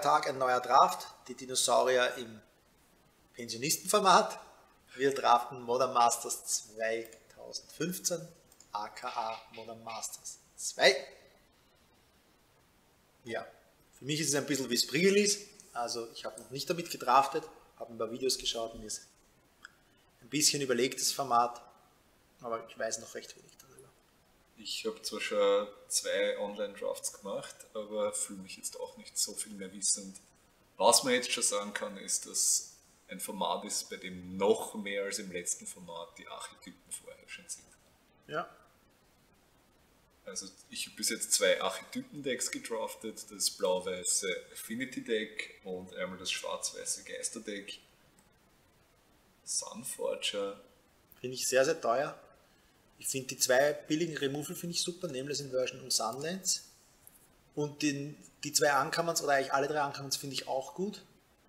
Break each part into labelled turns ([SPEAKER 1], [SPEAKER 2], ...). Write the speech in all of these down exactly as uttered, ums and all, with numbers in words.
[SPEAKER 1] Tag ein neuer Draft, die Dinosaurier im Pensionistenformat. Wir draften Modern Masters zweitausendfünfzehn, aka Modern Masters zwei. Ja, für mich ist es ein bisschen wie das Pre-Release, also ich habe noch nicht damit gedraftet, habe ein paar Videos geschaut, mir ist ein bisschen überlegt das Format, aber ich weiß noch recht wenig darüber.
[SPEAKER 2] Ich habe zwar schon zwei Online-Drafts gemacht, aber fühle mich jetzt auch nicht so viel mehr wissend. Was man jetzt schon sagen kann, ist, dass ein Format ist, bei dem noch mehr als im letzten Format die Archetypen vorherrschend sind.
[SPEAKER 1] Ja.
[SPEAKER 2] Also ich habe bis jetzt zwei Archetypen-Decks gedraftet, das blau-weiße Affinity-Deck und einmal das schwarz-weiße Geister-Deck. Sunforger.
[SPEAKER 1] Finde ich sehr, sehr teuer. Ich finde die zwei billigen Removal finde ich super, Nameless Inversion und Sunlands. Und den, die zwei Uncommons, oder eigentlich alle drei Uncommons, finde ich auch gut.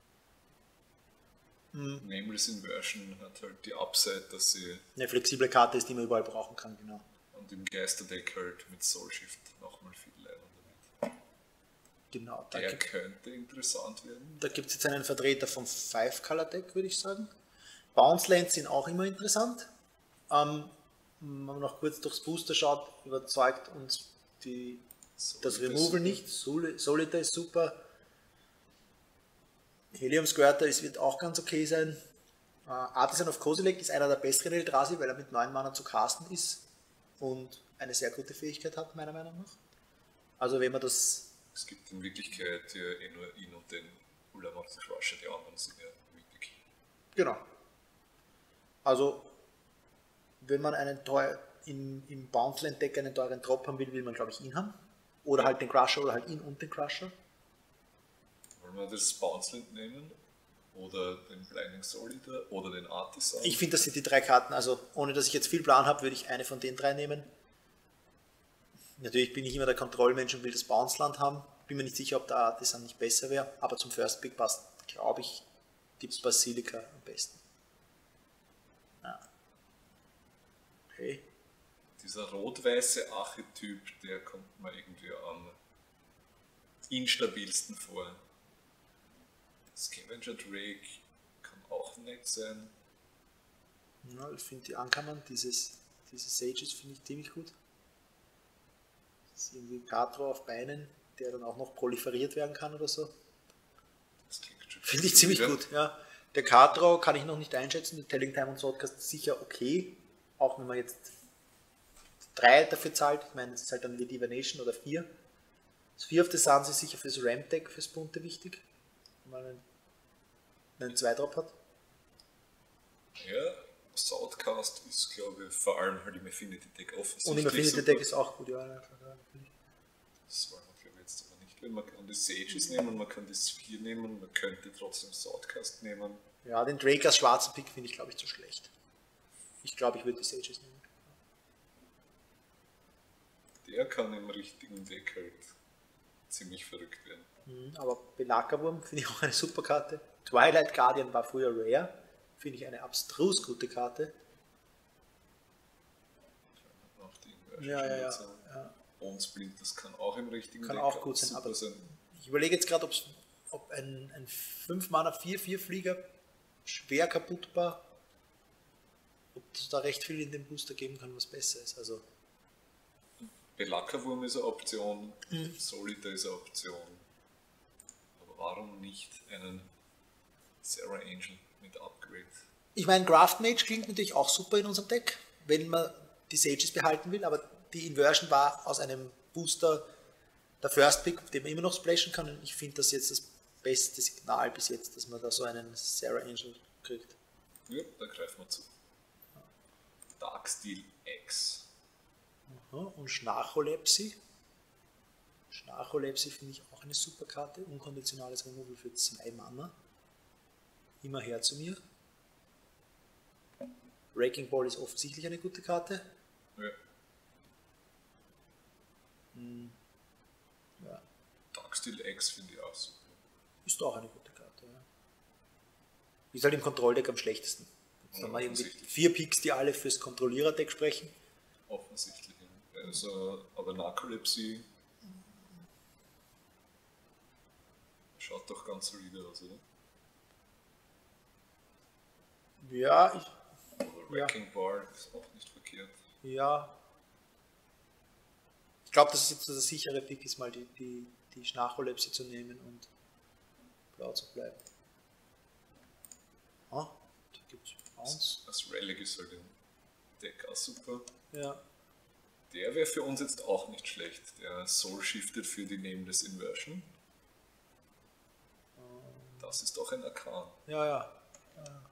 [SPEAKER 2] Hm. Nameless Inversion hat halt die Upside, dass sie
[SPEAKER 1] eine flexible Karte ist, die man überall brauchen kann, genau.
[SPEAKER 2] Und im Geisterdeck halt mit Soul Shift nochmal viel Leiden damit.
[SPEAKER 1] Genau.
[SPEAKER 2] Der gibt, könnte interessant werden.
[SPEAKER 1] Da gibt es jetzt einen Vertreter vom Five-Color-Deck, würde ich sagen. Bounce Lands sind auch immer interessant. Ähm, wenn man noch kurz durchs Booster schaut, überzeugt uns die, das Removal nicht. Sol Solitaire ist super. Helium Squirter ist, wird auch ganz okay sein. Uh, Artisan of Kozilek ist einer der besseren Eldrazi, weil er mit neun Mana zu casten ist und eine sehr gute Fähigkeit hat, meiner Meinung nach. Also wenn man das...
[SPEAKER 2] Es gibt in Wirklichkeit ja eh nur ihn und den Ulamog Crusher, die anderen sind ja mythic.
[SPEAKER 1] Genau. Also wenn man einen teuer, im, im Bounceland Deck einen teuren Drop haben will, will man glaube ich ihn haben. Oder halt den Crusher oder halt ihn und den Crusher.
[SPEAKER 2] Wollen wir das Bounceland nehmen? Oder den Blinding Solitaire oder den Artisan?
[SPEAKER 1] Ich finde, das sind die drei Karten, also ohne dass ich jetzt viel Plan habe, würde ich eine von den drei nehmen. Natürlich bin ich immer der Kontrollmensch und will das Bounceland haben. Bin mir nicht sicher, ob der Artisan nicht besser wäre, aber zum First Pick passt, glaube ich, die Basilica am besten. Ja. Okay.
[SPEAKER 2] Dieser rot-weiße Archetyp, der kommt mir irgendwie am instabilsten vor. Scavenger Drake kann auch nett sein.
[SPEAKER 1] Ja, ich finde die Uncommon, dieses, diese Sages finde ich ziemlich gut. Das ist irgendwie Katro auf Beinen, der dann auch noch proliferiert werden kann oder so.
[SPEAKER 2] Das klingt schon.
[SPEAKER 1] Finde ich ziemlich gut, ja. Der Katro kann ich noch nicht einschätzen, der Telling Time und Swordcast ist sicher okay, auch wenn man jetzt drei dafür zahlt, ich meine, das ist halt dann wie Divination oder vier. Das Fear of the Suns ist sicher fürs Ramp-Deck, fürs Bunte wichtig. Wenn man einen, einen zwei-Drop hat.
[SPEAKER 2] Ja, Swordcast ist, glaube ich, vor allem halt im Affinity Deck offensichtlich.
[SPEAKER 1] Und im Affinity Deck ist auch gut, ja. ja
[SPEAKER 2] das wollen wir, glaube ich, jetzt aber nicht. Man kann die Sages nehmen, man kann die Sphere nehmen, man könnte trotzdem Swordcast nehmen.
[SPEAKER 1] Ja, den Drake als schwarzen Pick finde ich, glaube ich, zu schlecht. Ich glaube, ich würde die Sages nehmen.
[SPEAKER 2] Der kann im richtigen Deck halt ziemlich verrückt werden.
[SPEAKER 1] Mhm, aber Belaka-Wurm finde ich auch eine super Karte. Twilight Guardian war früher rare. Finde ich eine abstrus gute Karte. Ja, ja, ja, ja.
[SPEAKER 2] Bonesplint, das kann auch im richtigen
[SPEAKER 1] kann
[SPEAKER 2] Deck
[SPEAKER 1] auch gut sein, aber sein. Ich überlege jetzt gerade, ob ein, ein fünf Mana vier vier Flieger schwer kaputtbar, ob es da recht viel in den Booster geben kann, was besser ist. Also
[SPEAKER 2] Belaka-Wurm ist eine Option,
[SPEAKER 1] mhm.
[SPEAKER 2] Solitaire ist eine Option. Aber warum nicht einen Serra Angel mit Upgrade?
[SPEAKER 1] Ich meine, Graft Mage klingt natürlich auch super in unserem Deck, wenn man die Sages behalten will, aber die Inversion war aus einem Booster der First Pick, den man immer noch splashen kann, und ich finde das jetzt das beste Signal bis jetzt, dass man da so einen Serra Angel kriegt.
[SPEAKER 2] Ja, da greifen wir zu. Darksteel X.
[SPEAKER 1] Und Schnarcholepsie. Schnarcholepsie finde ich auch eine super Karte. Unkonditionales Removal für zwei Mana. Immer her zu mir. Wrecking Ball ist offensichtlich eine gute Karte.
[SPEAKER 2] Ja.
[SPEAKER 1] Hm. Ja.
[SPEAKER 2] Darksteel X finde ich auch super.
[SPEAKER 1] Ist auch eine gute Karte. Ja. Ist halt im Kontrolldeck am schlechtesten. Jetzt
[SPEAKER 2] ja,
[SPEAKER 1] haben wir irgendwie vier Picks, die alle fürs Kontrollierer-Deck sprechen.
[SPEAKER 2] Offensichtlich. Also, aber Narcolepsie Schaut doch ganz solide aus, oder?
[SPEAKER 1] Ja, ich.
[SPEAKER 2] Oder
[SPEAKER 1] Ja.
[SPEAKER 2] Wrecking Ball ist auch nicht verkehrt.
[SPEAKER 1] Ja. Ich glaube, dass es jetzt so der sichere Pick ist, mal die, die, die Schnarcholepsie zu nehmen und blau zu bleiben. Ah, da gibt es Bounce.
[SPEAKER 2] Als Relic ist halt ein Deck auch super.
[SPEAKER 1] Ja.
[SPEAKER 2] Der wäre für uns jetzt auch nicht schlecht. Der Soul shiftet für die Nameless Inversion. Das ist doch ein Arkan.
[SPEAKER 1] Ja, ja. ja.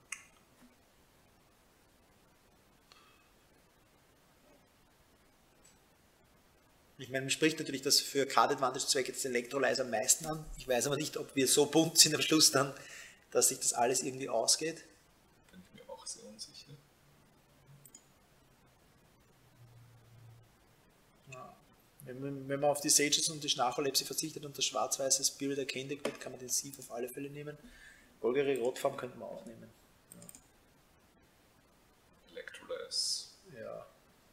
[SPEAKER 1] Ich meine, man spricht natürlich das für Card Advantage Zwecke des Electrolyzer am meisten an. Ich weiß aber nicht, ob wir so bunt sind am Schluss dann, dass sich das alles irgendwie ausgeht.
[SPEAKER 2] Bin ich mir auch sehr unsicher.
[SPEAKER 1] Ja. Wenn, man, wenn man auf die Sages und die Schnarcholepsie verzichtet und das schwarz-weiße Spirit erkennt wird, kann man den Sieve auf alle Fälle nehmen. Golgari Rotfarben könnte man auch nehmen. Ja.
[SPEAKER 2] Electrolyze.
[SPEAKER 1] Ja.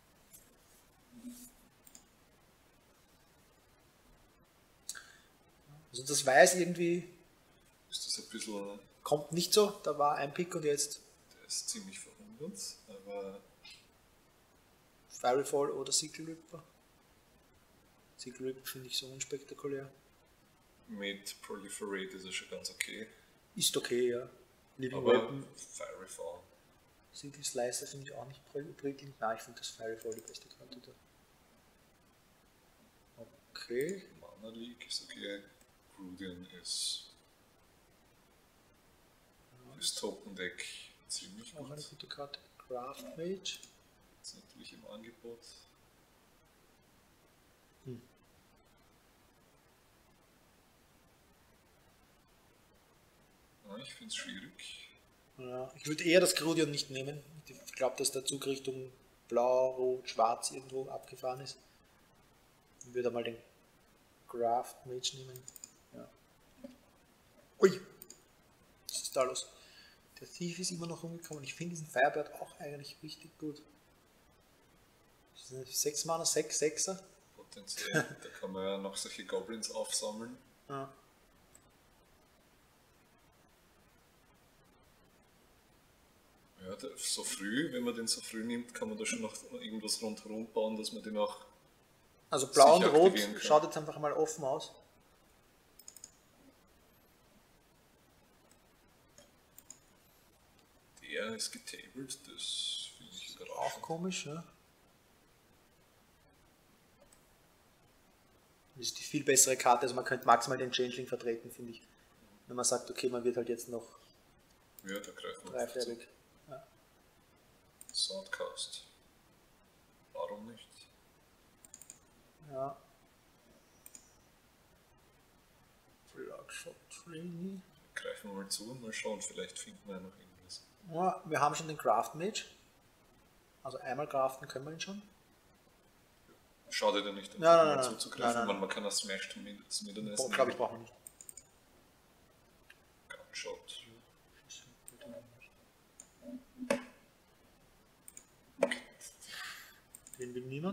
[SPEAKER 1] Also das Weiß irgendwie
[SPEAKER 2] Ist das ein bisschen.
[SPEAKER 1] kommt nicht so, da war ein Pick und jetzt
[SPEAKER 2] Der ist ziemlich verwundert, aber.
[SPEAKER 1] Firefall oder Sickle Ripper. Sickle Ripper finde ich so unspektakulär.
[SPEAKER 2] Mit Proliferate ist er schon ganz okay.
[SPEAKER 1] Ist okay, ja. Living
[SPEAKER 2] Aber
[SPEAKER 1] Weapon,
[SPEAKER 2] Firefall.
[SPEAKER 1] Sickle Slicer finde ich auch nicht prickelnd. Nein, ich finde das Firefall die beste Karte da. Okay.
[SPEAKER 2] Mana League ist okay. Grudian ist. Das Token Deck ziemlich
[SPEAKER 1] Auch
[SPEAKER 2] gut.
[SPEAKER 1] eine gute Karte. Craft Mage.
[SPEAKER 2] Ist natürlich im Angebot.
[SPEAKER 1] Hm.
[SPEAKER 2] Ja, ich finde es schwierig.
[SPEAKER 1] Ja, ich würde eher das Grudion nicht nehmen. Ich glaube, dass der Zug Richtung Blau, Rot, Schwarz irgendwo abgefahren ist. Ich würde mal den Craft Mage nehmen. Ja. Ui! Was ist da los? Der Thief ist immer noch umgekommen. Ich finde diesen Firebird auch eigentlich richtig gut. sechs Mana, sechs, sechser.
[SPEAKER 2] Potenziell. Da kann man ja noch solche Goblins aufsammeln.
[SPEAKER 1] Ja.
[SPEAKER 2] Ja, der, so früh, wenn man den so früh nimmt, kann man da schon noch irgendwas rundherum bauen, dass man den auch.
[SPEAKER 1] Also Blau und
[SPEAKER 2] Sich
[SPEAKER 1] Rot
[SPEAKER 2] aktivieren kann.
[SPEAKER 1] schaut jetzt einfach mal offen aus.
[SPEAKER 2] Der ist getabled, das finde ich
[SPEAKER 1] Auch
[SPEAKER 2] überraschend.
[SPEAKER 1] komisch, ja. Das ist die viel bessere Karte, also man könnte maximal den Changeling vertreten, finde ich. Wenn man sagt, okay, man wird halt jetzt noch
[SPEAKER 2] Ja, da greifen wir
[SPEAKER 1] dreifärbig. Ja.
[SPEAKER 2] Swordcast. Warum nicht?
[SPEAKER 1] Ja. Bloodshot Trainee.
[SPEAKER 2] Greifen wir mal zu und mal schauen, vielleicht finden wir ja noch irgendwas.
[SPEAKER 1] Ja, wir haben schon den Craft Mage. Also einmal craften können wir ihn schon.
[SPEAKER 2] Schadet ja nicht, um
[SPEAKER 1] Nein, nein,
[SPEAKER 2] mal
[SPEAKER 1] nein,
[SPEAKER 2] zuzugreifen.
[SPEAKER 1] nein, nein.
[SPEAKER 2] Man, man kann das Smash Smidderness
[SPEAKER 1] Boah, glaube ich, brauchen wir nicht.
[SPEAKER 2] Gunshot.
[SPEAKER 1] Den will niemand.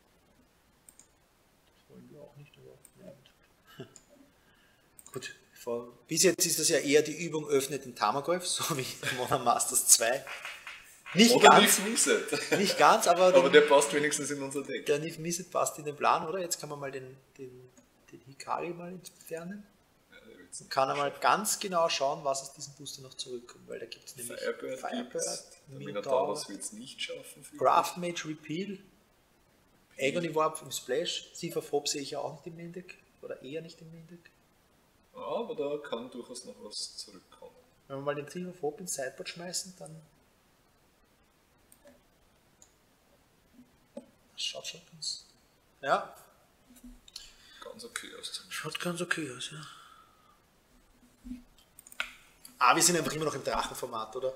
[SPEAKER 1] Das wollen wir auch nicht, aber ja, gut. Gut, vor, bis jetzt ist das ja eher die Übung öffnet den Tamagolf, so wie Modern Masters zwei. Nicht
[SPEAKER 2] Oder
[SPEAKER 1] ganz,
[SPEAKER 2] Niv Mizzet.
[SPEAKER 1] nicht ganz, aber,
[SPEAKER 2] Aber
[SPEAKER 1] den,
[SPEAKER 2] der passt wenigstens in unser Deck.
[SPEAKER 1] der Niv Mizzet passt in den Plan, oder? Jetzt kann man mal den, den, den Hikari mal entfernen.
[SPEAKER 2] Ja, der wird's
[SPEAKER 1] Dann kann er mal ganz genau schauen, was aus diesem Booster noch zurückkommt, weil da gibt es nämlich
[SPEAKER 2] Firebird,
[SPEAKER 1] Firebird,
[SPEAKER 2] gibt's. Der
[SPEAKER 1] Minotaur,
[SPEAKER 2] Minotaurus wird es nicht schaffen. für-
[SPEAKER 1] Craft Mage Repeal, Agony Warp im Splash, Thief of Hope sehe ich ja auch nicht im Main Deck, oder eher nicht im Main Deck.
[SPEAKER 2] Ja, aber da kann durchaus noch was zurückkommen.
[SPEAKER 1] Wenn wir mal den Thief of Hope ins Sideboard schmeißen, dann das schaut schon ganz, ja,
[SPEAKER 2] Ganz okay aus zum
[SPEAKER 1] schaut ganz okay aus, ja. Ah, wir sind einfach immer noch im Drachenformat, oder?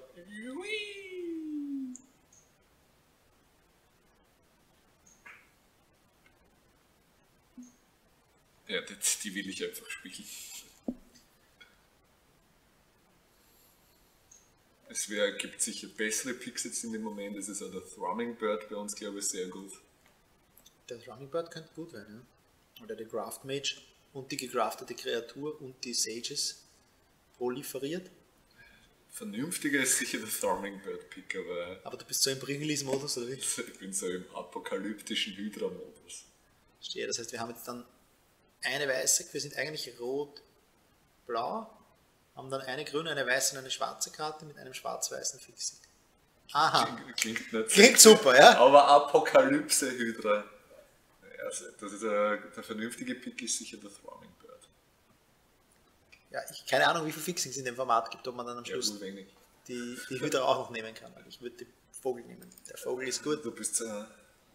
[SPEAKER 2] Ja, die, die will ich einfach spielen. Es wär, gibt sicher bessere Picks jetzt in dem Moment. Es ist auch der Thrumming Bird bei uns, glaube ich, sehr gut.
[SPEAKER 1] Der Running Bird könnte gut werden, ja. Oder der Craft Mage. und die gegraftete Kreatur und die Sages proliferiert.
[SPEAKER 2] Vernünftiger ist sicher der Thorming Bird Pick, aber
[SPEAKER 1] Aber du bist so im Bringelis-Modus, oder wie?
[SPEAKER 2] ich bin so im apokalyptischen Hydra-Modus.
[SPEAKER 1] Verstehe, das heißt, wir haben jetzt dann eine weiße, wir sind eigentlich rot-blau, haben dann eine grüne, eine weiße und eine schwarze Karte mit einem schwarz-weißen Fixing. Aha.
[SPEAKER 2] Klingt, klingt nicht
[SPEAKER 1] Klingt super, ja?
[SPEAKER 2] Aber Apokalypse Hydra. Also, das ist der, der vernünftige Pick ist sicher der Thorming Bird.
[SPEAKER 1] Ja, ich keine Ahnung, wie viel Fixings in dem Format gibt, ob man dann am
[SPEAKER 2] Ja,
[SPEAKER 1] Schluss
[SPEAKER 2] urwenig.
[SPEAKER 1] die, die Hydra auch noch nehmen kann. Ich würde den Vogel nehmen. Der Vogel ist gut.
[SPEAKER 2] Du bist äh,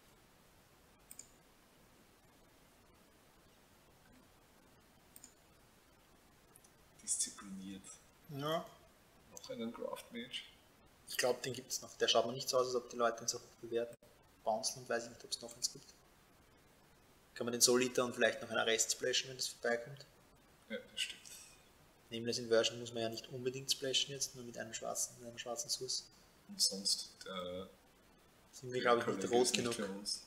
[SPEAKER 2] diszipliniert.
[SPEAKER 1] Ja.
[SPEAKER 2] Noch einen Graft Mage.
[SPEAKER 1] Ich glaube, den gibt es noch. Der schaut noch nicht so aus, als ob die Leute ihn so bewerten. Bouncen und weiß ich nicht, ob es noch eins gibt. Kann man den Soliter und vielleicht noch einen Arrest splashen, wenn das vorbeikommt.
[SPEAKER 2] Ja, das stimmt.
[SPEAKER 1] Nameless Inversion muss man ja nicht unbedingt splashen jetzt, nur mit einem schwarzen, mit einer schwarzen Source.
[SPEAKER 2] Und sonst der
[SPEAKER 1] Sind wir, glaube ich, nicht
[SPEAKER 2] Kollege
[SPEAKER 1] rot
[SPEAKER 2] ist nicht
[SPEAKER 1] genug.
[SPEAKER 2] für uns.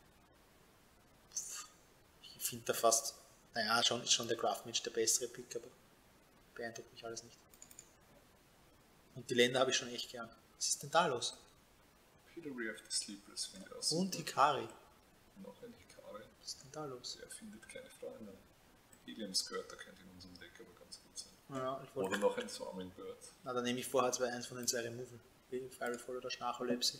[SPEAKER 1] Ich finde da fast, naja, schon ist schon der Craftmage der bessere Pick, aber beeindruckt mich alles nicht. Und die Länder habe ich schon echt gern. Was ist denn da los?
[SPEAKER 2] Pillory of the Sleepless finde ich auch
[SPEAKER 1] Und
[SPEAKER 2] super.
[SPEAKER 1] Hikari.
[SPEAKER 2] Noch ein Hikari.
[SPEAKER 1] Was ist denn da los?
[SPEAKER 2] Der findet keine Freunde. Helium Skirter könnte in unserem Deck aber ganz gut sein.
[SPEAKER 1] Ja, ich
[SPEAKER 2] Oder
[SPEAKER 1] wollte,
[SPEAKER 2] noch ein Swarming Bird.
[SPEAKER 1] na, dann nehme ich vorher zwei, eins von den zwei Removal. Wie Firefall oder Schnarcholepsie.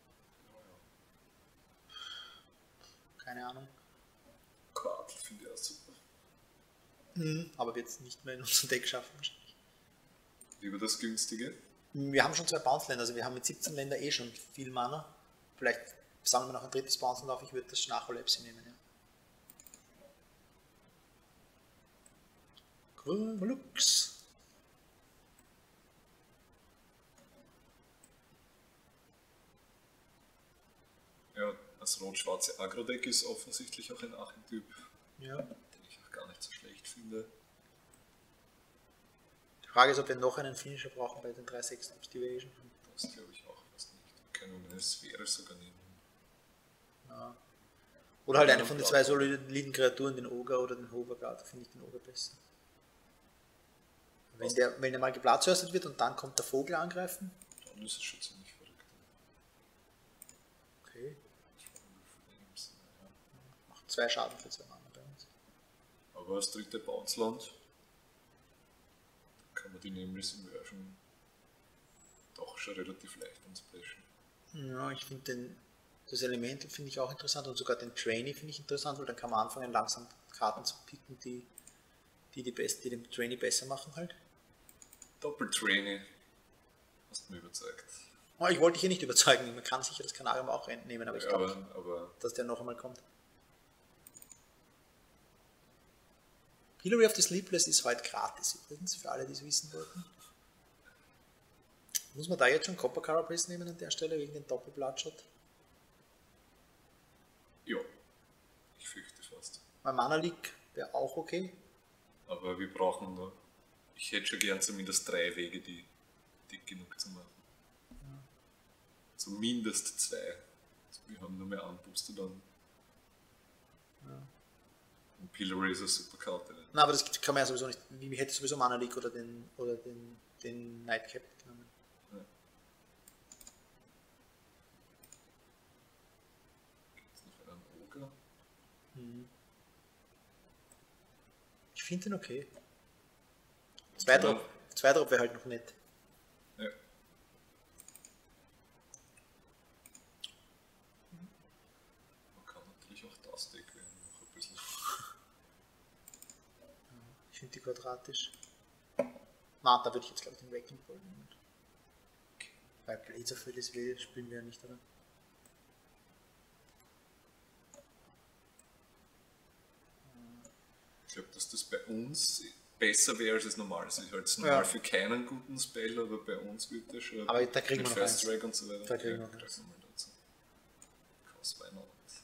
[SPEAKER 1] Keine Ahnung.
[SPEAKER 2] Quartel finde ich auch super.
[SPEAKER 1] Mhm. Aber wird es nicht mehr in unser Deck schaffen wahrscheinlich.
[SPEAKER 2] Lieber das günstige.
[SPEAKER 1] Wir haben schon zwei Bounce-Länder, also wir haben mit siebzehn Länder eh schon viel Mana. Vielleicht sagen wir noch ein drittes Bounce-Land auf, ich würde das Schnarcholepsie nehmen, ja. Grummelux.
[SPEAKER 2] Ja, das rot-schwarze Agro-Deck ist offensichtlich auch ein Archetyp,
[SPEAKER 1] Ja.
[SPEAKER 2] den ich auch gar nicht so schlecht finde.
[SPEAKER 1] Die Frage ist, ob wir noch einen Finisher brauchen bei den drei sechs Activation.
[SPEAKER 2] Das glaube ich auch fast nicht. Wir können eine Sphäre sogar nehmen.
[SPEAKER 1] Ja. Oder halt eine von den zwei soliden Kreaturen, den Ogre oder den Hoverguard, finde ich den Ogre besser. Wenn der, wenn der mal geplatzhörstet wird und dann kommt der Vogel angreifen.
[SPEAKER 2] Dann ist es schon ziemlich verrückt.
[SPEAKER 1] Okay.
[SPEAKER 2] Flames, ja.
[SPEAKER 1] Macht zwei Schaden für zwei Mana bei uns.
[SPEAKER 2] Aber als dritte Bounce-Land kann man die Nameless Inversion doch schon relativ leicht unsplashen.
[SPEAKER 1] Ja, ich finde den das Elemental finde ich auch interessant und sogar den Trainee finde ich interessant, weil dann kann man anfangen langsam Karten zu picken, die die, die, best, die den Trainee besser machen halt.
[SPEAKER 2] Doppeltrainee. Hast du mich überzeugt.
[SPEAKER 1] Oh, ich wollte dich hier nicht überzeugen, man kann sicher das Kanarium auch nehmen, aber ich
[SPEAKER 2] Ja,
[SPEAKER 1] glaube,
[SPEAKER 2] aber, aber
[SPEAKER 1] dass der noch einmal kommt. Pillory of the Sleepless ist heute gratis übrigens, für alle, die es wissen wollten. Muss man da jetzt schon Copper Carapace nehmen an der Stelle, wegen den Doppel-Bloodshot?
[SPEAKER 2] ja, ich fürchte fast.
[SPEAKER 1] Mein Mana Leak wäre auch okay.
[SPEAKER 2] Aber wir brauchen nur, ich hätte schon gern zumindest drei Wege, die dick genug zu machen.
[SPEAKER 1] Ja.
[SPEAKER 2] Zumindest zwei. Also wir haben nur mehr einen Booster dann.
[SPEAKER 1] Ja.
[SPEAKER 2] Und Pillory ist eine super Karte.
[SPEAKER 1] Na, aber das kann man ja sowieso nicht. Wie hätte sowieso Mana Leak oder den, oder den, den Nightcap genommen.
[SPEAKER 2] Ja. Gibt es noch einen Ogre?
[SPEAKER 1] Mhm. Ich finde den okay. Zwei
[SPEAKER 2] Ja.
[SPEAKER 1] Drop, zwei Drop wäre halt noch nett.
[SPEAKER 2] Ja. Man kann natürlich auch das Deck wählen, noch ein bisschen.
[SPEAKER 1] Ich finde die quadratisch. Na, da würde ich jetzt glaube ich den Wrecking Ball nehmen.
[SPEAKER 2] Okay.
[SPEAKER 1] Weil Blades of Phyllis will spielen wir ja nicht, oder?
[SPEAKER 2] Ich glaube, dass das bei uns besser wäre als es normal ist. Es ist halt normal
[SPEAKER 1] Ja.
[SPEAKER 2] für keinen guten Spell, aber bei uns wird das schon.
[SPEAKER 1] Aber da kriegen
[SPEAKER 2] mit
[SPEAKER 1] wir noch
[SPEAKER 2] Fast
[SPEAKER 1] eins.
[SPEAKER 2] Drag und so weiter.
[SPEAKER 1] Da kriegen wir
[SPEAKER 2] ja,
[SPEAKER 1] noch eins.
[SPEAKER 2] kriegen wir dazu. Cause why not?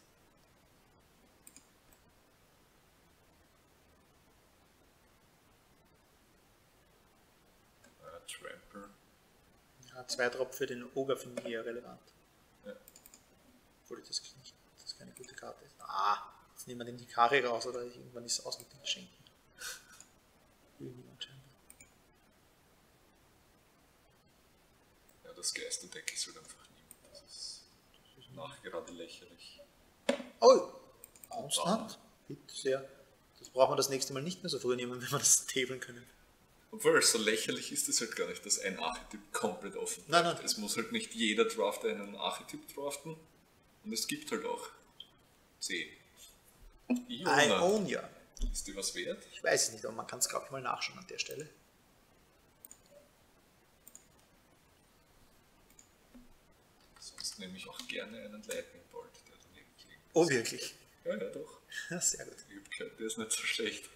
[SPEAKER 2] Äh, Tramper.
[SPEAKER 1] Ja, zwei Drop für den Ogre finde ich eher relevant.
[SPEAKER 2] Ja.
[SPEAKER 1] Obwohl das nicht, das keine gute Karte ist. Ah, Jetzt nehmen wir den Hikari raus oder irgendwann ist es aus mit den Geschenken. Will niemand scheinbar.
[SPEAKER 2] Ja, das Geisterdeck ist halt einfach niemand. Das ist nachgerade lächerlich.
[SPEAKER 1] Oh! Ausland? Bitte sehr. Das brauchen wir das nächste Mal nicht mehr so früh nehmen, wenn wir das tabeln können.
[SPEAKER 2] Obwohl, so lächerlich ist es halt gar nicht, dass ein Archetyp komplett offen bleibt.
[SPEAKER 1] Nein, nein.
[SPEAKER 2] Es muss halt nicht jeder Drafter einen Archetyp draften. Und es gibt halt auch zehn. Iona.
[SPEAKER 1] Ionia.
[SPEAKER 2] Ist die was wert?
[SPEAKER 1] Ich weiß es nicht, aber man kann es glaube ich mal nachschauen an der Stelle.
[SPEAKER 2] Sonst nehme ich auch gerne einen Lightning Bolt, der daneben liegt.
[SPEAKER 1] Oh wirklich?
[SPEAKER 2] Ja, ja, doch.
[SPEAKER 1] Ja, sehr gut.
[SPEAKER 2] Ich habe gehört, der ist nicht so schlecht.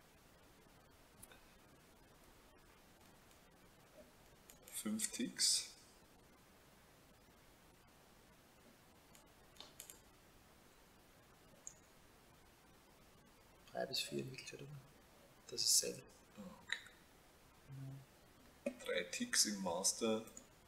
[SPEAKER 2] Fünf Ticks.
[SPEAKER 1] Drei bis vier in Wirklichkeit, oder? Das ist selten.
[SPEAKER 2] Ah, okay. Drei Ticks im Master.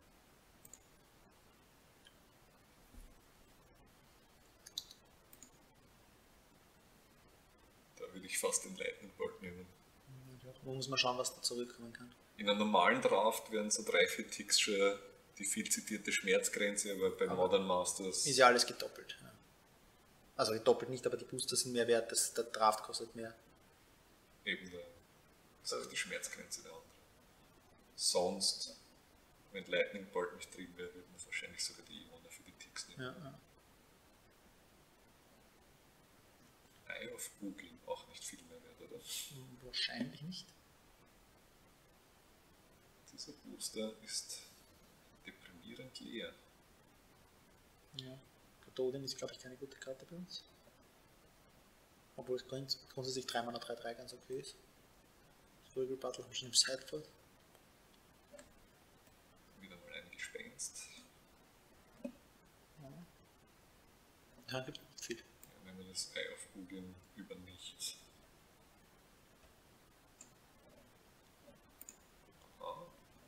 [SPEAKER 2] Da würde ich fast den Lightning Bolt nehmen.
[SPEAKER 1] Man muss mal schauen, was da zurückkommen kann.
[SPEAKER 2] In einem normalen Draft wären so drei, vier Ticks schon die viel zitierte Schmerzgrenze, aber bei aber Modern Masters
[SPEAKER 1] ist ja alles gedoppelt. Ja. Also gedoppelt nicht, aber die Booster sind mehr wert, das, der Draft kostet mehr.
[SPEAKER 2] Eben, da ist auch die Schmerzgrenze der andere. Sonst, wenn Lightning Bolt nicht drin wäre, würde man wahrscheinlich sogar die Iona für die Ticks nehmen.
[SPEAKER 1] Ja, ja.
[SPEAKER 2] Eye of Ugin, auch nicht viel mehr wert, oder?
[SPEAKER 1] Wahrscheinlich nicht.
[SPEAKER 2] Dieser Booster ist deprimierend leer.
[SPEAKER 1] Ja, Kathodin ist, glaube ich, keine gute Karte bei uns. Obwohl es grundsätzlich drei Mana drei drei ganz okay ist. Das Vögel Battle habe ich schon im Sideboard.
[SPEAKER 2] Wieder mal ein Gespenst.
[SPEAKER 1] Ja, ja gibt nicht viel.
[SPEAKER 2] Ja, nehmen wir das Eye of Ugin über nichts. Aha.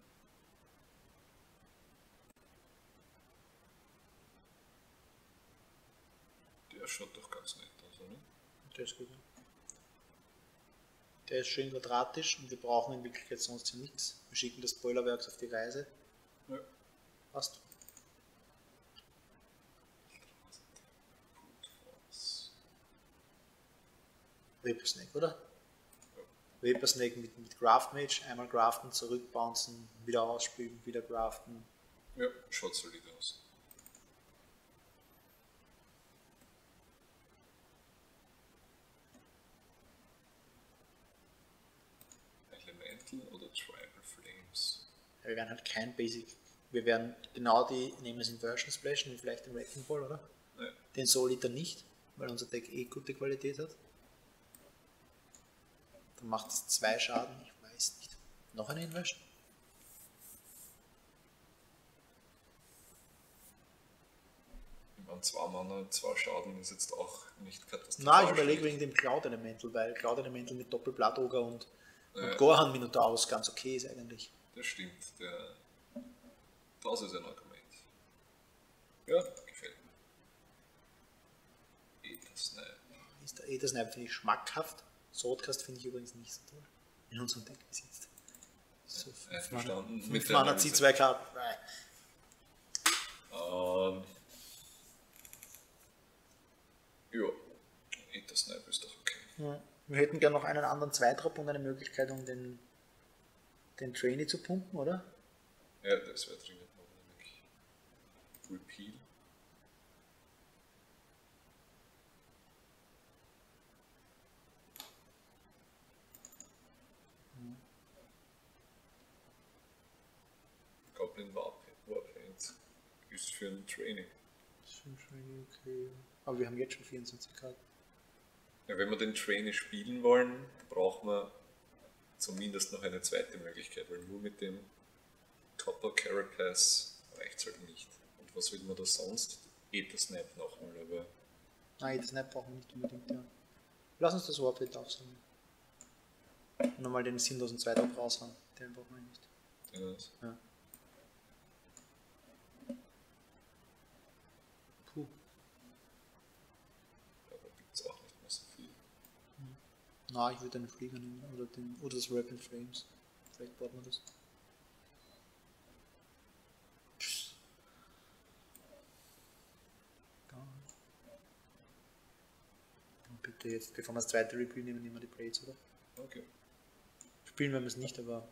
[SPEAKER 2] Der schaut doch ganz nett aus, oder?
[SPEAKER 1] Der ist gut. Der ist schön quadratisch und wir brauchen in Wirklichkeit sonst hier nichts. Wir schicken das Spoilerwerks auf die Reise.
[SPEAKER 2] Ja.
[SPEAKER 1] Passt. Vapor Snake, oder? Ja. Vapor Snake mit, mit Graft Mage, einmal graften, zurückbouncen, wieder ausspielen, wieder graften.
[SPEAKER 2] Ja, schaut solide aus. Elemental oder Tribal Flames?
[SPEAKER 1] Ja, wir werden halt kein Basic. Wir werden genau die, nehmen es Inversion Splash und vielleicht den Wrecking Ball, oder?
[SPEAKER 2] Ja.
[SPEAKER 1] Den Soliter nicht, weil unser Deck eh gute Qualität hat. Dann macht es zwei Schaden, ich weiß nicht. Noch eine Inversion?
[SPEAKER 2] Ich meine, zwei Mana, zwei Schaden ist jetzt auch nicht katastrophal.
[SPEAKER 1] Nein, ich überlege wegen dem Cloud Elemental, weil Cloud Elemental mit Doppelblattogre und,
[SPEAKER 2] ja.
[SPEAKER 1] und Gohan Minotaurus ganz okay ist eigentlich.
[SPEAKER 2] Das stimmt, der, das ist ein Argument. Ja, gefällt mir. Aether Snipe.
[SPEAKER 1] Ist der Aether Snipe finde ich schmackhaft. Swordcast finde ich übrigens nicht so toll. In unserem Deck bis jetzt. So
[SPEAKER 2] Ja,
[SPEAKER 1] fünf Mana,
[SPEAKER 2] verstanden.
[SPEAKER 1] fünf
[SPEAKER 2] Mit
[SPEAKER 1] Mana
[SPEAKER 2] der
[SPEAKER 1] zieht zwei Karten.
[SPEAKER 2] Ähm, ja, Aether Snipe ist doch okay.
[SPEAKER 1] Ja. Wir hätten gerne noch einen anderen Zweitrop und eine Möglichkeit, um den, den Trainee zu pumpen, oder?
[SPEAKER 2] Ja, das wäre dringend notwendig. Repeal. Goblin Warpaint ist für ein Training.
[SPEAKER 1] Okay. Aber wir haben jetzt schon vierundzwanzig Karten.
[SPEAKER 2] Ja, wenn wir den Trainee spielen wollen, brauchen wir zumindest noch eine zweite Möglichkeit, weil nur mit dem Copper Carapace reicht es halt nicht. Und was will man da sonst? Aether Snipe nochmal, aber.
[SPEAKER 1] Nein, das Snap brauchen wir nicht unbedingt, ja. Lass uns das Warpaint aufsammeln. Und nochmal den sinnlosen Zweitrop raushauen. Den brauchen wir nicht.
[SPEAKER 2] Ja, das.
[SPEAKER 1] Ja. Puh.
[SPEAKER 2] Ja, da gibt es auch nicht mehr
[SPEAKER 1] Na, ich würde einen Flieger nehmen oder, den, oder das Rapid Flames. Vielleicht baut man das. Bitte jetzt, bevor wir das zweite Repeal nehmen, nehmen wir die Blades, oder?
[SPEAKER 2] Okay.
[SPEAKER 1] Spielen wir es nicht, aber.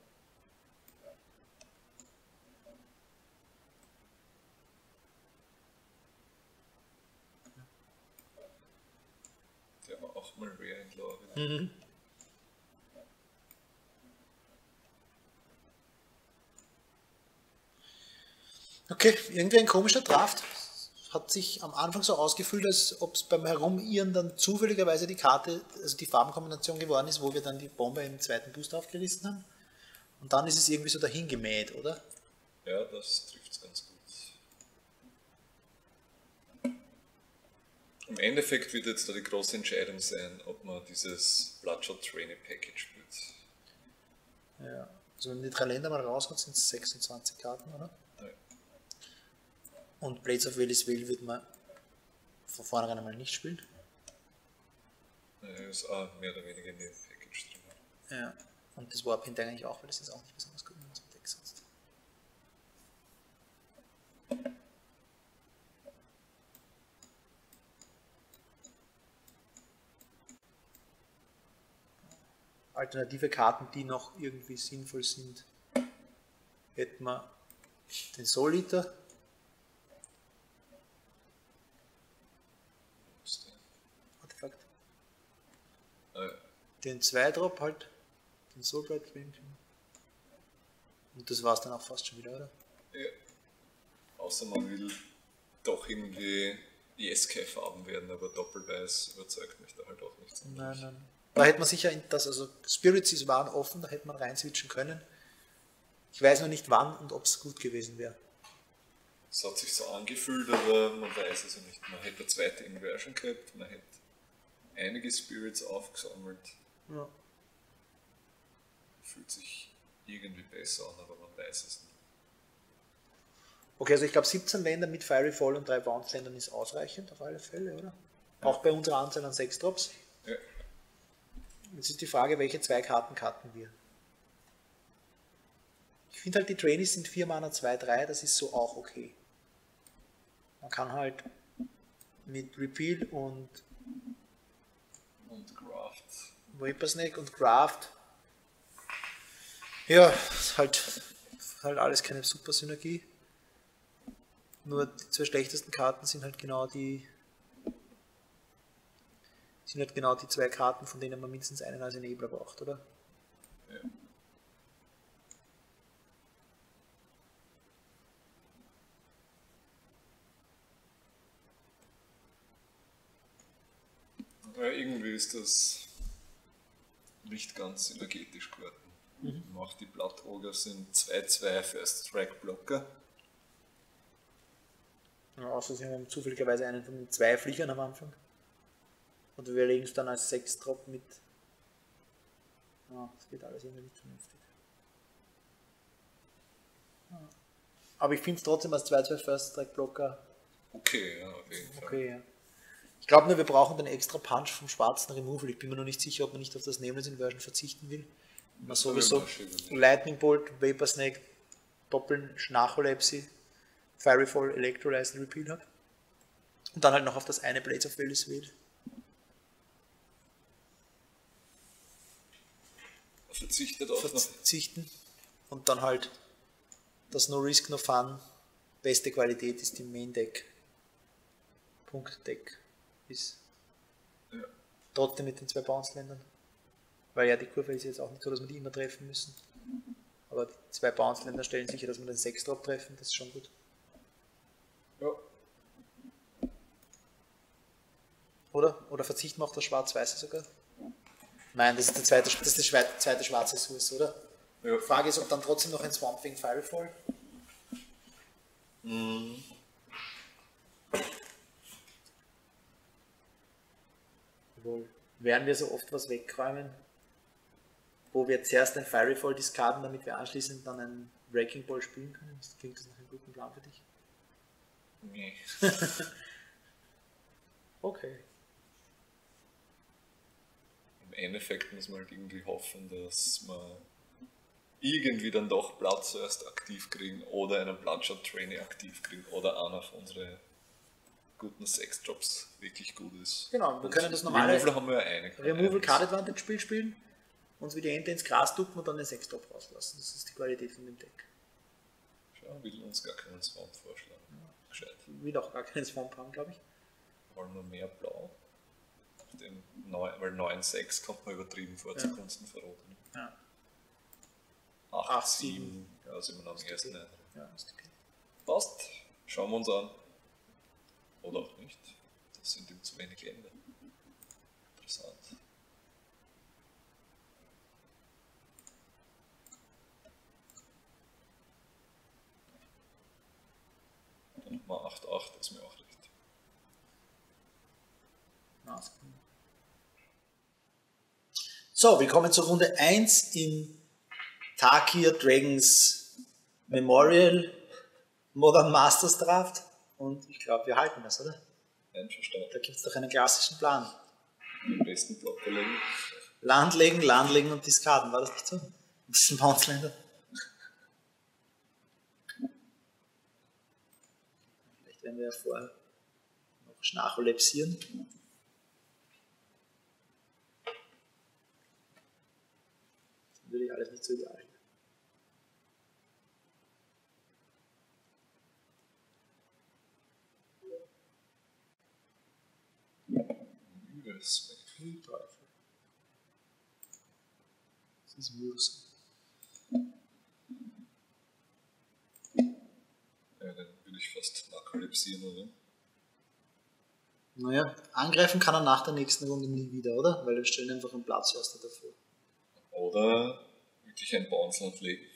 [SPEAKER 2] Der war auch mal Rare in Lore.
[SPEAKER 1] Mhm. Okay, irgendwie ein komischer Draft. Hat sich am Anfang so ausgefühlt, als ob es beim Herumirren dann zufälligerweise die Karte, also die Farbenkombination geworden ist, wo wir dann die Bombe im zweiten Booster aufgerissen haben. Und dann ist es irgendwie so dahin gemäht, oder?
[SPEAKER 2] Ja, das trifft es ganz gut. Im Endeffekt wird jetzt da die große Entscheidung sein, ob man dieses Bloodshot Trainee Package spielt.
[SPEAKER 1] Ja, also wenn man die drei Länder mal raushaut, sind es sechsundzwanzig Karten, oder?
[SPEAKER 2] Ja.
[SPEAKER 1] Und Blades of Velisvale wird man von vornherein einmal nicht spielen.
[SPEAKER 2] Ja, ist auch mehr oder weniger in dem Package drin.
[SPEAKER 1] Ja, und das Warpaint eigentlich auch, weil das ist auch nicht besonders gut, wenn man es im Deck setzt. Alternative Karten, die noch irgendwie sinnvoll sind, hätten wir den Soul Eater. Artefakt.
[SPEAKER 2] Ah, ja.
[SPEAKER 1] Den zwei Drop halt, den Soulblight Flame. Und das war's dann auch fast schon wieder, oder?
[SPEAKER 2] Ja. Außer man will doch irgendwie E S K-Farben werden, aber Doppelweiß überzeugt mich da halt auch nicht so.
[SPEAKER 1] Nein, nein. Da hätte man sicher, in das, also Spirits waren offen, da hätte man rein switchen können. Ich weiß noch nicht wann und ob es gut gewesen wäre.
[SPEAKER 2] Es hat sich so angefühlt, aber man weiß es ja nicht. Man hätte eine zweite Inversion gehabt, man hätte einige Spirits aufgesammelt.
[SPEAKER 1] Ja.
[SPEAKER 2] Fühlt sich irgendwie besser an, aber man weiß es nicht.
[SPEAKER 1] Okay, also ich glaube siebzehn Länder mit Fiery Fall und drei Bounce-Ländern ist ausreichend auf alle Fälle, oder? Auch bei unserer Anzahl an sechs Drops.
[SPEAKER 2] Ja.
[SPEAKER 1] Jetzt ist die Frage, welche zwei Karten cutten wir. Ich finde halt, die Trainees sind vier Mana zwei drei, das ist so auch okay. Man kann halt mit Repeal und
[SPEAKER 2] Und Graft.
[SPEAKER 1] Vaporsnake und Graft, ja, ist halt, halt alles keine super Synergie. Nur die zwei schlechtesten Karten sind halt genau die sind halt genau die zwei Karten, von denen man mindestens einen als Enabler braucht, oder?
[SPEAKER 2] Ja. Ja, irgendwie ist das nicht ganz synergetisch geworden. Mhm. Auch die Blood Ogre sind zwei zwei First Strike Blocker.
[SPEAKER 1] Ja, außer sie haben zufälligerweise einen von den zwei Fliegern am Anfang. Und wir legen es dann als sechs Drop mit. Ja, das geht alles irgendwie nicht vernünftig. Ja. Aber ich finde es trotzdem als zwei zwei First Strike Blocker
[SPEAKER 2] Okay, ja, auf jeden Fall.
[SPEAKER 1] okay, ja. Ich glaube nur, wir brauchen den extra Punch vom schwarzen Removal. Ich bin mir noch nicht sicher, ob man nicht auf das Nameless Inversion verzichten will. Man sowieso Lightning Bolt, Vapor Snake, Doppeln, Narcolepsy, Fiery Fall, Electrolyze und Repeal hat. Und dann halt noch auf das eine Blades of Velisvale.
[SPEAKER 2] Verzichtet auf
[SPEAKER 1] Verzichten. Und dann halt das No Risk, No Fun. Beste Qualität ist die Main Deck. Punkt Deck ist.
[SPEAKER 2] Ja.
[SPEAKER 1] Trotzdem mit den zwei Bounce-Ländern. Weil ja die Kurve ist jetzt auch nicht so, dass wir die immer treffen müssen. Aber die zwei Bounce-Länder stellen sicher, dass wir den sechs Drop treffen, das ist schon gut.
[SPEAKER 2] Ja.
[SPEAKER 1] Oder? Oder verzichten wir auf das Schwarz-Weiße sogar? Nein, das ist, der zweite, das ist die zweite schwarze Source, oder?
[SPEAKER 2] Ja.
[SPEAKER 1] Die Frage ist, ob dann trotzdem noch ein Swamp Thing Fiery Fall.
[SPEAKER 2] Mhm.
[SPEAKER 1] Wohl. Werden wir so oft was wegräumen, wo wir zuerst ein Fiery Fall discarden, damit wir anschließend dann einen Breaking Ball spielen können? Klingt das nach einem guten Plan für dich?
[SPEAKER 2] Nee.
[SPEAKER 1] Okay.
[SPEAKER 2] Im Endeffekt muss man halt irgendwie hoffen, dass man irgendwie dann doch Blood zuerst aktiv kriegen oder einen Bloodshot Trainee aktiv kriegen oder einer von unseren guten Sexjobs wirklich gut ist.
[SPEAKER 1] Genau, wir
[SPEAKER 2] und
[SPEAKER 1] können das normale
[SPEAKER 2] Removal haben wir ja eine.
[SPEAKER 1] Removal Card Advantage Spiel spielen, uns wie die Ente ins Gras ducken und dann den Sextop rauslassen. Das ist die Qualität von dem Deck.
[SPEAKER 2] Schau, will uns gar keinen Swamp vorschlagen. Ja. Gescheit.
[SPEAKER 1] Will auch gar keinen Swamp haben, glaube ich.
[SPEAKER 2] Wollen wir mehr Blau? Auf dem neun, weil neun sechs kommt man übertrieben vor, ja. Zugunsten von Rot.
[SPEAKER 1] Ja.
[SPEAKER 2] acht sieben, ja, sind wir noch am ersten.
[SPEAKER 1] Okay. Ja, ist okay.
[SPEAKER 2] Passt, schauen wir uns an. Oder auch nicht. Das sind ihm zu wenig Länder. Interessant. Dann mal acht acht, ist mir auch recht.
[SPEAKER 1] So, willkommen zur Runde eins im Tarkir Dragons Memorial Modern Masters Draft. Und ich glaube, wir halten das, oder?
[SPEAKER 2] Einverstanden.
[SPEAKER 1] Da gibt es doch einen klassischen Plan.
[SPEAKER 2] Den besten Block verlegen.
[SPEAKER 1] Land legen, Land legen und diskarden, war das nicht so? In diesen Bounce-Ländern. Vielleicht werden wir ja vorher noch schnarcholepsieren. Das ist natürlich alles nicht so ideal. Teufel. Das ist mühsam.
[SPEAKER 2] Ja, dann würde ich fast narkolepsieren, oder?
[SPEAKER 1] Naja, angreifen kann er nach der nächsten Runde nie wieder, oder? Weil wir stellen einfach einen Platzhörster davor.
[SPEAKER 2] Oder wirklich ein Bounceland legen.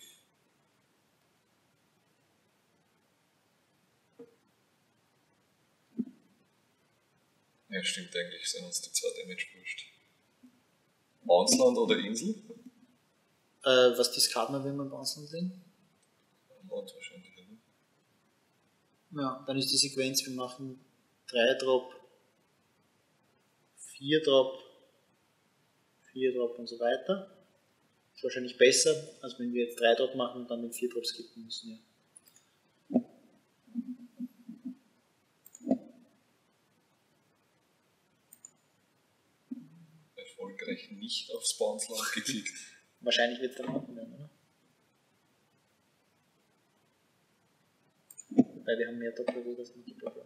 [SPEAKER 2] Ja, stimmt eigentlich, sind uns die zwei Damage wurscht. Bounceland oder Insel?
[SPEAKER 1] Äh, was diskarden wir, wenn wir Bounceland legen?
[SPEAKER 2] Mord wahrscheinlich, oder?
[SPEAKER 1] Ja, dann ist die Sequenz, wir machen drei Drop, vier Drop, vier Drop und so weiter. Ist wahrscheinlich besser, als wenn wir jetzt drei Drop machen und dann den vier Drop skippen müssen. Ja.
[SPEAKER 2] Erfolgreich nicht aufs Bounceland geklickt.
[SPEAKER 1] Wahrscheinlich wird es dann auch werden, oder? Weil wir haben mehr Doppelrot als Multiple.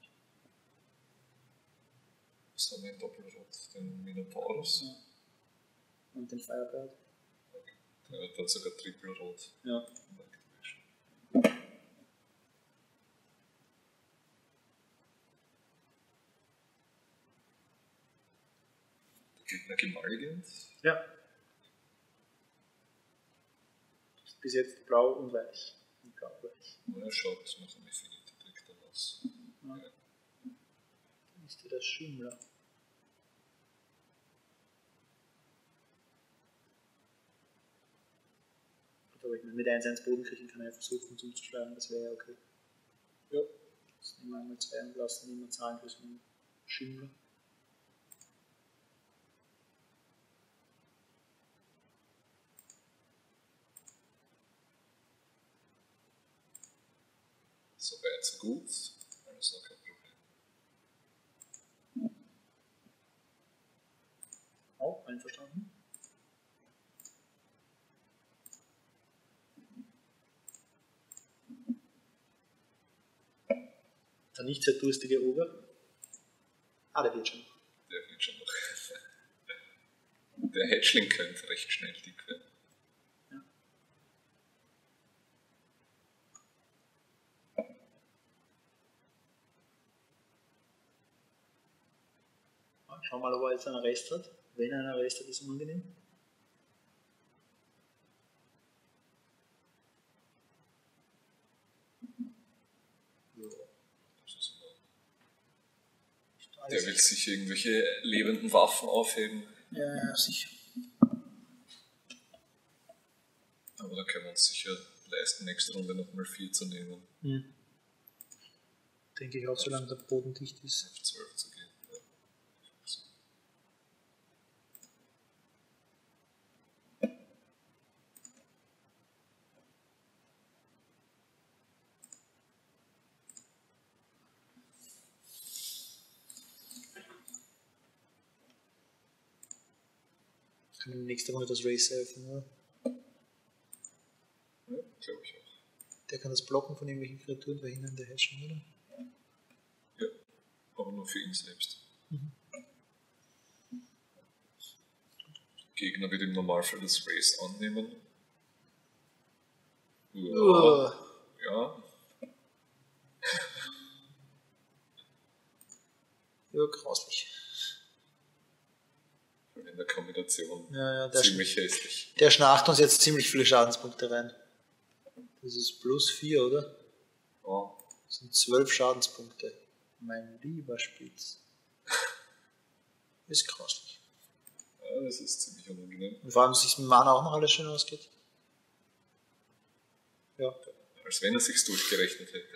[SPEAKER 2] Was haben wir in Doppelrot? Den Minotaurus?
[SPEAKER 1] Ja. Und den Firebird.
[SPEAKER 2] Okay. Der hat dann sogar Triple Rot.
[SPEAKER 1] Ja.
[SPEAKER 2] Der Gegner gemaligend?
[SPEAKER 1] Ja. Bis jetzt blau und weiß. Und blau-weiß.
[SPEAKER 2] Ja, schaut nach einem Affinity-Trick dann aus.
[SPEAKER 1] Ja.
[SPEAKER 2] Ja.
[SPEAKER 1] Dann ist hier das Schimmler. Aber ich meine, mit eins eins Boden kriegen kann er ja versuchen, uns umzuschlagen, das wäre ja okay. Ja. Jetzt nehmen wir einmal zwei und lassen immer Zahlen für so einen Schimmler.
[SPEAKER 2] So weit, so gut. Alles noch kein Problem.
[SPEAKER 1] Auch einverstanden. Der nicht sehr durstige Oger. Ah, der wird schon noch.
[SPEAKER 2] Der wird schon noch. Der Hatchling könnte recht schnell dick werden.
[SPEAKER 1] Schau mal, ob er jetzt einen Rest hat. Wenn er einen Rest hat, ist es unangenehm.
[SPEAKER 2] Ja. Das ist immer. Der will sicher irgendwelche lebenden Waffen aufheben.
[SPEAKER 1] Ja, ja, sicher.
[SPEAKER 2] Aber da können wir uns sicher leisten, nächste Runde nochmal vier zu nehmen.
[SPEAKER 1] Hm. Denke ich auch, solange der Boden dicht ist.
[SPEAKER 2] Auf zwölf zu gehen. Ja.
[SPEAKER 1] Können wir nächste Runde das Race eröffnen, oder?
[SPEAKER 2] Ja, glaube ich auch.
[SPEAKER 1] Der kann das Blocken von irgendwelchen Kreaturen verhindern, der Hedge, oder?
[SPEAKER 2] Ja, aber nur für ihn selbst.
[SPEAKER 1] Mhm.
[SPEAKER 2] Gegner wird im Normalfall das Race annehmen. Ja.
[SPEAKER 1] Uh.
[SPEAKER 2] Ja.
[SPEAKER 1] Ja, grauslich.
[SPEAKER 2] In der Kombination
[SPEAKER 1] Ja, ja, der
[SPEAKER 2] ziemlich hässlich.
[SPEAKER 1] Der schnarcht uns jetzt ziemlich viele Schadenspunkte rein. Das ist plus vier, oder?
[SPEAKER 2] Ja.
[SPEAKER 1] Das sind zwölf Schadenspunkte. Mein lieber Spitz. Ist grauslich.
[SPEAKER 2] Ja, das ist ziemlich unangenehm.
[SPEAKER 1] Und vor allem, dass sich mit Mana auch noch alles schön ausgeht. Ja.
[SPEAKER 2] Als wenn er sich's durchgerechnet hätte.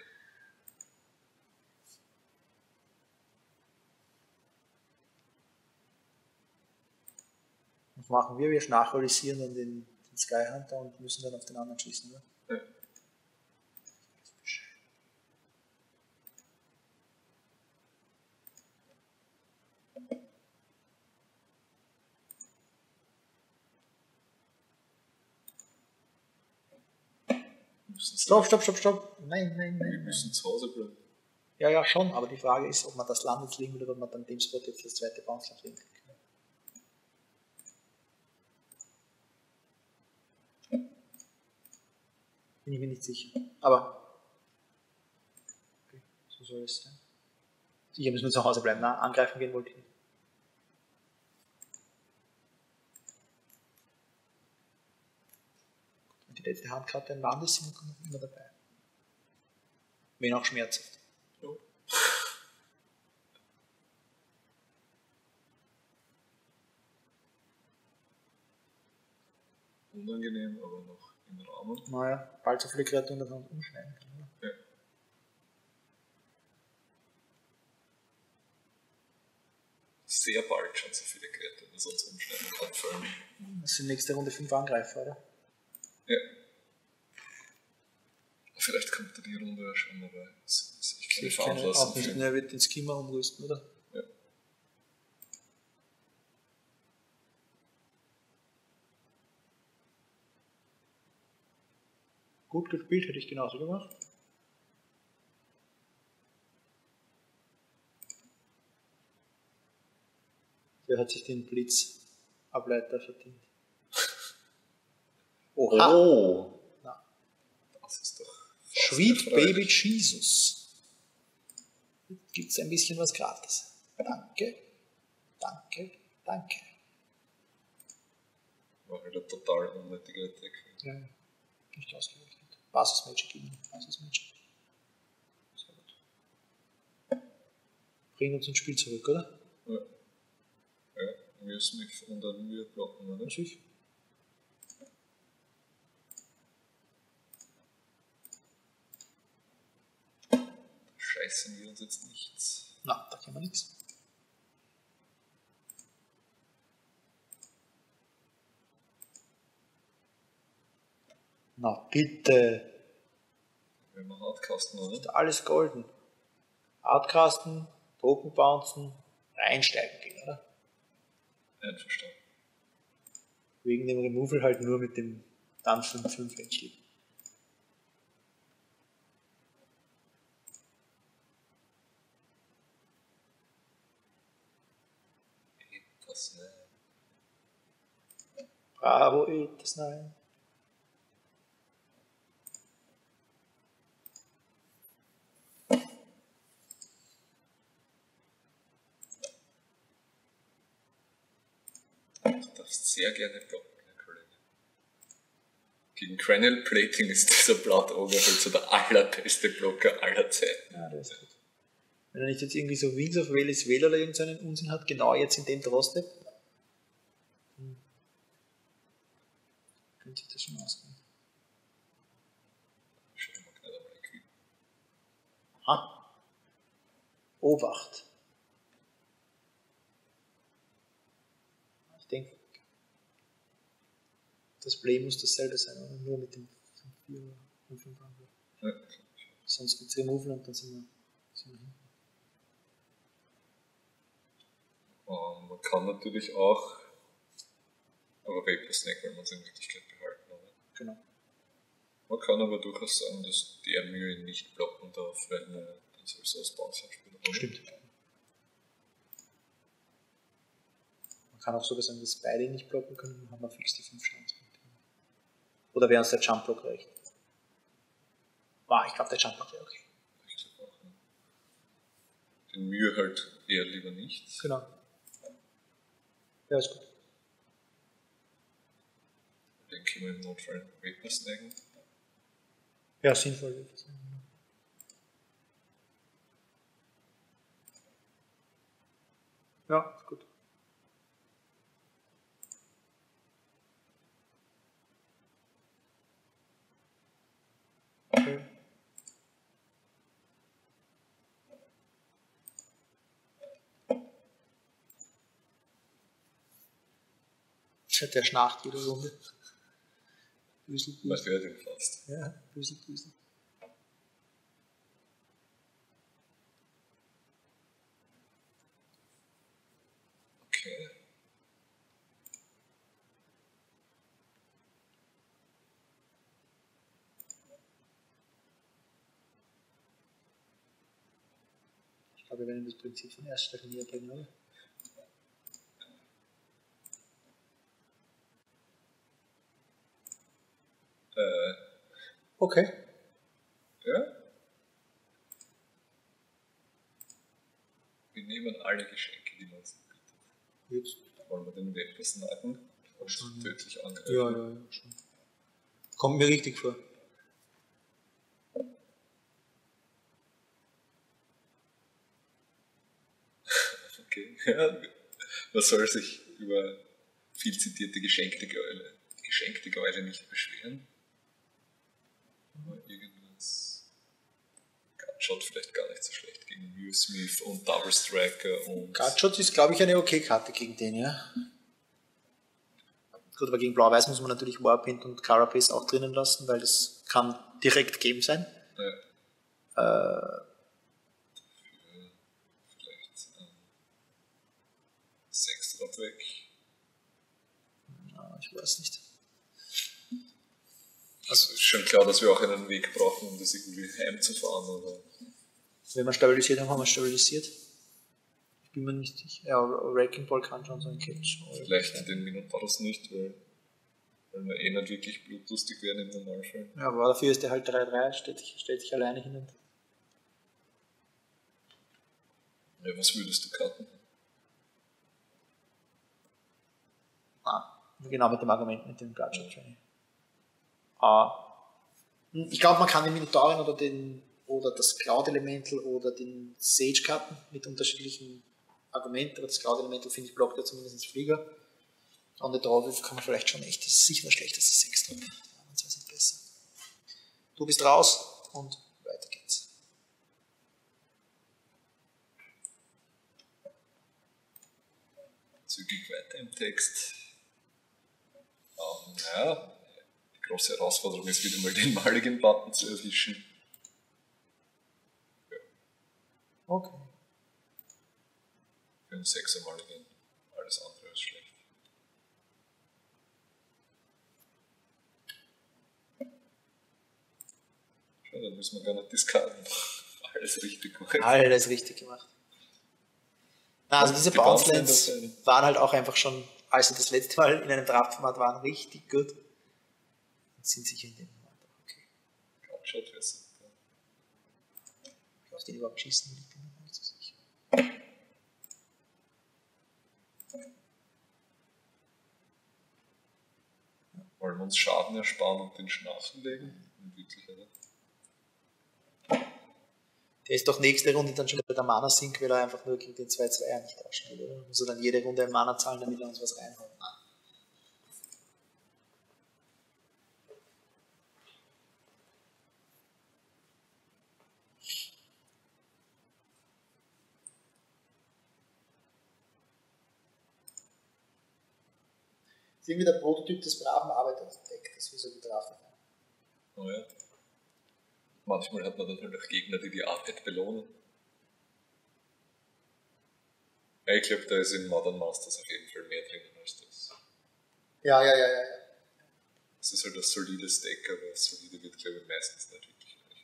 [SPEAKER 1] Was machen wir? Wir nachrollisieren dann den, den Sky Hunter und müssen dann auf den anderen schießen, oder?
[SPEAKER 2] Ja.
[SPEAKER 1] Stopp, stopp, stopp, stopp. Nein, nein, nein.
[SPEAKER 2] Wir müssen zu Hause bleiben.
[SPEAKER 1] Ja, ja, schon, aber die Frage ist, ob man das Land jetzt liegen will oder ob man dann dem Spot jetzt das zweite Bounce legen kann. Bin ich mir nicht sicher. Aber okay, so soll es sein. Sicher müssen wir zu Hause bleiben. Na, angreifen gehen wollte ich nicht. Und die letzte Handkarte ein Land ist, sind wir immer dabei. Wenn auch schmerzhaft.
[SPEAKER 2] Ja. Unangenehm, aber noch im Rahmen.
[SPEAKER 1] Naja, bald so viele Kreaturen, dass man umschneiden kann. Oder?
[SPEAKER 2] Ja. Sehr bald schon so viele Kreaturen, dass uns umschneiden kann. Vor allem.
[SPEAKER 1] Das sind nächste Runde fünf Angreifer, oder?
[SPEAKER 2] Ja. Vielleicht kommt er die Runde ja schon, aber ich kann nicht veranlassen.
[SPEAKER 1] Auch nicht mehr, wird den Skimmer umrüsten, oder?
[SPEAKER 2] Ja.
[SPEAKER 1] Gut gespielt, hätte ich genauso gemacht. Wer hat sich den Blitzableiter verdient? Oha!
[SPEAKER 2] Oh!
[SPEAKER 1] Na.
[SPEAKER 2] Das ist doch.
[SPEAKER 1] Sweet Baby Jesus. Gibt es ein bisschen was gratis? Danke, danke, danke.
[SPEAKER 2] War wieder total unnötige Attack.
[SPEAKER 1] Ja, nicht ausgerechnet. Basis Magic geben. Basis Magic. Sehr gut. Bringen uns ins Spiel zurück, oder?
[SPEAKER 2] Ja. Ja, wir müssen mich und dann wir blocken, oder?
[SPEAKER 1] Natürlich.
[SPEAKER 2] Scheißen wir uns jetzt nichts.
[SPEAKER 1] Na, da kann man nichts. Na bitte.
[SPEAKER 2] Wenn wir Hardcasten, oder?
[SPEAKER 1] Ist alles golden. Hardcasten, Token bouncen, reinsteigen gehen, oder?
[SPEAKER 2] Einverstanden.
[SPEAKER 1] Wegen dem Removal halt nur mit dem dann fünf fünf Entschlieb.
[SPEAKER 2] Das ne.
[SPEAKER 1] Bravo, Ethos, nein.
[SPEAKER 2] Du darfst sehr gerne blocken, Herr Kollege. Gegen Granule Plating ist dieser Blood Ogre halt so der allerbeste Blocker aller Zeiten.
[SPEAKER 1] Ja, der ist gut. Wenn er nicht jetzt irgendwie so Wings of Wales Wähler oder irgendeinen Unsinn hat, genau jetzt in dem Drostep, hm. könnte sich das schon ausgehen.
[SPEAKER 2] Schau mal gleich einmal equipen.
[SPEAKER 1] Aha. Obacht. Ich denke, das Play muss dasselbe sein, oder? Nur mit dem vier oder fünf Angriff.
[SPEAKER 2] Ja,
[SPEAKER 1] Sonst gibt es Removal und dann sind wir, sind wir hinten.
[SPEAKER 2] und man kann natürlich auch Aber Vapor Snake will man es in Wirklichkeit behalten, oder?
[SPEAKER 1] Genau.
[SPEAKER 2] Man kann aber durchaus sagen, dass der Mühe nicht blocken darf, weil man dann sowieso als Bouncer spielt.
[SPEAKER 1] Stimmt. Man kann auch sogar sagen, dass beide nicht blocken können, dann haben wir fix die fünf Schadenspunkte. Oder wäre uns der Jump Block recht? Wow, ich glaube, der Jump Block wäre okay.
[SPEAKER 2] Ich glaube auch. Ne? Den Mühe halt eher lieber nicht.
[SPEAKER 1] Genau. Ja, ist gut.
[SPEAKER 2] Den können wir im Notfall Vapor snacken.
[SPEAKER 1] Ja, sinnvoll. Ja, ist gut. Okay. Der schnarcht jede Runde. Büsel, Büsel.
[SPEAKER 2] Was wäre denn fast?
[SPEAKER 1] Ja, Büsel, Büsel.
[SPEAKER 2] Okay.
[SPEAKER 1] Ich glaube, wir werden das Prinzip von erster Stelle näher bringen, oder?
[SPEAKER 2] Äh,
[SPEAKER 1] Okay.
[SPEAKER 2] ja. Wir nehmen alle Geschenke, die man uns bietet.
[SPEAKER 1] Jetzt.
[SPEAKER 2] Wollen wir den Vapor snacken und
[SPEAKER 1] Schon.
[SPEAKER 2] tödlich angreifen?
[SPEAKER 1] Ja, ja, ja, schon. Kommt mir richtig vor.
[SPEAKER 2] Okay. Ja. Man soll sich über viel zitierte geschenkte Gäule, geschenkte Gäule nicht beschweren. Aber irgendwas. Gutshot vielleicht gar nicht so schlecht gegen Will Smith und Double Striker und.
[SPEAKER 1] Gutshot ist, glaube ich, eine okay Karte gegen den, ja. Gut, aber gegen Blau-Weiß muss man natürlich Warpaint und Carapace auch drinnen lassen, weil das kann direkt Game sein.
[SPEAKER 2] Ja.
[SPEAKER 1] Äh,
[SPEAKER 2] Vielleicht ähm, sechs Drop weg.
[SPEAKER 1] na, ich weiß nicht.
[SPEAKER 2] Also ist schon klar, dass wir auch einen Weg brauchen, um das irgendwie heimzufahren, aber.
[SPEAKER 1] Wenn wir stabilisiert haben, haben wir stabilisiert. Ich bin mir nicht sicher. Ja, Wrecking Ball kann schon so ein Catch.
[SPEAKER 2] Vielleicht den Minotaurus nicht, weil, weil wir eh nicht wirklich blutlustig werden im Normalfall.
[SPEAKER 1] Ja, aber dafür ist der halt drei drei, steht, stellt sich alleine hin. Und
[SPEAKER 2] Ja, was würdest du cutten?
[SPEAKER 1] ah, genau mit dem Argument mit dem Gutshot Train. Ah, ich glaube, man kann den Minotauren oder den oder das Cloud Elemental oder den Sage cutten mit unterschiedlichen Argumenten, aber das Cloud Elemental finde ich blockt ja zumindest Flieger. Und der Drauf kann man vielleicht schon echt, das ist sicher schlecht, das ist sechs Drop. Das ist nicht besser. Du bist raus und weiter geht's.
[SPEAKER 2] Zügig weiter im Text. Um, naja, die große Herausforderung ist wieder mal den Mulligan-Button zu erwischen.
[SPEAKER 1] Okay.
[SPEAKER 2] Für einen Sechser Mulligan. Alles andere ist schlecht. Ja, dann müssen wir gar nicht discarden. Alles richtig gemacht.
[SPEAKER 1] Alles richtig gemacht. Na, also diese
[SPEAKER 2] Die
[SPEAKER 1] Bounce
[SPEAKER 2] Bounce
[SPEAKER 1] Lands
[SPEAKER 2] Lands
[SPEAKER 1] waren halt auch einfach schon, als sie das letzte Mal in einem Draftformat waren, richtig gut. Und sind sicher in dem Format auch okay.
[SPEAKER 2] Gutshot wäre super.
[SPEAKER 1] Ich auf den überhaupt schießen will, ich bin mir nicht so sicher.
[SPEAKER 2] Wollen wir uns Schaden ersparen und den Schnarchen legen? Wirklich, oder?
[SPEAKER 1] Der ist doch nächste Runde dann schon bei der Mana Sync, weil er einfach nur gegen den zwei zwei nicht tauschen will, oder? Muss er dann jede Runde ein Mana zahlen, damit er uns was reinhaut? Nein. Das ist irgendwie der Prototyp des braven Arbeiter-Deck, das wir so gedraftet haben.
[SPEAKER 2] Oh ja. Manchmal hat man dann halt auch Gegner, die die Arbeit belohnen. Ja, ich glaube, da ist in Modern Masters auf jeden Fall mehr drinnen als das.
[SPEAKER 1] Ja, ja, ja, ja, ja.
[SPEAKER 2] Es ist halt ein solides Deck, aber das solide wird, glaube ich, meistens nicht wirklich reichen.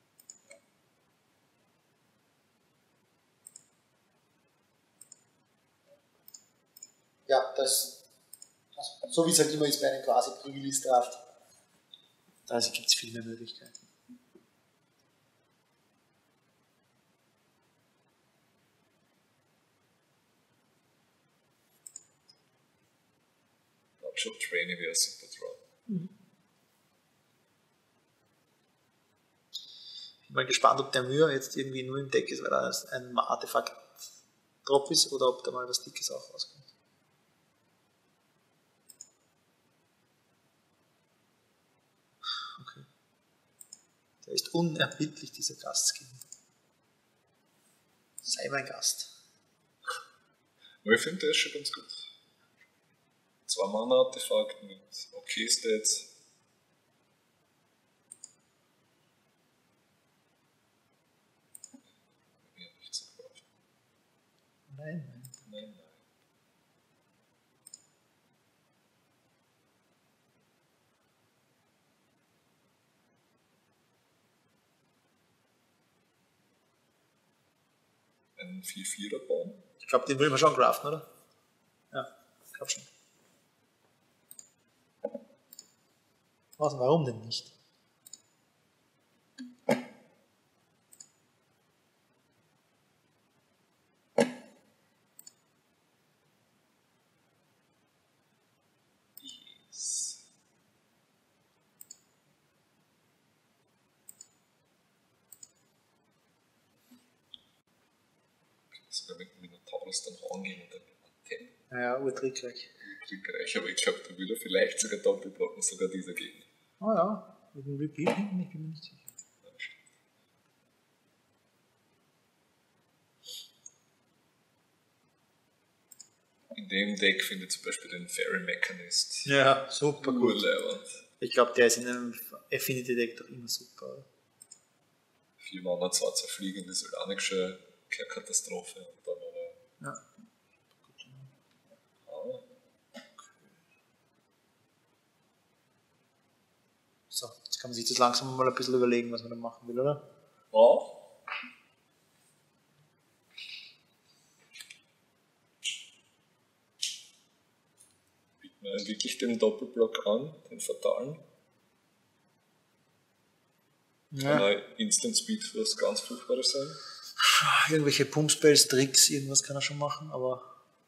[SPEAKER 1] Ja, das, also, so wie es halt immer ist bei einem quasi Pre-Release-Draft. Da gibt es viel mehr Möglichkeiten.
[SPEAKER 2] Job Training wäre super drauf. Mhm.
[SPEAKER 1] Ich bin mal gespannt, ob der Myr jetzt irgendwie nur im Deck ist, weil er ein Artefakt-Drop ist oder ob da mal was Dickes auch rauskommt. Okay. Der ist unerbittlich, dieser Gastskin. Sei mein Gast.
[SPEAKER 2] Aber ich finde, der ist schon ganz gut. Zwei Mana-Artefakt mit okay Stats. Ich habe nicht so gekauft.
[SPEAKER 1] Nein, nein.
[SPEAKER 2] Nein, nein. Ein vier vierer Baum.
[SPEAKER 1] Ich glaube, den will man schon craften, oder? Ja, ich glaube schon. Was, warum denn nicht?
[SPEAKER 2] Yes. Sogar mit dem Minotaurus dann angehen und dann Attack.
[SPEAKER 1] Naja, urtrickreich.
[SPEAKER 2] Urtrickreich, aber ich glaube, da würde vielleicht sogar doppelblocken, sogar dieser Gegner.
[SPEAKER 1] Oh ja, mit dem Repeat hinten, ich bin mir nicht sicher.
[SPEAKER 2] In dem Deck finde ich zum Beispiel den Fairy Mechanist.
[SPEAKER 1] Ja, super gut.
[SPEAKER 2] Urleibend.
[SPEAKER 1] Ich glaube, der ist in einem Affinity Deck doch immer super, oder?
[SPEAKER 2] Vier Mana, zwei zerfliegen, das ist halt auch nicht schon keine Katastrophe. Und dann aber.
[SPEAKER 1] Ja.
[SPEAKER 2] Ah.
[SPEAKER 1] So, jetzt kann man sich das langsam mal ein bisschen überlegen, was man da machen will, oder?
[SPEAKER 2] Ja. Bieten wir wirklich den Doppelblock an, den fatalen.
[SPEAKER 1] Ja.
[SPEAKER 2] Kann er Instant Speed was ganz Furchtbares sein?
[SPEAKER 1] Irgendwelche Pumpspells, Tricks, irgendwas kann er schon machen, aber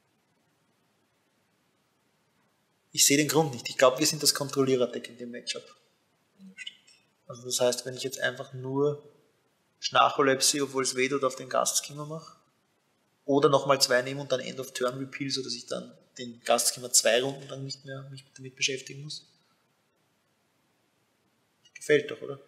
[SPEAKER 1] ich sehe den Grund nicht. Ich glaube, wir sind das Kontrollierer-Deck in dem Matchup.
[SPEAKER 2] Ja, stimmt.
[SPEAKER 1] Also das heißt, wenn ich jetzt einfach nur Schnarcholepsie, obwohl es weh tut, auf den Gastskimmer mache, oder nochmal zwei nehme und dann End of Turn Repeal, sodass ich dann den Gastskimmer zwei Runden dann nicht mehr mich damit beschäftigen muss. Gefällt doch, oder?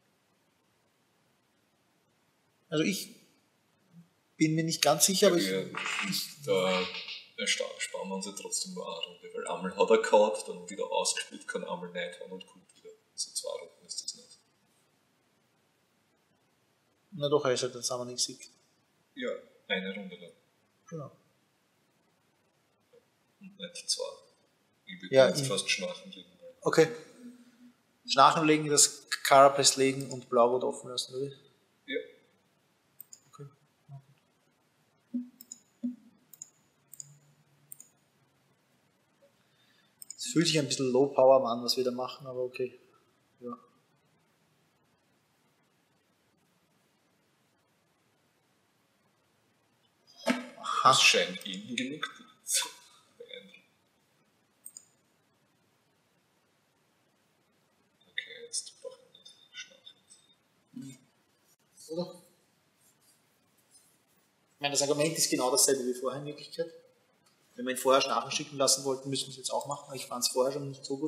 [SPEAKER 1] Also ich bin mir nicht ganz sicher, aber ich...
[SPEAKER 2] Ja, da sparen wir uns ja trotzdem nur eine Runde, weil einmal hat er gehauen, dann wieder ausgespielt, kann einmal nicht haben und kommt wieder. So zwei Runden ist das nicht.
[SPEAKER 1] Na doch, er ist halt ein Summoning-Sieg.
[SPEAKER 2] Ja, eine Runde lang.
[SPEAKER 1] Genau.
[SPEAKER 2] Und nicht zwei. Ich würde
[SPEAKER 1] Ja,
[SPEAKER 2] jetzt
[SPEAKER 1] in-
[SPEAKER 2] fast Schnarchen legen.
[SPEAKER 1] Okay. Schnarchen legen, das Carapace legen und Blaurot offen lassen, oder?
[SPEAKER 2] Ja.
[SPEAKER 1] Okay. Es fühlt sich ein bisschen Low Power an, was wir da machen, aber okay. Ja.
[SPEAKER 2] Das scheint ihnen genug zu beenden. Okay, jetzt brauche ich nicht Schnarchen.
[SPEAKER 1] Oder? Ich meine, das Argument ist genau dasselbe wie vorher in Wirklichkeit. Wenn wir ihn vorher Schnarchen schicken lassen wollten, müssen wir es jetzt auch machen. Aber ich fand es vorher schon nicht so gut.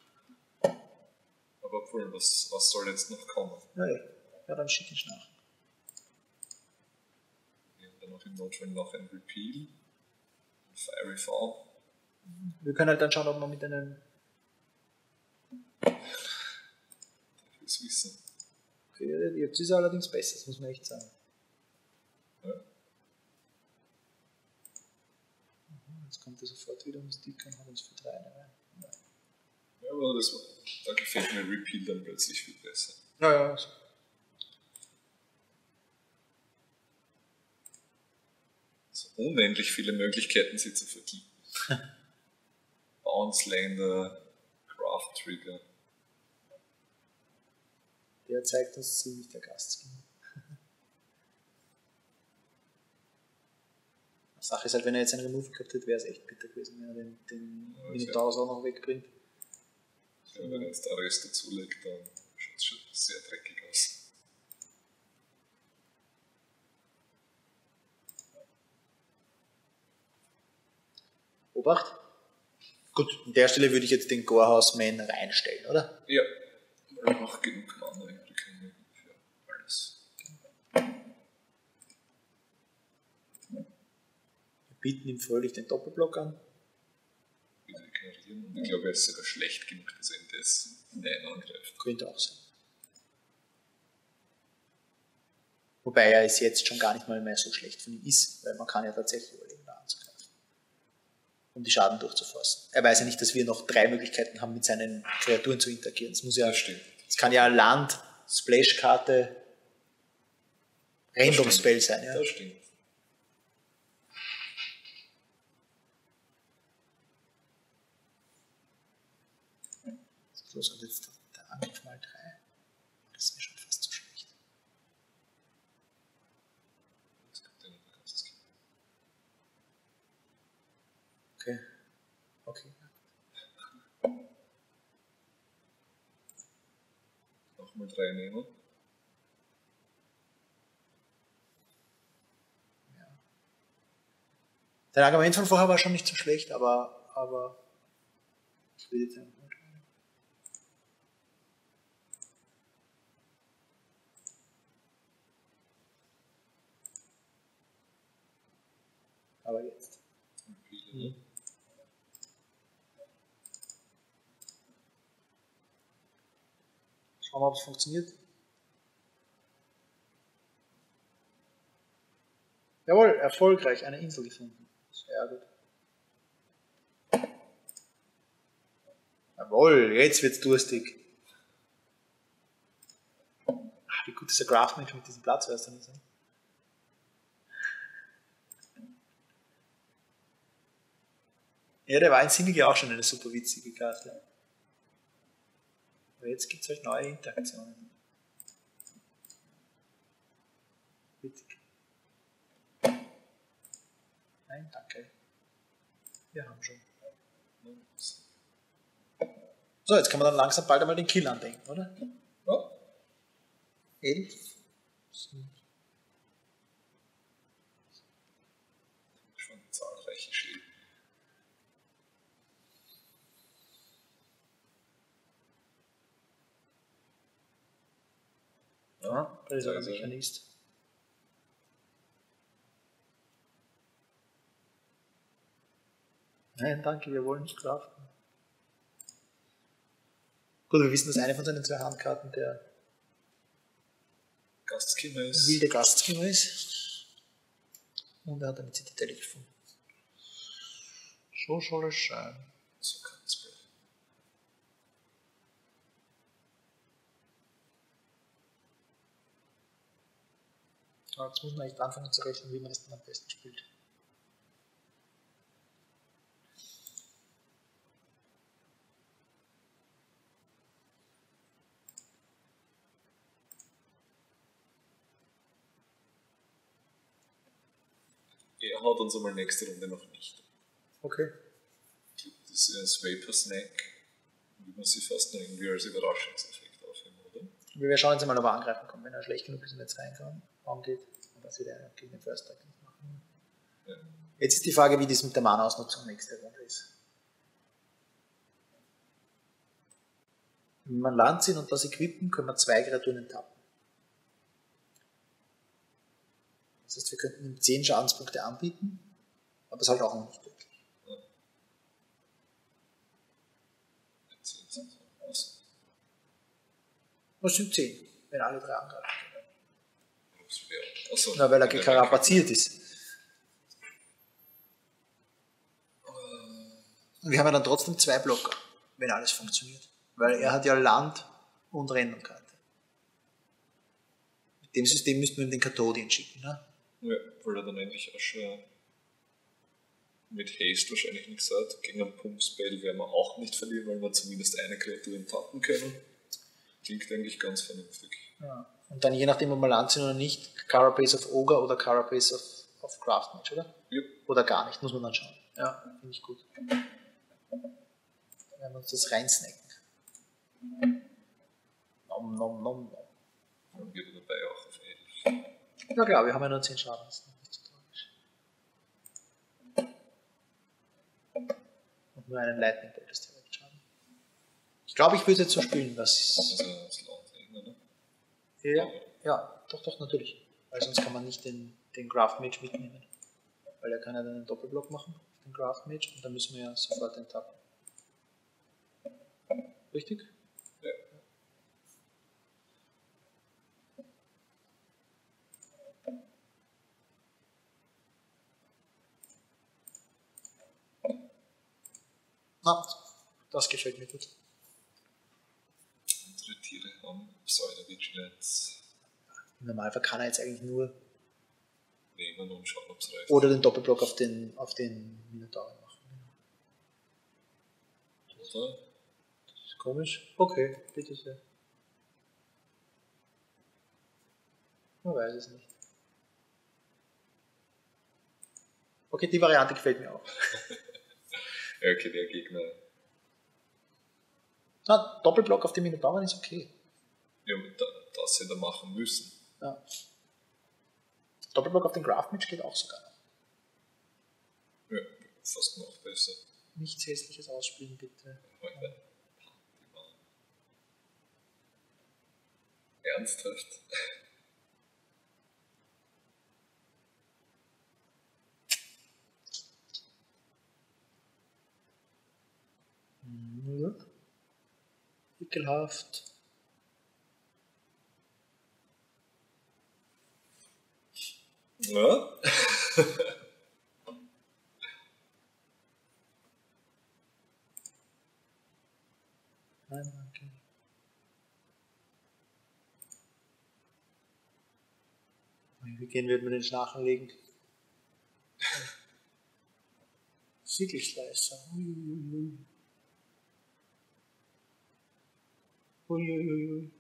[SPEAKER 2] Aber obwohl, was, was soll jetzt noch kommen?
[SPEAKER 1] Ja, ja. Ja, dann schick ihn Schnarchen.
[SPEAKER 2] Wir haben dann noch im Notfall noch ein Repeal. Ein Fiery Fall.
[SPEAKER 1] Wir können halt dann schauen, ob wir mit einem...
[SPEAKER 2] Ich will es wissen.
[SPEAKER 1] Okay, jetzt ist er allerdings besser, das muss man echt sagen.
[SPEAKER 2] Ja.
[SPEAKER 1] Jetzt kommt er sofort wieder um das Dick und hat uns für drei eine rein.
[SPEAKER 2] aber das war, da gefällt mir Repeal dann plötzlich viel besser.
[SPEAKER 1] Ja, ja.
[SPEAKER 2] So unendlich viele Möglichkeiten, sie zu vergeben. Bounce Lander, Craft Trigger.
[SPEAKER 1] Der zeigt uns ziemlich der Gastskin. Die Sache ist halt, wenn er jetzt einen Remove gehabt hätte, wäre es echt bitter gewesen, wenn er den, den
[SPEAKER 2] Ja,
[SPEAKER 1] Minotaurus auch noch wegbringt.
[SPEAKER 2] Ja, wenn er jetzt Arrest dazulegt, dann schaut es schon sehr dreckig aus.
[SPEAKER 1] Obacht. Gut, an der Stelle würde ich jetzt den Gorehouse-Man reinstellen, oder?
[SPEAKER 2] Ja, weil noch genug Mana übrig für alles.
[SPEAKER 1] Wir bieten ihm fröhlich den Doppelblock an.
[SPEAKER 2] Wieder ignorieren. Und ich glaube, er ist sogar schlecht genug, dass er ihn das hinein angreift.
[SPEAKER 1] Könnte auch sein. Wobei er es jetzt schon gar nicht mal mehr so schlecht von ihm ist, weil man kann ja tatsächlich überlegen, da anzugreifen. Um die Schaden durchzuforsten. Er weiß ja nicht, dass wir noch drei Möglichkeiten haben, mit seinen Kreaturen zu interagieren. Es muss ja,
[SPEAKER 2] Das stimmt.
[SPEAKER 1] es kann ja Land, Splash-Karte, Random-Spell sein. Ja.
[SPEAKER 2] Das stimmt.
[SPEAKER 1] So, und jetzt der Angriff mal drei. Das ist mir schon fast zu schlecht.
[SPEAKER 2] Jetzt kommt der noch ganz Kind.
[SPEAKER 1] Okay. Okay.
[SPEAKER 2] Nochmal drei nehmen.
[SPEAKER 1] Ja. Dein Argument von vorher war schon nicht so schlecht, aber, aber ich will jetzt einfach mal drei. Aber jetzt.
[SPEAKER 2] Mhm.
[SPEAKER 1] Schauen wir, ob es funktioniert. Jawohl, erfolgreich eine Insel gefunden. Sehr gut. Jawohl, jetzt wird's durstig. Ach, wie gut ist der Craftmensch mit diesem Platz, weißt du nicht so? Ja, der war in Simic ja auch schon eine super witzige Karte. Aber jetzt gibt es halt neue Interaktionen. Witzig. Nein, danke. Wir haben schon. So, jetzt kann man dann langsam bald einmal den Kill andenken, oder?
[SPEAKER 2] Ja.
[SPEAKER 1] Elf.
[SPEAKER 2] Schon zahlreiche Schäden.
[SPEAKER 1] Ja, da ist er der
[SPEAKER 2] also-
[SPEAKER 1] Mechanist. Nein, danke, wir wollen nicht craften. Gut, wir wissen, dass eine von seinen zwei Handkarten der
[SPEAKER 2] Gastskimmer ist.
[SPEAKER 1] wilde Gastgeber ist. Und er hat eine Zitadelle gefunden. So soll es sein.
[SPEAKER 2] So kann es bleiben.
[SPEAKER 1] Aber jetzt muss man echt anfangen zu rechnen, wie man das dann am besten spielt.
[SPEAKER 2] Er haut uns einmal nächste Runde noch nicht.
[SPEAKER 1] Okay.
[SPEAKER 2] Ich glaube, das ist Vapor Snack, wie man sie fast noch irgendwie als Überraschungseffekt aufheben, oder?
[SPEAKER 1] Wir schauen jetzt mal, ob er angreifen kommt. Wenn er schlecht genug ist und jetzt reinkommt, geht, und das wieder gegen den First Strike nicht machen.
[SPEAKER 2] Ja.
[SPEAKER 1] Jetzt ist die Frage, wie das mit der Mana-Ausnutzung nächste Runde ist. Wenn wir Land sind und das equippen, können wir zwei Kreaturen tappen. Das heißt, wir könnten ihm zehn Schadenspunkte anbieten, aber das ist halt auch noch nicht wirklich.
[SPEAKER 2] Ja. Jetzt sind sie was.
[SPEAKER 1] Was sind zehn, wenn alle drei angreifen können?
[SPEAKER 2] Ups, wer? Achso,
[SPEAKER 1] Na, weil er
[SPEAKER 2] der
[SPEAKER 1] gekarapaziert ist. Und wir haben ja dann trotzdem zwei Blocker. wenn alles funktioniert. Weil er hat ja Land und Random-Karte. Mit dem System müssten wir ihm den Kathodien schicken, ne?
[SPEAKER 2] Ja, weil er dann endlich auch schon mit Haste wahrscheinlich nichts hat. Gegen einen Pump-Spell werden wir auch nicht verlieren, weil wir zumindest eine Kreatur enttappen können. Klingt eigentlich ganz vernünftig.
[SPEAKER 1] Ja. Und dann je nachdem, ob wir Land sind oder nicht, Carapace of Ogre oder Carapace of, of Craftmage, oder?
[SPEAKER 2] Ja.
[SPEAKER 1] Oder gar nicht, muss man dann schauen. Ja, finde ich gut. Dann werden wir uns das reinsnacken. Nom, nom, nom, nom.
[SPEAKER 2] Dann wird er dabei auch auf elf.
[SPEAKER 1] Ja klar, wir haben ja nur zehn Schaden. Das ist nicht so tragisch. Und nur einen Lightning Bolt ist direkt Schaden. Ich glaube, ich würde jetzt so spielen, was.
[SPEAKER 2] Also das Land oder?
[SPEAKER 1] Ja, ja, doch, doch, natürlich. Weil sonst kann man nicht den, den Craft Mage mitnehmen. Weil er kann ja dann einen Doppelblock machen, den Craft Mage, und dann müssen wir ja sofort enttappen. Richtig?
[SPEAKER 2] Ja.
[SPEAKER 1] Na, das gefällt mir gut.
[SPEAKER 2] Unsere Tiere haben Pseudo-Vigilance.
[SPEAKER 1] Im Normalfall kann er jetzt eigentlich nur
[SPEAKER 2] Nehmen und schauen, ob es reicht.
[SPEAKER 1] oder den Doppelblock auf den, auf den Minotaur machen.
[SPEAKER 2] Oder?
[SPEAKER 1] Das ist komisch. Okay, bitte sehr. Man weiß es nicht. Okay, die Variante gefällt mir auch.
[SPEAKER 2] Ja, okay, der Gegner.
[SPEAKER 1] Na, Doppelblock auf den Minotauren ist okay.
[SPEAKER 2] Ja, da, das sie da machen müssen.
[SPEAKER 1] Ja. Doppelblock auf den Craft Mage geht auch sogar.
[SPEAKER 2] Ja, fast noch besser.
[SPEAKER 1] Nichts Hässliches ausspielen, bitte.
[SPEAKER 2] Heute. Ernsthaft?
[SPEAKER 1] Ja. Ekelhaft.
[SPEAKER 2] Ja?
[SPEAKER 1] Nein, danke. Wie gehen wir mit den Schlachen legen? Siegelschleißer. Uiuiui. Uiuiui.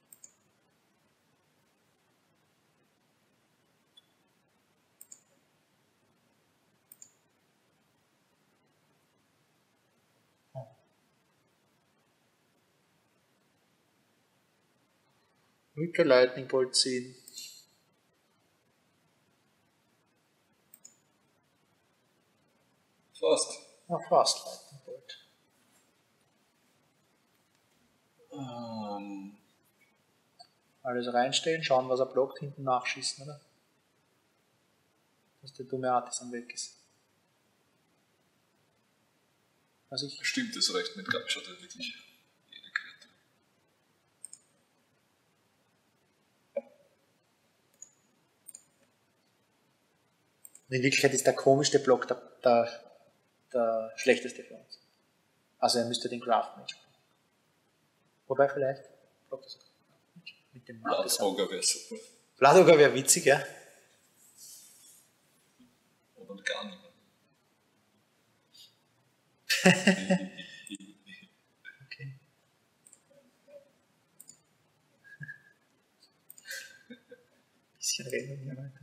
[SPEAKER 1] Mit der Lightning Bolt ziehen.
[SPEAKER 2] Fast.
[SPEAKER 1] Ah, fast Lightning Bolt.
[SPEAKER 2] Ähm,
[SPEAKER 1] Alles reinstellen, schauen, was er blockt, hinten nachschießen, oder? Dass der dumme Artisan weg ist. Also ich.
[SPEAKER 2] stimmt, das reicht mit Gunshot wirklich jede Kreatur.
[SPEAKER 1] In Wirklichkeit ist der komischste Block der, der, der schlechteste für uns. Also er müsste den Craft Mage machen. Wobei vielleicht blockt er sogar mit dem Artisan.
[SPEAKER 2] Bloodogre wäre super.
[SPEAKER 1] Bloodogre wäre witzig, ja?
[SPEAKER 2] Oder gar nicht mehr.
[SPEAKER 1] Okay. Bisschen reden hier, Leute.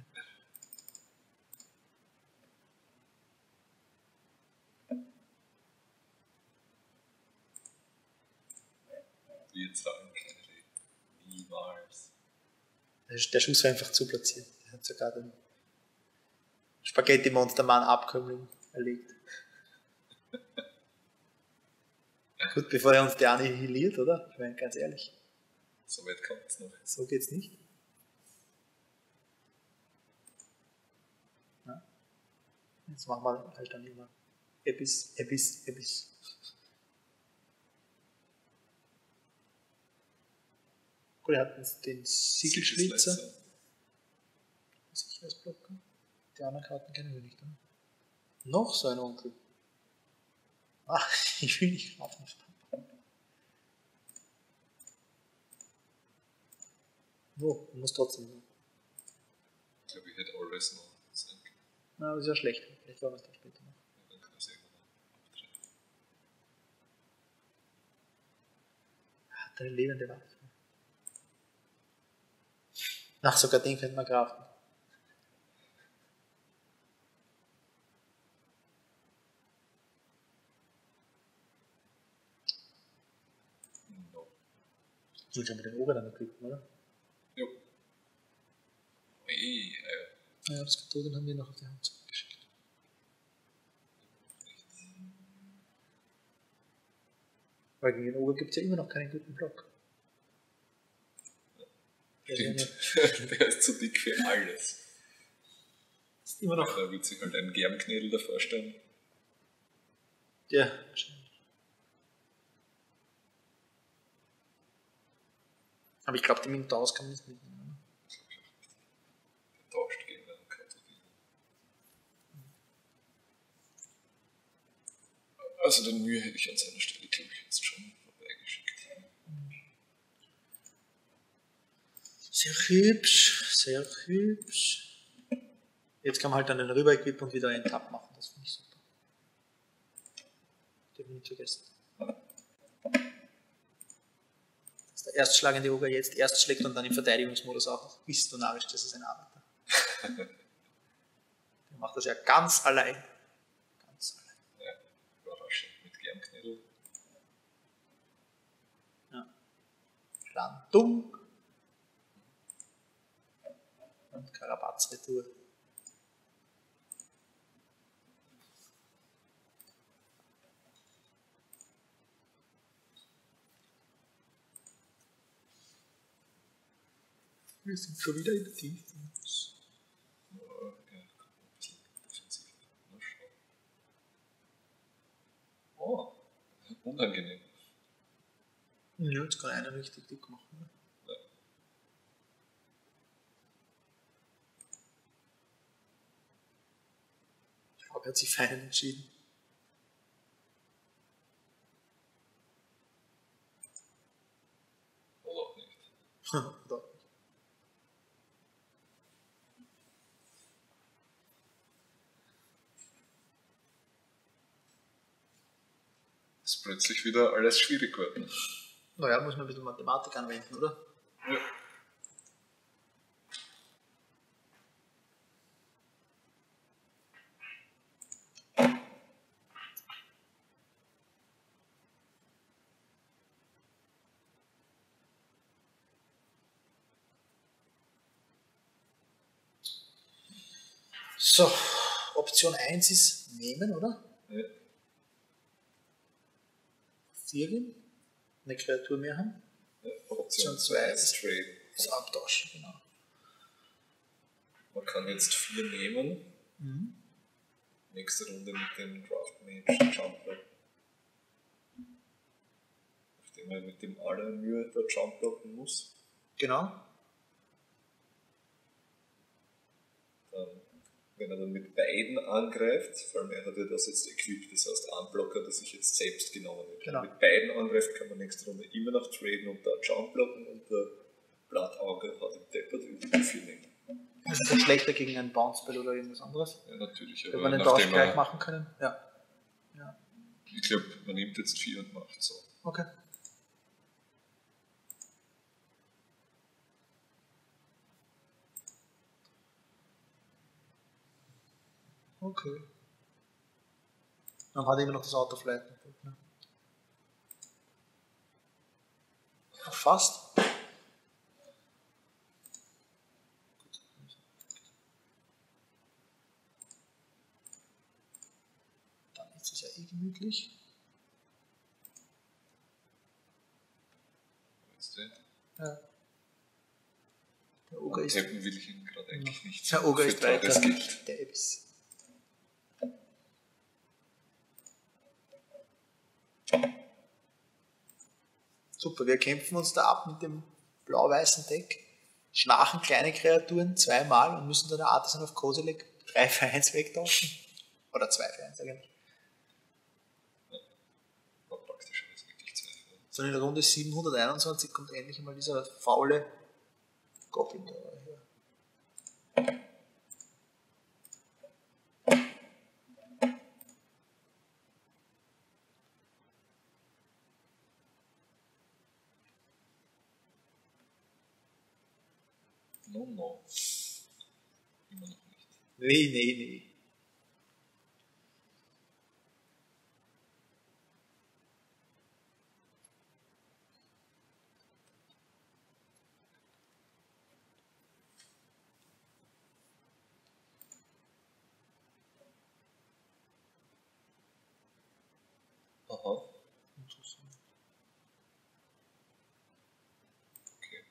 [SPEAKER 2] Wir zahlen keine Reden. Niemals.
[SPEAKER 1] Der Schuss war einfach zu platziert. Er hat sogar den Spaghetti-Monster-Mann-Abkömmling erlegt. Gut, bevor er uns der annihiliert, oder? Ich meine, ganz ehrlich.
[SPEAKER 2] So weit kommt es noch.
[SPEAKER 1] So geht's nicht. Ja. Jetzt machen wir halt dann immer Epis, Epis, Epis. Gut, er hat jetzt den Siegelschlitzer. Sicherheitsblocker. Die anderen Karten kennen wir nicht, oder? Noch so ein Onkel. Ach, ich will nicht grafen. Oh, man muss trotzdem.
[SPEAKER 2] Ich glaube, ich hätte Always noch sein können.
[SPEAKER 1] Na, das ist ja schlecht. Vielleicht wollen wir es dann später noch.
[SPEAKER 2] Dann kann ich es irgendwann auftreten.
[SPEAKER 1] Hat eine lebende Waffe. Ach, sogar den könnte man craften.
[SPEAKER 2] No.
[SPEAKER 1] Soll ich schon mit den Oger dann equippen, oder?
[SPEAKER 2] Jo. Ey, äh,
[SPEAKER 1] Ja, das Kathoden haben wir noch auf die Hand zurückgeschickt. Weil gegen den Oger gibt es ja immer noch keinen guten Block. Der ist, ja
[SPEAKER 2] stimmt. Der ist zu dick für alles.
[SPEAKER 1] ist immer noch.
[SPEAKER 2] Da wird sich halt ein Germknädel davor stellen.
[SPEAKER 1] Ja, wahrscheinlich. Aber ich glaube, die Mintaus kann man nicht mitnehmen.
[SPEAKER 2] Tauscht gegen einen Kategorie. Also den Mühe hätte ich an seiner Stelle, glaube ich, jetzt schon vorbeigeschickt.
[SPEAKER 1] Sehr hübsch, sehr hübsch. Jetzt kann man halt dann den Rüber-Equip und wieder einen Tab machen. Das finde ich super. Den habe ich nicht vergessen. Dass der erstschlagende Oger jetzt erst schlägt und dann im Verteidigungsmodus auch noch. Bist du narrisch, das ist ein Arbeiter. Der macht das ja ganz allein. Ganz allein.
[SPEAKER 2] Ja, überraschend mit Germknädel.
[SPEAKER 1] Ja. Landung. Und Karabats Retour. Wir sind schon wieder in der Tiefe.
[SPEAKER 2] Ja, ja, kann man ein bisschen defensiv nachschauen. Oh, unangenehm.
[SPEAKER 1] Ja, jetzt kann einer richtig dick machen. Ne?
[SPEAKER 2] Ja.
[SPEAKER 1] Ich glaube, er hat sich fein entschieden.
[SPEAKER 2] Oder auch nicht.
[SPEAKER 1] Oder auch nicht.
[SPEAKER 2] Ist plötzlich wieder alles schwierig geworden.
[SPEAKER 1] Naja, muss man ein bisschen Mathematik anwenden, oder?
[SPEAKER 2] Ja.
[SPEAKER 1] So, Option eins ist nehmen, oder?
[SPEAKER 2] Ja.
[SPEAKER 1] Thirien. Eine Kreatur mehr haben.
[SPEAKER 2] Ja. Option
[SPEAKER 1] Option
[SPEAKER 2] zwei
[SPEAKER 1] zwei
[SPEAKER 2] ist
[SPEAKER 1] ist-
[SPEAKER 2] Trade.
[SPEAKER 1] Das Abtauschen, genau.
[SPEAKER 2] Man kann jetzt vier nehmen.
[SPEAKER 1] Mhm.
[SPEAKER 2] Nächste Runde mit dem Draft Mage Jumper. Nachdem er mit dem aller Mühe der Jump blocken muss.
[SPEAKER 1] Genau.
[SPEAKER 2] Dann, wenn er dann mit beiden angreift, vor allem er hat ja das jetzt equipped, das heißt ein Blocker, das ich jetzt selbst genommen habe.
[SPEAKER 1] Genau.
[SPEAKER 2] Mit beiden angreift, kann man nächste Runde immer noch traden und da Jump blocken und der Blattauge hat im Deppert über vier nehmen.
[SPEAKER 1] Das ist ja schlechter gegen einen Bounce-Spell oder irgendwas anderes.
[SPEAKER 2] Ja, natürlich,
[SPEAKER 1] Wenn
[SPEAKER 2] aber
[SPEAKER 1] wir den Tausch
[SPEAKER 2] nachdem
[SPEAKER 1] gleich
[SPEAKER 2] er,
[SPEAKER 1] machen können. Ja. Ja.
[SPEAKER 2] ich glaube, man nimmt jetzt vier und macht so.
[SPEAKER 1] Okay. Okay. Dann hat er immer noch das Autoflight. Ne? Ach, fast. Dann ist es ja eh gemütlich.
[SPEAKER 2] Weißt du?
[SPEAKER 1] Ja. Der Oger ist,
[SPEAKER 2] Tappen will ich ihn gerade eigentlich nicht.
[SPEAKER 1] der Oger
[SPEAKER 2] Für
[SPEAKER 1] ist weiter.
[SPEAKER 2] teures Geld.
[SPEAKER 1] Der Abyss. Super, wir kämpfen uns da ab mit dem blau-weißen Deck, schnarchen kleine Kreaturen zweimal und müssen dann eine Artisan auf Kozilek drei für eins wegtauschen. Oder zwei für eins eigentlich.
[SPEAKER 2] War praktischerweise wirklich zwei.
[SPEAKER 1] So in der Runde siebenhunderteinundzwanzig kommt endlich einmal dieser faule Goblin da hier.
[SPEAKER 2] No, no. Immer noch nicht.
[SPEAKER 1] Nee, nee, nee.
[SPEAKER 2] Aha. Okay.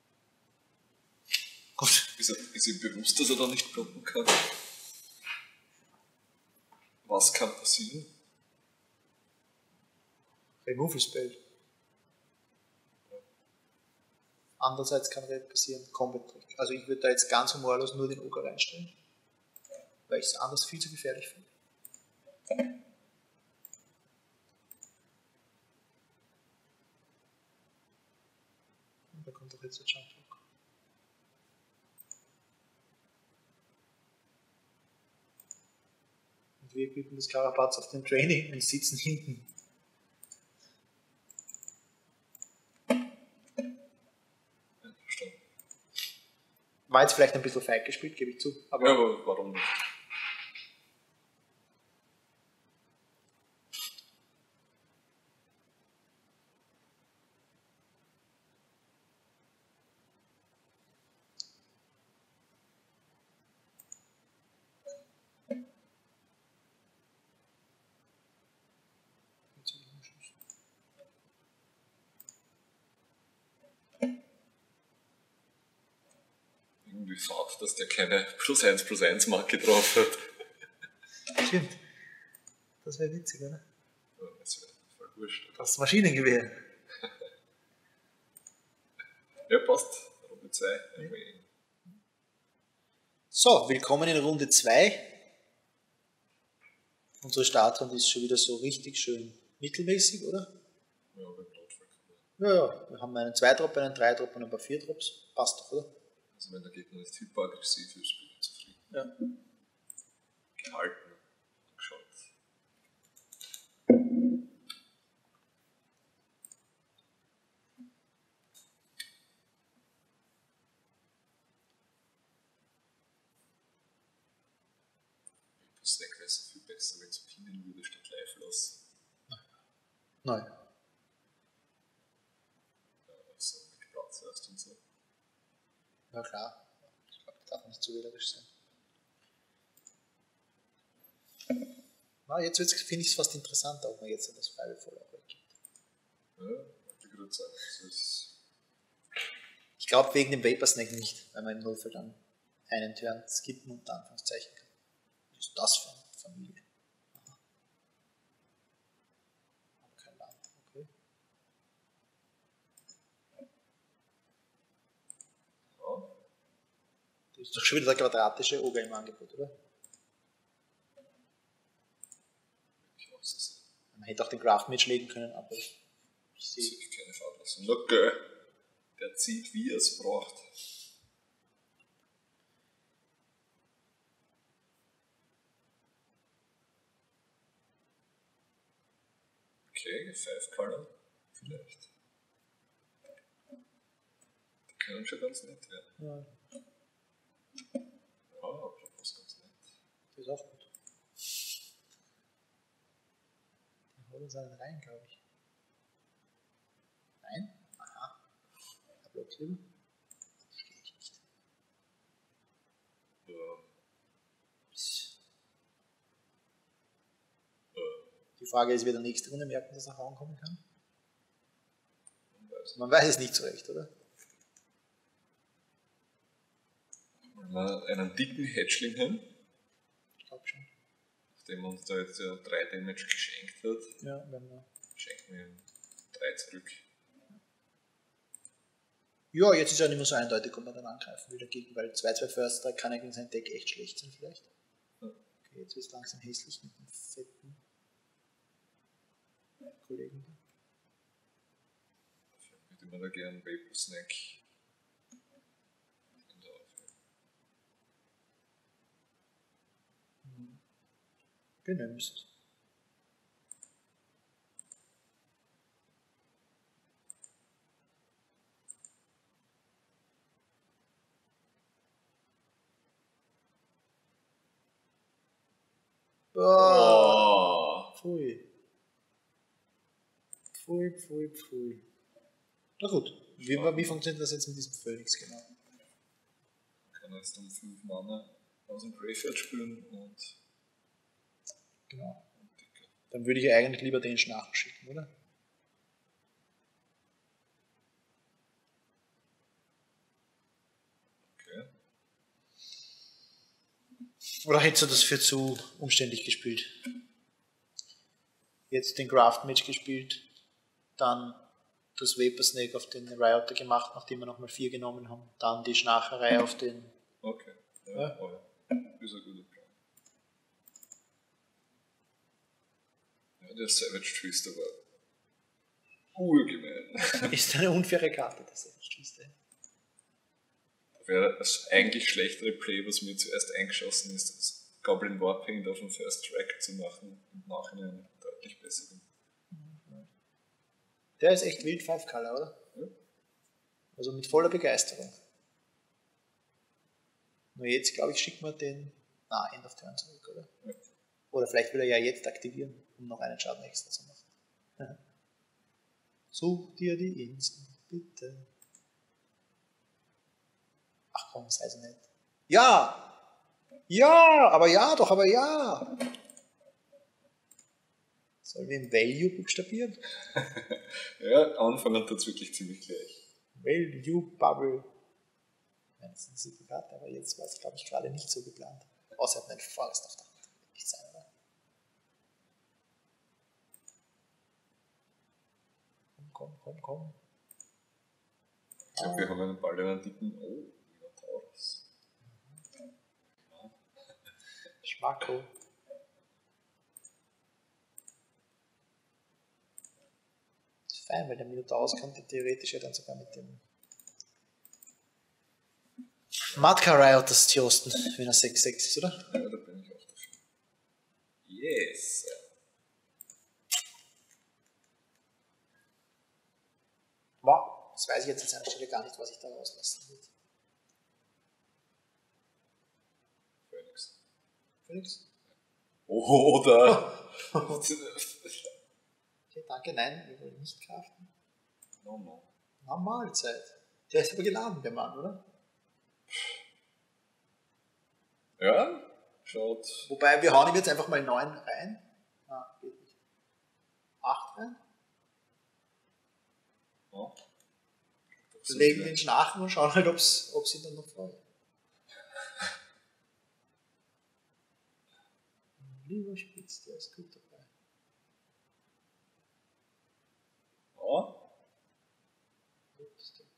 [SPEAKER 1] Gut.
[SPEAKER 2] Ist, er, ist ihm bewusst, dass er da nicht blocken kann? Was kann passieren?
[SPEAKER 1] Removal Spell. Andererseits kann Red passieren, Combat Trick. Also ich würde da jetzt ganz humorlos nur den Ogre reinstellen, weil ich es anders viel zu gefährlich finde. Und da kommt doch jetzt der Jump Rock. Und wir equippen das Karapaz auf den Training und sitzen hinten. War jetzt vielleicht ein bisschen feig gespielt, gebe ich zu. Aber,
[SPEAKER 2] ja, aber warum nicht? Irgendwie fad, dass der keine plus eins plus eins Marke drauf hat.
[SPEAKER 1] Stimmt. Das wäre witzig, oder?
[SPEAKER 2] Ja, das wäre voll wurscht.
[SPEAKER 1] Das Maschinengewehr.
[SPEAKER 2] Ja, passt. Runde zwei. Ja.
[SPEAKER 1] So, willkommen in Runde zwei. Unsere Startrunde ist schon wieder so richtig schön mittelmäßig, oder?
[SPEAKER 2] Ja, beim Notfall kann
[SPEAKER 1] Ja,
[SPEAKER 2] man.
[SPEAKER 1] ja. Wir haben einen zwei Drop, einen drei Drop und ein paar vier Drops. Passt doch, oder?
[SPEAKER 2] Also wenn der Gegner nicht hyperaggressiv ist, bin ich zufrieden.
[SPEAKER 1] Ja.
[SPEAKER 2] Gehalten. Geschaut. Snack wäre so viel besser, wenn es pinnen würde statt live los.
[SPEAKER 1] Nein.
[SPEAKER 2] Ja, so mit Platz erst und so.
[SPEAKER 1] Ja klar. Ich glaube, das darf nicht zu wählerisch sein. Na, jetzt finde ich es fast interessanter, ob man jetzt das Five voll auch weggibt.
[SPEAKER 2] Ja, wollte ich gerade sagen. Das ist
[SPEAKER 1] Ich glaube wegen dem Vapor Snack nicht, weil man im Notfall dann einen Turn skippen unter Anführungszeichen kann. Was ist das für eine Familie? Aha. Aber kein Land, okay.
[SPEAKER 2] ja.
[SPEAKER 1] Das ist doch schon wieder der quadratische Ogre im Angebot, oder?
[SPEAKER 2] Ich weiß es nicht.
[SPEAKER 1] Man hätte auch den Craft mitschlägen können, aber ich, ich
[SPEAKER 2] Sehe
[SPEAKER 1] sehe.
[SPEAKER 2] ich keine Veranlassung. Okay. Der zieht, wie er es braucht. Okay, Five Color. Vielleicht. Die können schon ganz nett werden.
[SPEAKER 1] Ja,
[SPEAKER 2] Ja, apropos ganz nett.
[SPEAKER 1] das ist auch gut. Den holen sie einen rein, glaube ich. Nein? Aha. Der Block drüber. Verstehe ich nicht.
[SPEAKER 2] Ja.
[SPEAKER 1] Die Frage ist, wird der nächste Runde merken, dass er rankommen kann?
[SPEAKER 2] Man weiß.
[SPEAKER 1] Man weiß es nicht so recht, oder?
[SPEAKER 2] Wenn wir einen dicken Hatchling haben,
[SPEAKER 1] Ich glaube schon.
[SPEAKER 2] nachdem uns da jetzt ja drei Damage geschenkt hat,
[SPEAKER 1] Ja, wenn wir.
[SPEAKER 2] schenken wir ihm drei zurück.
[SPEAKER 1] Ja, jetzt ist ja nicht mehr so eindeutig, ob man dann angreifen will dagegen, weil zwei zwei First Strike kann ja gegen sein Deck echt schlecht sein vielleicht.
[SPEAKER 2] Ja.
[SPEAKER 1] Okay, jetzt wird es langsam hässlich mit dem fetten Kollegen.
[SPEAKER 2] Dafür würde ich mir da gerne Vapor Snack
[SPEAKER 1] Genügst.
[SPEAKER 2] Oh.
[SPEAKER 1] Pfui. Pfui, pfui, pfui. Na gut, wie, wie funktioniert das jetzt mit diesem Phoenix genau?
[SPEAKER 2] Kann jetzt um fünf Mana aus dem Graveyard spielen und.
[SPEAKER 1] Genau. Dann würde ich eigentlich lieber den Schnarchen schicken, oder?
[SPEAKER 2] Okay.
[SPEAKER 1] Oder hättest du das für zu umständlich gespielt? Jetzt den Graft Match gespielt, dann das Vapor Snake auf den Rioter gemacht, nachdem wir nochmal vier genommen haben, dann die Schnarcherei auf den.
[SPEAKER 2] Okay. Ja,
[SPEAKER 1] Ja.
[SPEAKER 2] oh ja. Ist ein guter Plan. Ja, der Savage Twister war urgemein.
[SPEAKER 1] Ist eine unfaire Karte, das ist Twister.
[SPEAKER 2] Wäre das eigentlich schlechtere Play, was mir zuerst eingeschossen ist, das Goblin Warpaint auf dem First Track zu machen, im Nachhinein deutlich besser.
[SPEAKER 1] Der ist echt wild Five Color, oder?
[SPEAKER 2] Ja.
[SPEAKER 1] Also mit voller Begeisterung. Nur jetzt, glaube ich, schickt man den na, End of Turn zurück, oder?
[SPEAKER 2] Ja.
[SPEAKER 1] Oder vielleicht will er ja jetzt aktivieren, um noch einen Schaden extra zu machen. Such dir die Insel, bitte. Ach komm, sei so nett. Ja! Ja! Aber ja doch, aber ja! Sollen wir im Value buchstabieren?
[SPEAKER 2] Ja, anfangen tut es wirklich ziemlich gleich.
[SPEAKER 1] Value Bubble. Das ist eine super Karte, aber jetzt war es, glaube ich, gerade nicht so geplant. Außer einen Forest auf der Hand. Nicht sein, oder? Komm, komm, komm.
[SPEAKER 2] Ich glaube, wir haben einen Ball in einen dicken. Oh, Minotaurus. Ja.
[SPEAKER 1] Schmacko. Das ist fein, weil der Minotaurus könnte theoretisch ja dann sogar mit dem Matka Riot das Tiosten, wenn er sechs sechs ist, oder?
[SPEAKER 2] Ja, da bin ich auch dafür. Yes!
[SPEAKER 1] Wow, das weiß ich jetzt an seiner Stelle gar nicht, was ich da rauslassen würde.
[SPEAKER 2] Phoenix.
[SPEAKER 1] Phoenix?
[SPEAKER 2] Oder.
[SPEAKER 1] Okay, danke, nein, wir wollen nicht craften.
[SPEAKER 2] No, no.
[SPEAKER 1] Na, Mahlzeit. Der ist aber geladen, der Mann, oder?
[SPEAKER 2] Ja, schaut.
[SPEAKER 1] Wobei, wir hauen ihm jetzt einfach mal neun rein. Ah, geht nicht. acht rein.
[SPEAKER 2] Ja.
[SPEAKER 1] Wir legen den Schnarchen und schauen halt, ob es ihn dann noch freut. Lieber Spitz, der ist gut dabei.
[SPEAKER 2] Ja.
[SPEAKER 1] Gutes Deck.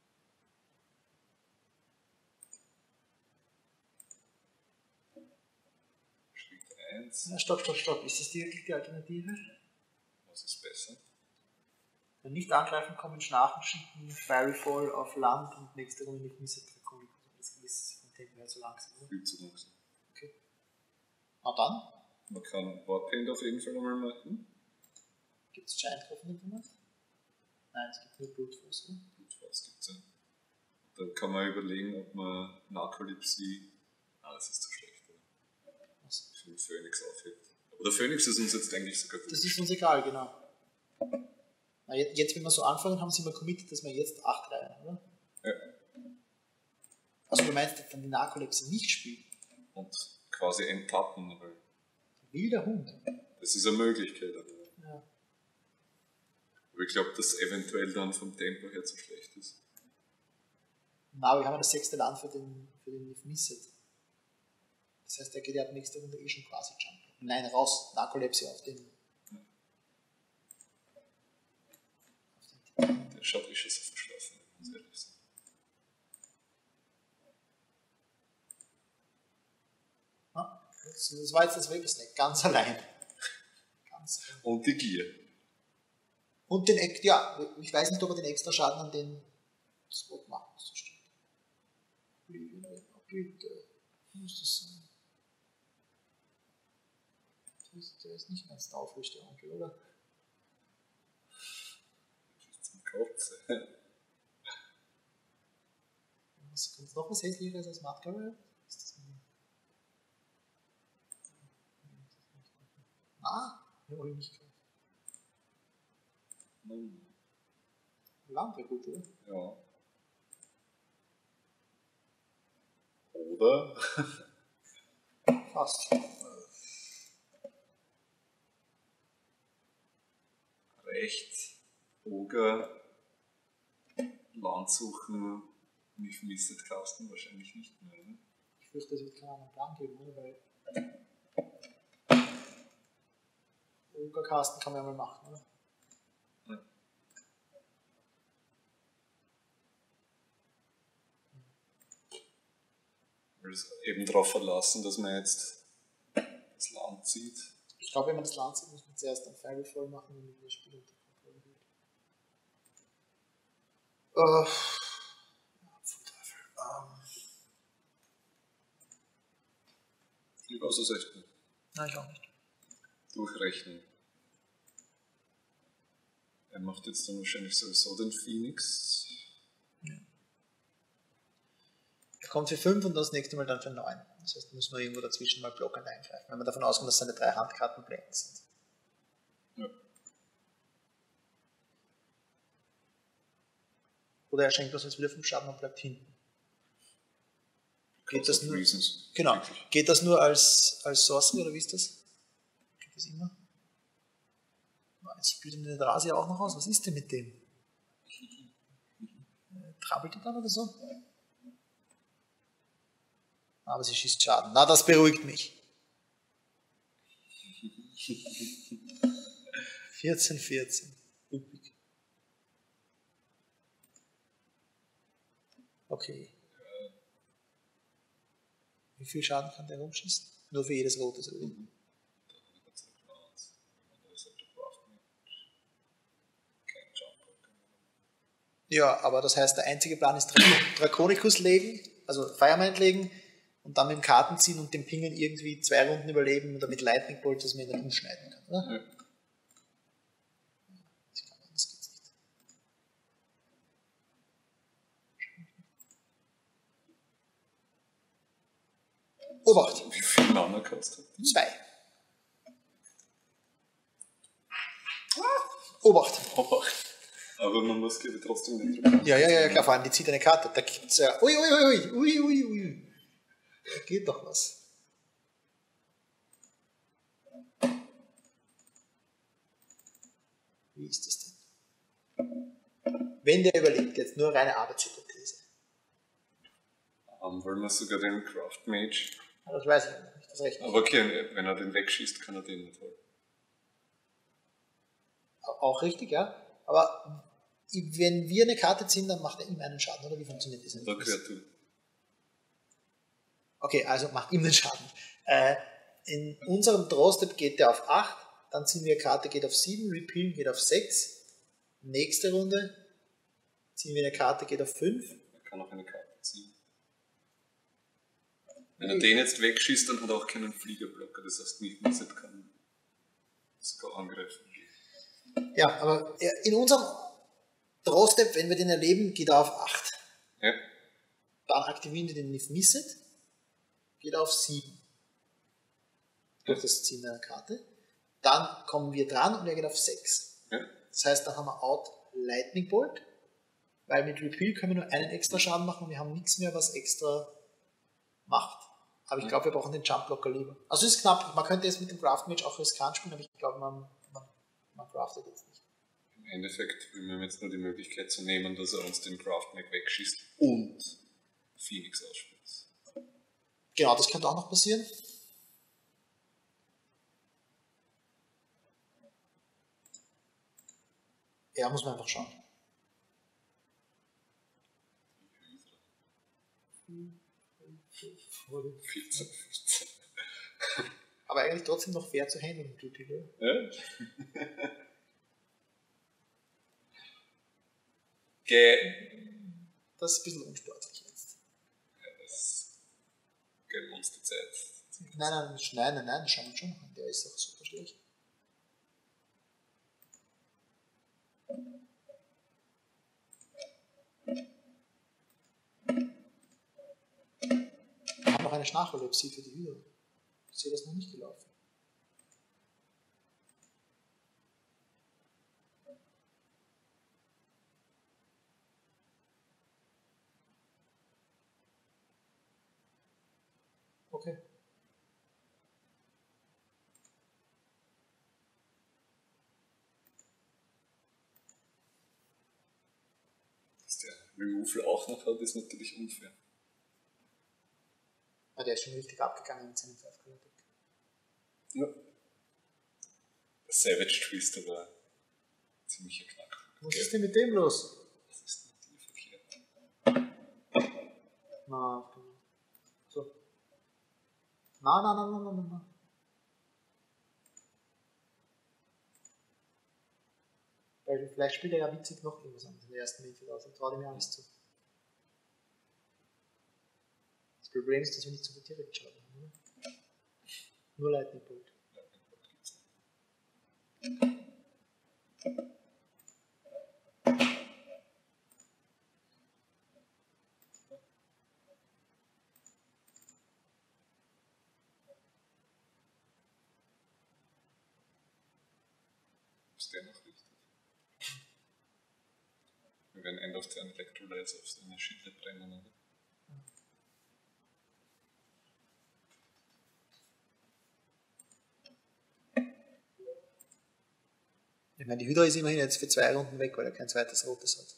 [SPEAKER 2] Schritt eins.
[SPEAKER 1] Na, stopp, stopp, stopp. Ist das die, die Alternative?
[SPEAKER 2] Was ist besser?
[SPEAKER 1] Wenn nicht angreifen, kommen Schnarchen, schicken, Firefall auf Land und nächste Runde mit Missile Draconic. Das ist vom Tempo her so langsam, oder?
[SPEAKER 2] Viel zu langsam.
[SPEAKER 1] Okay. Na dann.
[SPEAKER 2] Man kann Warpaint auf jeden Fall nochmal machen.
[SPEAKER 1] Gibt es Giant Drauf in dem Format? Nein, es gibt nur Brute Force, oder?
[SPEAKER 2] Was gibt's ja. Da kann man überlegen, ob man Narcolepsie. Ah, das ist zu schlecht, oder?
[SPEAKER 1] Was?
[SPEAKER 2] Für den Phoenix aufhebt. Aber der Phoenix ist uns jetzt eigentlich sogar gut.
[SPEAKER 1] Das ist uns egal, genau. Na, jetzt, jetzt, wenn wir so anfangen, haben sie mal committed, dass wir jetzt acht rein, oder?
[SPEAKER 2] Ja.
[SPEAKER 1] Also du meinst, dass dann die Narkolepsie nicht spielen?
[SPEAKER 2] Und quasi enttappen, weil
[SPEAKER 1] Wilder Hund.
[SPEAKER 2] das ist eine Möglichkeit. Aber,
[SPEAKER 1] Ja.
[SPEAKER 2] aber ich glaube, dass eventuell dann vom Tempo her zu schlecht ist.
[SPEAKER 1] Na, aber wir haben ja das sechste Land für den, für den Misset. Das heißt, der geht ja ab nächste Runde eh schon quasi Jump. Nein, raus, Narkolepsie auf den.
[SPEAKER 2] Der schaut eh schon so verschlafen, muss ich ehrlich sagen.
[SPEAKER 1] Ah, das, das war jetzt das Vapor Snake, ganz allein. Ganz allein.
[SPEAKER 2] Und die Gier.
[SPEAKER 1] Und den, Ex- ja, ich weiß nicht, ob er den extra Schaden an den Spot machen muss, das stimmt. Bitte, bitte, muss das sein. ist, der ist nicht ganz der aufrechte Onkel, oder?
[SPEAKER 2] Das ist zum Kotze.
[SPEAKER 1] Was kommt noch was Hässlicheres als Matt Garrett? Ist das ein... Ah, den habe ich nicht gehört.
[SPEAKER 2] Hm.
[SPEAKER 1] Lang wäre gut, oder?
[SPEAKER 2] Ja. Oder?
[SPEAKER 1] Fast.
[SPEAKER 2] Recht, Oger, Land suchen, mich vermisst Carsten wahrscheinlich nicht mehr. Ne?
[SPEAKER 1] Ich fürchte, es wird keinen anderen Plan geben, oder? Weil Ogerkasten kann man ja mal machen, oder?
[SPEAKER 2] Ja. Weil es eben darauf verlassen, dass man jetzt das Land zieht.
[SPEAKER 1] Ich glaube, wenn man das Land sieht, muss man zuerst ein File voll machen, damit man das Spiel unter Kontrolle hält. Äh. Ja, zum Teufel. Ähm.
[SPEAKER 2] Ich weiß es echt nicht.
[SPEAKER 1] Nein, ich auch nicht.
[SPEAKER 2] Durchrechnen. Er macht jetzt dann wahrscheinlich sowieso den Phoenix.
[SPEAKER 1] Ja. Er kommt für fünf und das nächste Mal dann für neun. Das heißt, muss man irgendwo dazwischen mal blockend eingreifen, wenn man davon ausgeht, dass seine drei Handkarten blenden sind.
[SPEAKER 2] Ja.
[SPEAKER 1] Oder er schenkt uns jetzt wieder fünf Schaden und bleibt hinten. Geht das nur,
[SPEAKER 2] Reasons.
[SPEAKER 1] genau.
[SPEAKER 2] Wirklich.
[SPEAKER 1] Geht das nur als, als Sorcery oder wie ist das? Geht das immer? Jetzt spielt den Drasi auch noch aus. Was ist denn mit dem? Trabbelt er dann oder so? Aber sie schießt Schaden. Na, das beruhigt mich. vierzehn, vierzehn. Üppig. Okay. Wie viel Schaden kann der rumschießen? Nur für jedes rote. So.
[SPEAKER 2] Mhm.
[SPEAKER 1] Ja, aber das heißt, der einzige Plan ist Drak- Draconicus legen, also Firemind legen und dann mit dem Karten ziehen und den Pingen irgendwie zwei Runden überleben oder mit Lightning Bolt, dass man ihn dann umschneiden kann, oder?
[SPEAKER 2] Ja.
[SPEAKER 1] Ich glaube, das geht's nicht. Obacht!
[SPEAKER 2] Wie viel Mana kostet?
[SPEAKER 1] Zwei. Obacht!
[SPEAKER 2] Obacht. Aber man muss glaube ich trotzdem nicht drücken.
[SPEAKER 1] Ja, ja, ja, klar, vor allem die zieht eine Karte. Da gibt's ja. Ui, ui, ui, ui, ui, ui. Da geht doch was. Wie ist das denn? Wenn der überlebt, jetzt nur reine Arbeitshypothese.
[SPEAKER 2] Um, wollen wir sogar den Craft Mage.
[SPEAKER 1] Ja, das weiß ich noch nicht. Das rechne ich.
[SPEAKER 2] Aber okay, wenn er den wegschießt, kann er den nicht holen.
[SPEAKER 1] Auch richtig, ja. Aber wenn wir eine Karte ziehen, dann macht er ihm einen Schaden, oder wie funktioniert das?
[SPEAKER 2] Oder Kreatur.
[SPEAKER 1] Okay, also macht ihm den Schaden. Äh, in unserem Draw-Step geht der auf acht, dann ziehen wir eine Karte, geht auf sieben, Repeal geht auf sechs. Nächste Runde ziehen wir eine Karte, geht auf fünf.
[SPEAKER 2] Er kann auch eine Karte ziehen. Wenn er den jetzt wegschießt, dann hat er auch keinen Fliegerblocker. Das heißt, nicht Misset kann sogar angreifen.
[SPEAKER 1] Ja, aber in unserem Draw-Step, wenn wir den erleben, geht er auf acht.
[SPEAKER 2] Ja.
[SPEAKER 1] Dann aktivieren wir den If Misset, geht er auf sieben. Durch das Ziehen einer Karte. Dann kommen wir dran und er geht auf sechs.
[SPEAKER 2] Ja.
[SPEAKER 1] Das heißt, dann haben wir Out Lightning Bolt, weil mit Repeal können wir nur einen extra Schaden machen und wir haben nichts mehr, was extra macht. Aber ich glaube, wir brauchen den Jump Blocker lieber. Also es ist knapp. Man könnte jetzt mit dem Craft Mage auch riskant spielen, aber ich glaube, man, man, man craftet jetzt nicht.
[SPEAKER 2] Im Endeffekt will man jetzt nur die Möglichkeit zu nehmen, dass er uns den Craft Mage wegschießt und Phoenix ausspielt.
[SPEAKER 1] Genau, das könnte auch noch passieren. Ja, muss man einfach schauen.
[SPEAKER 2] vierzehn, fünfzehn.
[SPEAKER 1] Aber eigentlich trotzdem noch fair zu handeln, Duty, gell?
[SPEAKER 2] Ja? Ge
[SPEAKER 1] Das ist ein bisschen unsportlich jetzt.
[SPEAKER 2] Ja, das gönnen wir uns die Zeit.
[SPEAKER 1] Nein, nein, nein, nein, nein, das schauen wir schon an. Der ist auch super schlecht. Ich habe noch eine Nachhollepsie für die Hydra. Ich sehe das noch nicht gelaufen. Okay.
[SPEAKER 2] Dass der Removal auch noch hat, ist natürlich unfair.
[SPEAKER 1] Aber der ist schon richtig abgegangen mit seinem five color Deck.
[SPEAKER 2] Ja. Der Savage Twister war ziemlich knack.
[SPEAKER 1] Was okay. ist denn mit dem los?
[SPEAKER 2] Das ist natürlich verkehrt.
[SPEAKER 1] Na, so. Na, na, na, na, na, na, na. Weil vielleicht spielt er ja witzig noch irgendwas anderes in der ersten Minute aus und traut ihm ja alles zu. Das Problem ist, dass wir nicht so viel direkt schauen haben, oder? Nur Lightning Bolt.
[SPEAKER 2] Lightning Bolt gibt's nicht. Ist der noch richtig? Wir werden End of Turn Electrolytes auf so eine Schildle brennen, oder?
[SPEAKER 1] Ich meine, die Hydra ist immerhin jetzt für zwei Runden weg, weil er kein zweites Rotes hat.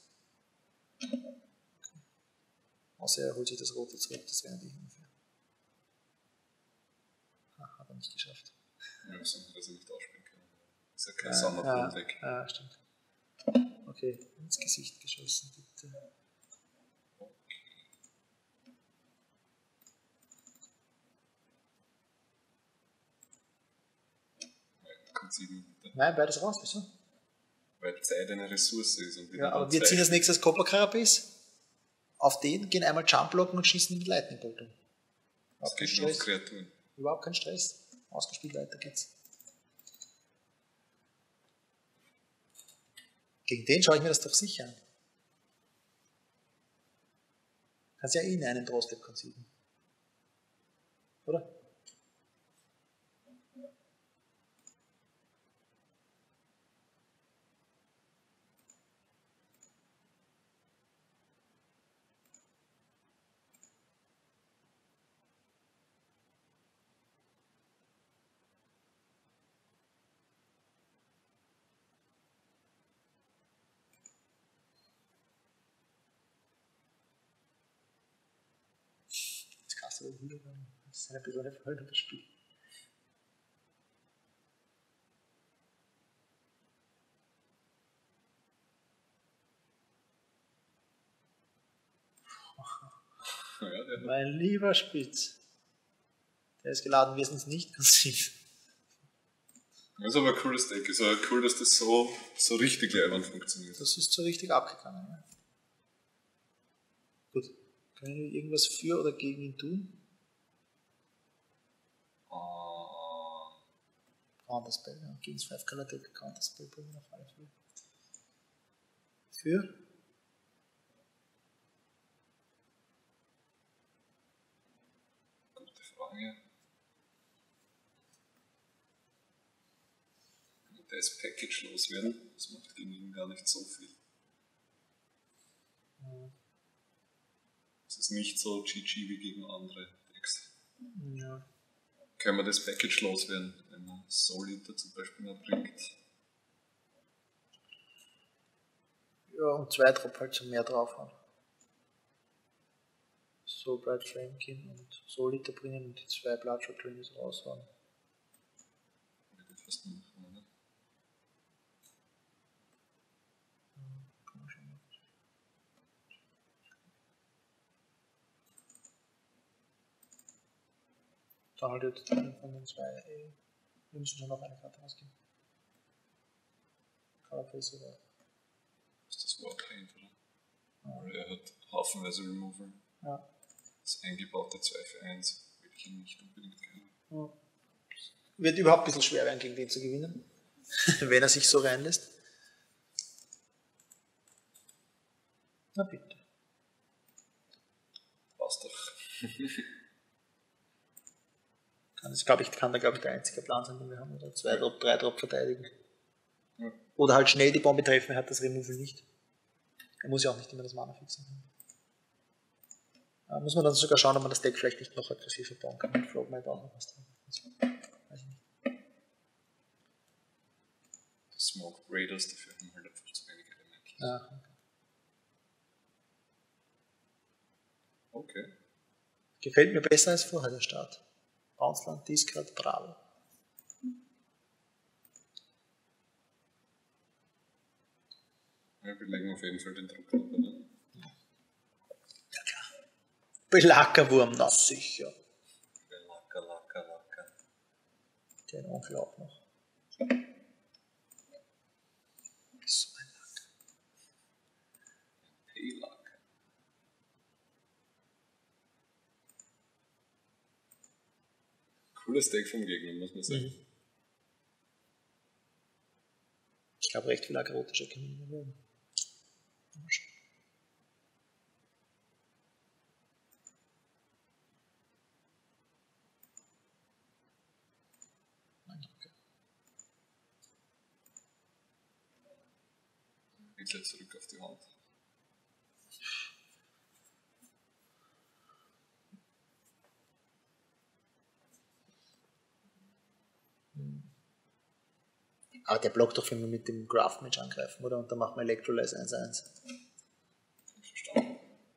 [SPEAKER 1] Außer er holt sich das Rote zurück, das wäre natürlich unfair. Ah, hat er nicht geschafft.
[SPEAKER 2] Ja, wir sind, dass er nicht ausspielen kann. Ist ja kein Sommergrund weg.
[SPEAKER 1] Ja, stimmt. Okay, ins Gesicht geschossen, bitte. Nein, beides raus, wieso?
[SPEAKER 2] Weil Zeit eine Ressource ist. Und
[SPEAKER 1] ja, aber wir ziehen als nächstes Copper Carapace auf den, gehen einmal Jump blocken und schießen mit Lightning Bolt.
[SPEAKER 2] Das geht nur auf Kreaturen.
[SPEAKER 1] Überhaupt kein Stress. Ausgespielt, weiter geht's. Gegen den schaue ich mir das doch sicher an. Kannst ja eh in einen Draw-Step conceden. Oder? Das ist eine besondere Freude, das Spiel.
[SPEAKER 2] Ja, der
[SPEAKER 1] mein lieber Spitz. Der ist geladen, wir sind es nicht konziert.
[SPEAKER 2] Das ist aber ein cooles Deck. Es ist aber cool, dass das so, so richtig leibend funktioniert.
[SPEAKER 1] Das ist so richtig abgegangen. Ja. Gut. Können wir irgendwas für oder gegen ihn tun?
[SPEAKER 2] Uh,
[SPEAKER 1] Counterspell, ja. Gegen das five color Deck Counterspell bringen auf alle Fälle. Für?
[SPEAKER 2] Gute Frage. Das Package loswerden, das macht gegen ihn gar nicht so viel.
[SPEAKER 1] Ja.
[SPEAKER 2] Es ist nicht so G G wie gegen andere Decks.
[SPEAKER 1] Ja.
[SPEAKER 2] Können wir das Package loswerden, wenn man Soul Eater zum Beispiel noch bringt?
[SPEAKER 1] Ja, und zwei Drop halt zum mehr drauf haben. Soul Bright Flamekin und Soul Eater bringen und die zwei Bloodshot Greenies raushauen.
[SPEAKER 2] Würde ich fast nur machen, oder? Dann halt jetzt von den zwei, ey, wir müssen schon noch eine Karte ausgeben. Carapace oder? Ist das Warpaint, oder? Ja. Weil er hat haufenweise Removal.
[SPEAKER 1] Ja.
[SPEAKER 2] Das eingebaute zwei für eins will ich ihn nicht unbedingt gerne.
[SPEAKER 1] Ja. wird überhaupt ein bisschen schwer werden, gegen den zu gewinnen, wenn er sich so reinlässt. Na bitte.
[SPEAKER 2] Passt doch.
[SPEAKER 1] Das glaube ich, kann da glaube ich der einzige Plan sein, den wir haben. Oder zwei Drop, drei Drop verteidigen.
[SPEAKER 2] Ja.
[SPEAKER 1] Oder halt schnell die Bombe treffen, er hat das Removal nicht. Er muss ja auch nicht immer das Mana fixen. Da muss man dann sogar schauen, ob man das Deck vielleicht nicht noch aggressiver bauen kann. Mit Float Might auch noch was drin. Weiß ich nicht.
[SPEAKER 2] Smoke Raiders, dafür haben wir halt einfach zu wenig Elemente.
[SPEAKER 1] Ja, okay.
[SPEAKER 2] Okay.
[SPEAKER 1] Gefällt mir besser als vorher der Start. Bounceland, Discard, Bravo.
[SPEAKER 2] Ja, wir legen auf jeden Fall den Druck runter, ne?
[SPEAKER 1] Ja klar. Belackerwurm, na sicher.
[SPEAKER 2] Lacker, lacker, lacker.
[SPEAKER 1] Den Onkel auch noch. So ein Lacker.
[SPEAKER 2] P-Lacker. Cooles Deck vom Gegner, muss man sagen.
[SPEAKER 1] Mhm. Ich glaube, recht viel aggro-rotische können wir werden.
[SPEAKER 2] Wieder zurück auf die Hand.
[SPEAKER 1] Aber der blockt doch, wenn wir mit dem Graft-Match angreifen, oder? Und dann machen wir Electrolyze eins eins.
[SPEAKER 2] Verstanden.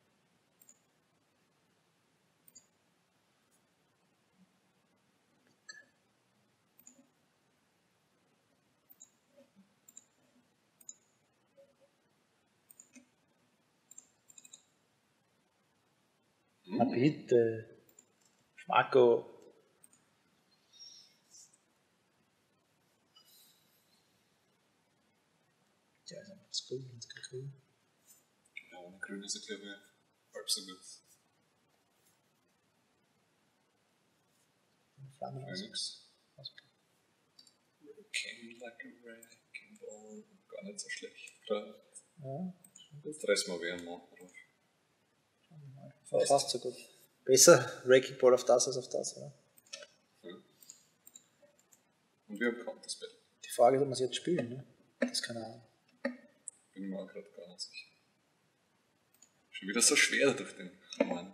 [SPEAKER 1] Na bitte. Schmacko. Ja, ist einfach das Grün, das Grün.
[SPEAKER 2] Ja, ohne Grün ist er, glaube ich, halb so gut.
[SPEAKER 1] Flamme aus.
[SPEAKER 2] Phoenix. Came like a wrecking ball. Gar nicht so schlecht. Klar.
[SPEAKER 1] Ja, schon gut.
[SPEAKER 2] Jetzt reißen wir wieder einen Mann drauf.
[SPEAKER 1] Fast. Fast so gut. Besser Wrecking Ball auf das als auf das, oder?
[SPEAKER 2] Ja. Und wir haben Counterspell.
[SPEAKER 1] Die Frage ist, ob wir es jetzt spielen, ne? Das ist keine Ahnung.
[SPEAKER 2] Bin mir auch gerade gar nicht sicher. Schon wieder so schwer durch den Mann.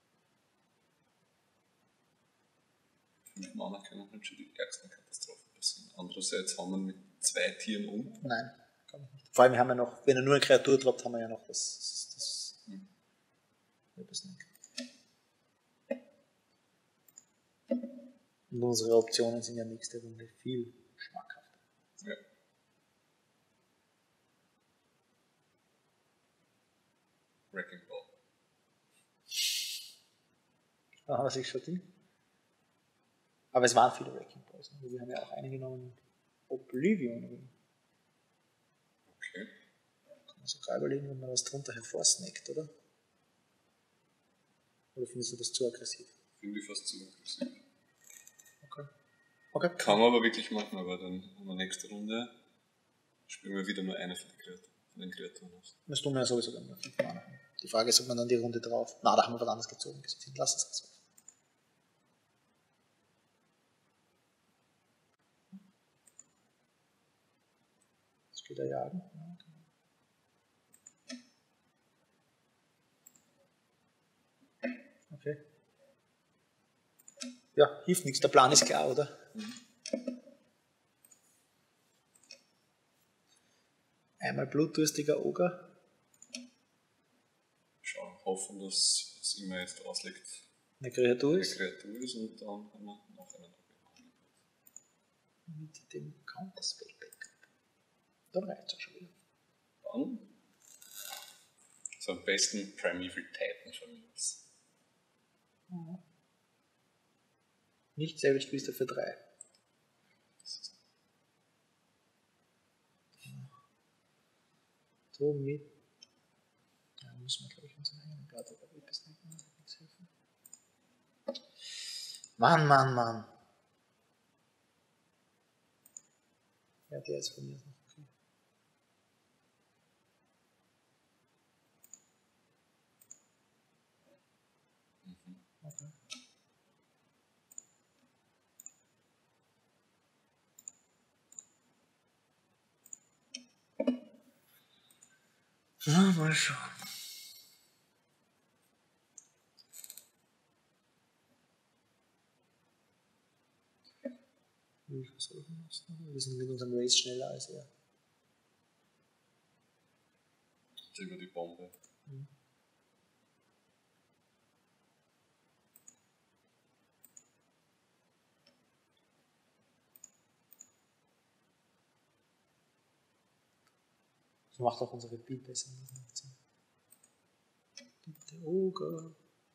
[SPEAKER 2] Fünf Mana können halt schon die ärgsten Katastrophen passieren. Andererseits haben wir mit zwei Tieren um.
[SPEAKER 1] Nein, kann ich nicht. Vor allem haben wir noch, wenn er nur eine Kreatur droppt, haben wir ja noch das. das, das
[SPEAKER 2] Hm.
[SPEAKER 1] Und unsere Optionen sind ja nächste Runde viel schmackhafter.
[SPEAKER 2] Ja. Wrecking Ball.
[SPEAKER 1] Da hat sich schon die. Aber es waren viele Wrecking Balls. Ne? Wir haben ja auch eine genommen. Oblivion.
[SPEAKER 2] Okay.
[SPEAKER 1] Kann man sogar überlegen, wenn man was drunter hervorsnackt, oder? Oder findest du das zu aggressiv?
[SPEAKER 2] Finde ich fast zu aggressiv.
[SPEAKER 1] Okay. Okay.
[SPEAKER 2] Kann man aber wirklich machen, aber dann in der nächsten Runde spielen wir wieder nur eine von den Kreaturen, von den Kreaturen aus.
[SPEAKER 1] Das tun wir ja sowieso dann mit fünf Mana. Die Frage ist, ob man dann die Runde drauf. Na, da haben wir was anderes gezogen. Lass es so. Jetzt geht er jagen. Ja, okay. Okay. Ja, hilft nichts. Der Plan ist klar, oder?
[SPEAKER 2] Mhm.
[SPEAKER 1] Einmal blutdurstiger Oger.
[SPEAKER 2] Schauen, hoffen, dass was immer jetzt auslegt,
[SPEAKER 1] Eine Kreatur
[SPEAKER 2] eine
[SPEAKER 1] ist.
[SPEAKER 2] Kreatur ist und dann haben wir noch einen.
[SPEAKER 1] Mit dem Counterspell Backup. Dann reicht es ja schon wieder.
[SPEAKER 2] Dann so am besten Primeval Titan von mir aus.
[SPEAKER 1] Mhm. Nicht selbst bist du für drei. So mit. Ja, müssen wir, glaube ich, unseren eigenen Blatt oder wie bist du nichts helfen. Mann, Mann, Mann. Ja, der ist von mir noch okay. Okay. Ja, mal schauen. Wie versuchen wir das noch? Wir sind mit unserem Race schneller als er.
[SPEAKER 2] Über die Bombe.
[SPEAKER 1] Mhm. Das macht auch unsere Beat besser. Bitte, Ogre.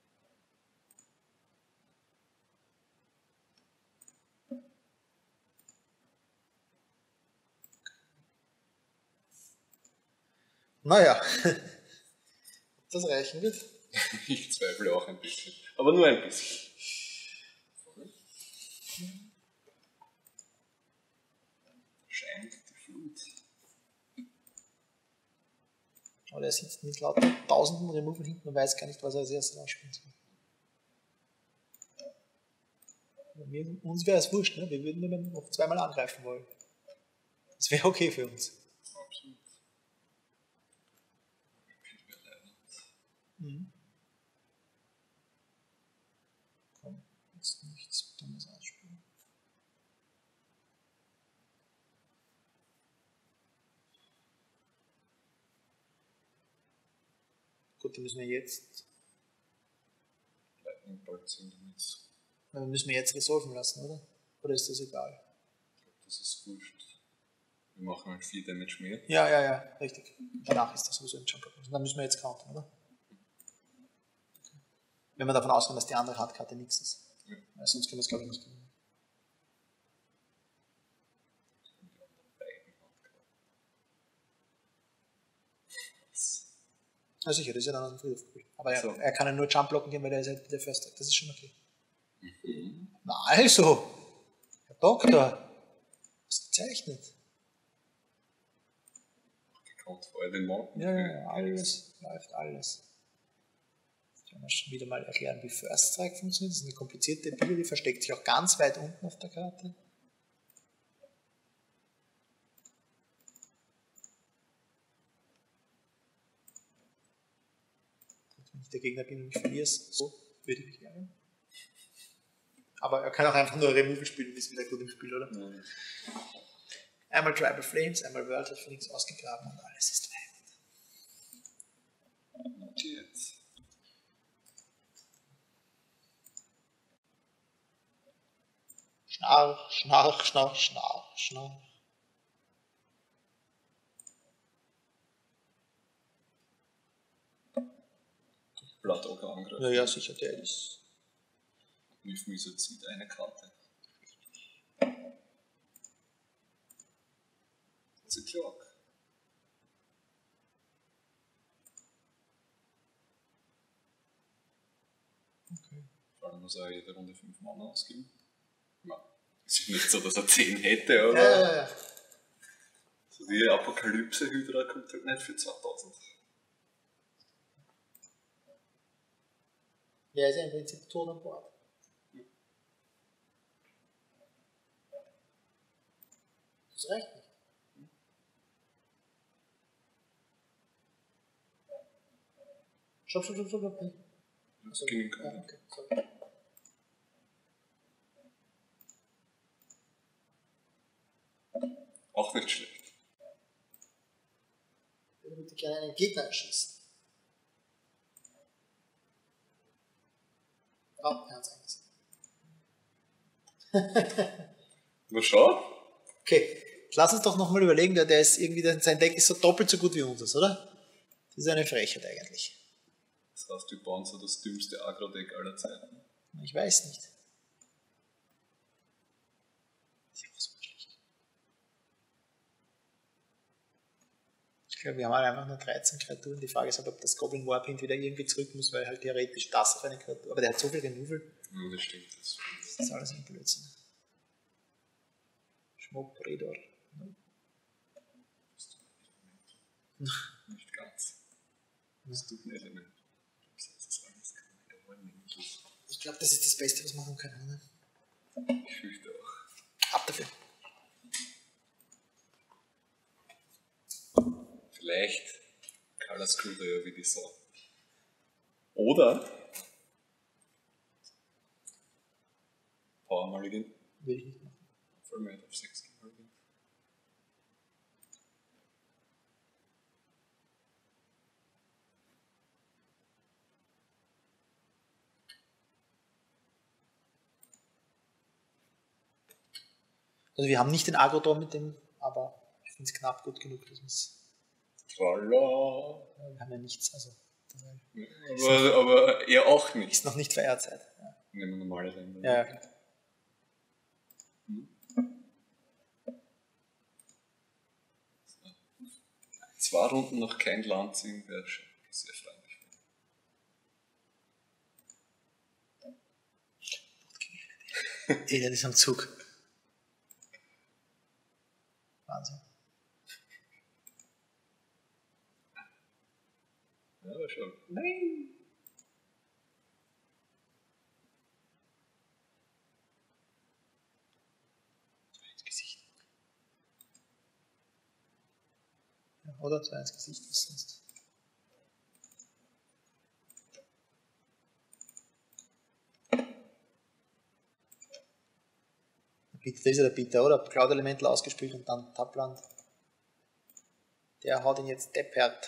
[SPEAKER 1] Naja, ob das reichen wird?
[SPEAKER 2] Ich zweifle auch ein bisschen. Aber nur ein bisschen. Scheint die Flut.
[SPEAKER 1] Aber der sitzt mit lauter tausenden Removal hinten und weiß gar nicht, was er als erstes ausspielen soll. Wir, uns wäre es wurscht, ne? Wir würden nur noch zweimal angreifen wollen. Das wäre okay für uns.
[SPEAKER 2] Absolut.
[SPEAKER 1] Mhm. Komm, jetzt nichts Dummes ausspielen. Gut, die müssen wir jetzt.
[SPEAKER 2] Lightning Bolts in the Midst.
[SPEAKER 1] Dann müssen wir jetzt resolven lassen, oder? Oder ist das egal?
[SPEAKER 2] Ich glaube, das ist wurscht. Wir machen halt vier Damage mehr.
[SPEAKER 1] Ja, ja, ja, richtig. Danach ist das sowieso ein Jump. Dann müssen wir jetzt countern, oder? Wenn wir davon ausgehen, dass die andere Handkarte nichts ist.
[SPEAKER 2] Ja.
[SPEAKER 1] Weil sonst können wir es, glaube ich, nicht gewinnen. Ja, sicher, das ist ja dann aus dem Friedhof cool. Aber er,
[SPEAKER 2] So.
[SPEAKER 1] er kann ja nur Jump blocken gehen, weil er ist halt der First Strike. Das ist schon okay.
[SPEAKER 2] Mhm.
[SPEAKER 1] Na also, Herr Doktor, ausgezeichnet.
[SPEAKER 2] Gekonnt vorher den Morgen.
[SPEAKER 1] Ja, ja, ja, alles, läuft alles. Ich kann mal schon wieder mal erklären, wie First Strike funktioniert. Das ist eine komplizierte Ability, die versteckt sich auch ganz weit unten auf der Karte. Wenn ich der Gegner bin und ich verliere es, so würde ich mich ärgern. Aber er kann auch einfach nur Removal spielen, ist wieder gut im Spiel, oder?
[SPEAKER 2] Mhm.
[SPEAKER 1] Einmal Tribal Flames, einmal World of Phoenix ausgegraben und alles ist weg.
[SPEAKER 2] Und jetzt.
[SPEAKER 1] Schnarch, schnarch, schnarch, schnarch, schnarch.
[SPEAKER 2] Blood Ogre angreifen.
[SPEAKER 1] Ja, ja, sicher, der ist.
[SPEAKER 2] With Miso zieht eine Karte. It's a clock.
[SPEAKER 1] Okay.
[SPEAKER 2] Vor allem muss er jede Runde fünf Mana ausgeben. Ja. Ist nicht so, dass er zehn hätte, oder?
[SPEAKER 1] Ja, ja, ja.
[SPEAKER 2] So die Apokalypse-Hydra kommt halt nicht für zweitausend.
[SPEAKER 1] Der ist ja im Prinzip tot an Bord. Das reicht nicht. Stopp, stopp, stopp, stopp, stopp.
[SPEAKER 2] Das
[SPEAKER 1] So.
[SPEAKER 2] ging
[SPEAKER 1] Ja, okay, sorry.
[SPEAKER 2] Auch nicht schlecht.
[SPEAKER 1] Ich würde bitte gerne einen Gegner erschießen. Oh, er hat es eingesetzt.
[SPEAKER 2] Na schau.
[SPEAKER 1] Okay, lass uns doch nochmal überlegen, der, der ist irgendwie, sein Deck ist so doppelt so gut wie unseres, oder? Das ist eine Frechheit eigentlich.
[SPEAKER 2] Das heißt, wir bauen so das dümmste Agro-Deck aller Zeiten.
[SPEAKER 1] Ich weiß nicht. Ist auch so schlecht. Ich glaube, wir haben halt einfach nur dreizehn Kreaturen. Die Frage ist halt, ob das Goblin Warpaint wieder irgendwie zurück muss, weil halt theoretisch das auf eine Kreatur. Aber der hat so viel Removal.
[SPEAKER 2] Ja, das stimmt. Das
[SPEAKER 1] Das ist alles ein Blödsinn. Schmuck, Predor.
[SPEAKER 2] Nicht ganz. Das tut ein Element.
[SPEAKER 1] Ich glaube, das ist das Beste, was wir machen können. Ne?
[SPEAKER 2] Ich fürchte auch.
[SPEAKER 1] Ab dafür.
[SPEAKER 2] Vielleicht Color Screwdriver ja wie die Sau. Oder Power Mulligan.
[SPEAKER 1] Will ich nicht machen.
[SPEAKER 2] Format auf sechs Mulligan.
[SPEAKER 1] Also wir haben nicht den Agro-Dom mit dem, aber ich finde es knapp gut genug, dass wir es.
[SPEAKER 2] Tralla.
[SPEAKER 1] Wir haben ja nichts, also.
[SPEAKER 2] Aber, aber er auch nicht.
[SPEAKER 1] Ist noch nicht Feierzeit. Ja.
[SPEAKER 2] Nehmen wir normale Rennen.
[SPEAKER 1] Ja, ja.
[SPEAKER 2] Hm. Zwei Runden noch kein Land ziehen wäre schon sehr freundlich.
[SPEAKER 1] Elend ist am Zug. Wahnsinn.
[SPEAKER 2] Ja, aber schon. Nein!
[SPEAKER 1] Zwei ins Gesicht. Ja, oder? Zwei ins Gesicht, was sonst? Bitte, das ist ja der Bitter, oder? Cloud Elemental ausgespielt und dann Tapland. Der haut ihn jetzt deppert.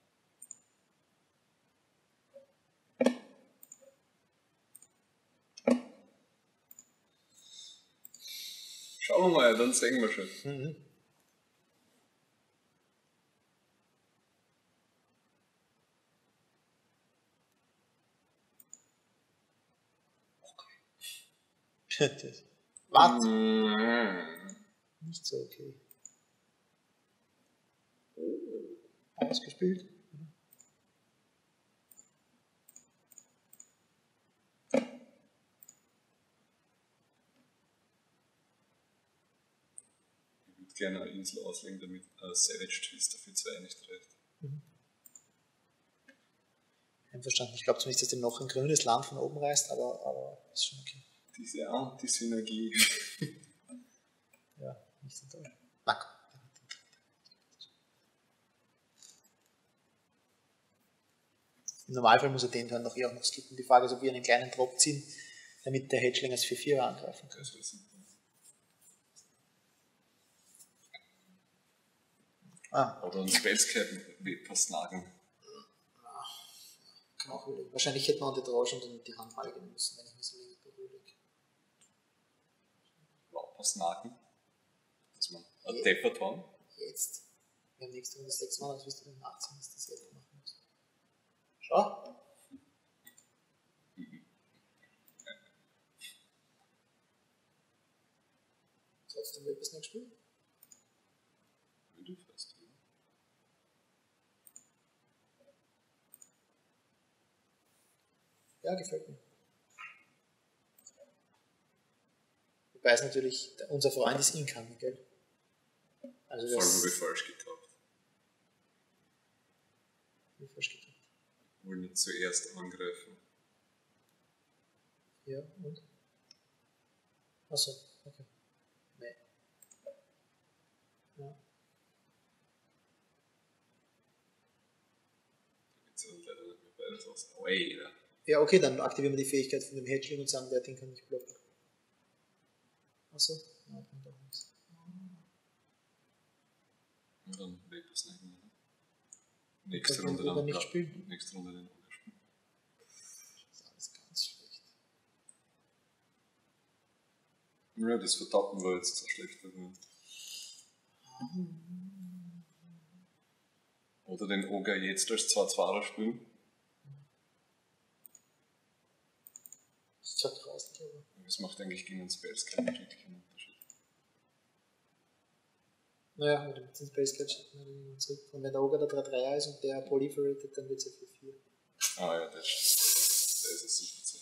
[SPEAKER 2] Schauen wir mal, dann sehen wir schon.
[SPEAKER 1] Mhm. Okay. Was?
[SPEAKER 2] Mm.
[SPEAKER 1] Nicht so okay. Ausgespielt.
[SPEAKER 2] Ich würde gerne eine Insel auslegen, damit ein Savage Twister für zwei nicht reicht.
[SPEAKER 1] Mhm. Einverstanden. Ich glaube zumindest, dass dem noch ein grünes Land von oben reißt, aber, aber ist schon okay.
[SPEAKER 2] Diese Antisynergie.
[SPEAKER 1] Ja, nicht so toll. Na komm. Im Normalfall muss er den dann noch eher auch noch skippen. Die Frage ist, ob wir einen kleinen Drop ziehen, damit der Hedgeling als vier vier angreifen kann.
[SPEAKER 2] Das wäre super.
[SPEAKER 1] Ah,
[SPEAKER 2] Oder ein Spellscap versnagen.
[SPEAKER 1] kann auch überlegen. Wahrscheinlich hätte man die Drauschen und dann die Hand mal gehen müssen, wenn ich mir so länger berühre.
[SPEAKER 2] Wow, versnagen. Dass man ein
[SPEAKER 1] Ja.
[SPEAKER 2] Deppert haben.
[SPEAKER 1] Jetzt. Wir haben nächste Runde sechs Mal, das wirst du dann nachziehen, dass das jetzt machen musst. Schau. Trotzdem wird es nicht gespielt.
[SPEAKER 2] Würde fast, ja.
[SPEAKER 1] Ja, gefällt mir. Wobei es natürlich, unser Freund ist Incoming, gell? Also
[SPEAKER 2] Vor allem
[SPEAKER 1] das
[SPEAKER 2] habe ich falsch getappt.
[SPEAKER 1] wie falsch getippt.
[SPEAKER 2] Ich will nicht zuerst angreifen.
[SPEAKER 1] Ja, und? Achso, okay. Nee. Ja.
[SPEAKER 2] Jetzt sind leider nicht mehr beides aus. Oh ey, da.
[SPEAKER 1] Ja, okay, dann aktivieren wir die Fähigkeit von dem Hedgeling und sagen, der Ding kann nicht blocken. Achso, ja, dann doch nichts.
[SPEAKER 2] Ja, dann lebt das nicht mehr. Ne? Nächste
[SPEAKER 1] Kann
[SPEAKER 2] Runde
[SPEAKER 1] man
[SPEAKER 2] dann.
[SPEAKER 1] nicht
[SPEAKER 2] ja,
[SPEAKER 1] spielen.
[SPEAKER 2] Nächste Runde den Ogre spielen.
[SPEAKER 1] Das ist alles ganz schlecht.
[SPEAKER 2] Ja, das Vertappen war jetzt so schlecht. Also. Oder den Ogre jetzt als zwei zwei spielen.
[SPEAKER 1] Das ist zwar draußen, aber.
[SPEAKER 2] Das macht eigentlich gegen den Spells keinen wirklichen Unterschied.
[SPEAKER 1] Naja, mit dem Space Catch hat man den zurück. Und wenn der Ogre der drei drei ist und der proliferated, dann wird es ja vier vier.
[SPEAKER 2] Ah ja, das stimmt. Da ist es sicher so.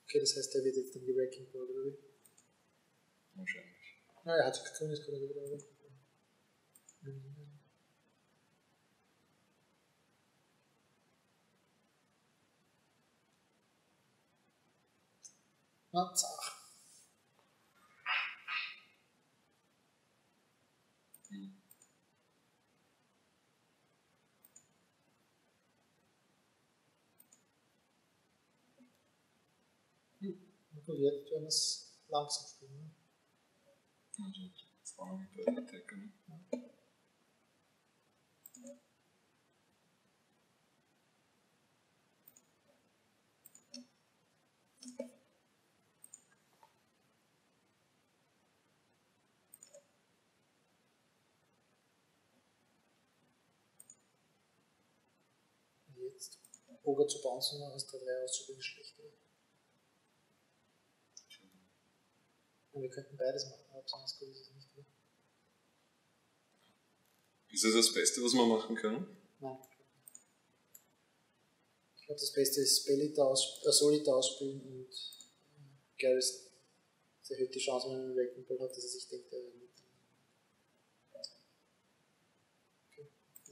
[SPEAKER 1] Okay, das heißt, der wird jetzt dann die Wrecking Ball, oder wie?
[SPEAKER 2] Wahrscheinlich.
[SPEAKER 1] Ah, er hat sich gezogen, jetzt kann er wieder Wrecking Ball. Mhm. Na, zach.
[SPEAKER 2] Hm.
[SPEAKER 1] Gut, jetzt werden wir es langsam spielen. Ne?
[SPEAKER 2] Also, Fragen bei der Attacker. Ne?
[SPEAKER 1] Jetzt Ogre zu bouncen, aus drei drei auszubringen, schlecht. Oder? Und wir könnten beides machen, aber besonders gut ist es nicht. Oder?
[SPEAKER 2] Ist das das Beste, was man machen kann?
[SPEAKER 1] Nein. Ich glaube, das Beste ist Spellita aus, äh, Solita ausspielen und äh, Garrison. Das erhöht die Chance, wenn man einen Wrecking Ball hat, dass er sich denkt, er wird. Okay.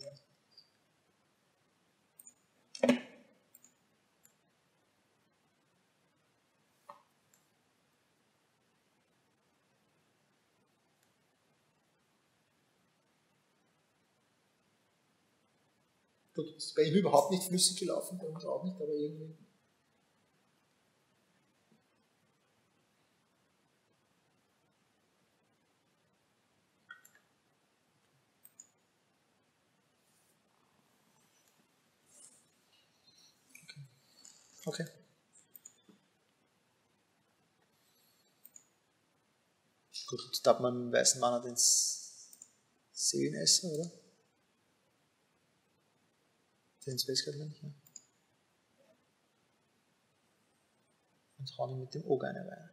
[SPEAKER 1] Gut, ist bei ihm überhaupt nicht flüssig gelaufen, bei uns auch nicht, aber irgendwie. Okay. Gut, jetzt darf man mit dem weißen Mana den Seelenesser, oder? Den Space Card nicht, ja. Und hauen ihn mit dem Ogre eine rein.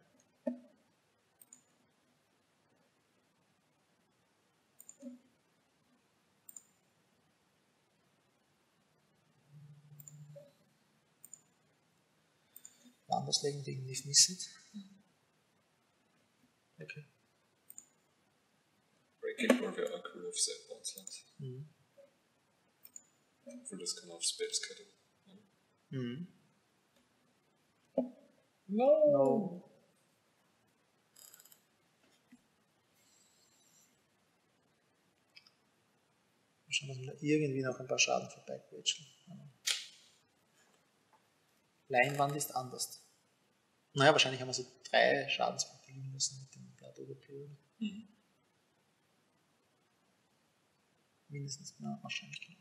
[SPEAKER 1] Anders legen gegen Leaf Missit. Okay.
[SPEAKER 2] Breaking Ball wäre auch cool auf Sideboundsland.
[SPEAKER 1] Mhm.
[SPEAKER 2] Obwohl das kann auf Spells Kette.
[SPEAKER 1] Mhm.
[SPEAKER 2] No!
[SPEAKER 1] No. Schauen, dass wir da irgendwie noch ein paar Schaden vorbeiquetschen. Leinwand ist anders. Naja, wahrscheinlich haben wir so drei Schadenspunkte liegen müssen mit dem Blood Overplay.
[SPEAKER 2] Mhm.
[SPEAKER 1] Mindestens, na, wahrscheinlich genau.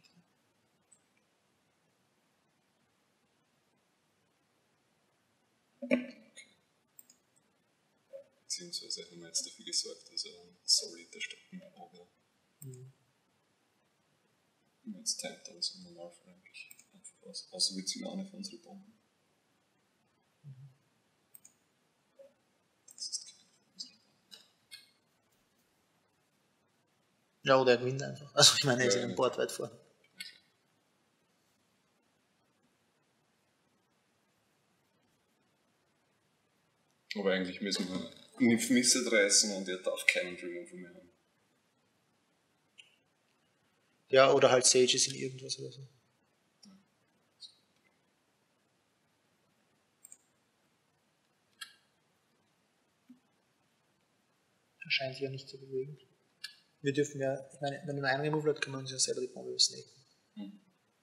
[SPEAKER 2] Beziehungsweise haben wir jetzt dafür gesorgt, dass er ein Solid erstatten Ogre.
[SPEAKER 1] Mhm.
[SPEAKER 2] Jetzt timet alles im Normalfall eigentlich einfach aus. Außer wir ziehen eine von unseren Bomben.
[SPEAKER 1] Mhm.
[SPEAKER 2] Das ist keine von unseren Bomben.
[SPEAKER 1] Ja, oder er gewinnt einfach. Also ich meine, er ist
[SPEAKER 2] Ja,
[SPEAKER 1] in einem
[SPEAKER 2] ja,
[SPEAKER 1] Board weit vor.
[SPEAKER 2] Aber eigentlich müssen wir Nif Misset reißen und er darf keinen Removal mehr haben.
[SPEAKER 1] Ja, oder halt Sages in irgendwas oder so. Er scheint sich ja nicht zu bewegen. Wir dürfen ja, ich meine, wenn er einen Removal hat, können wir uns ja selber die Bombe snaken.
[SPEAKER 2] Hm.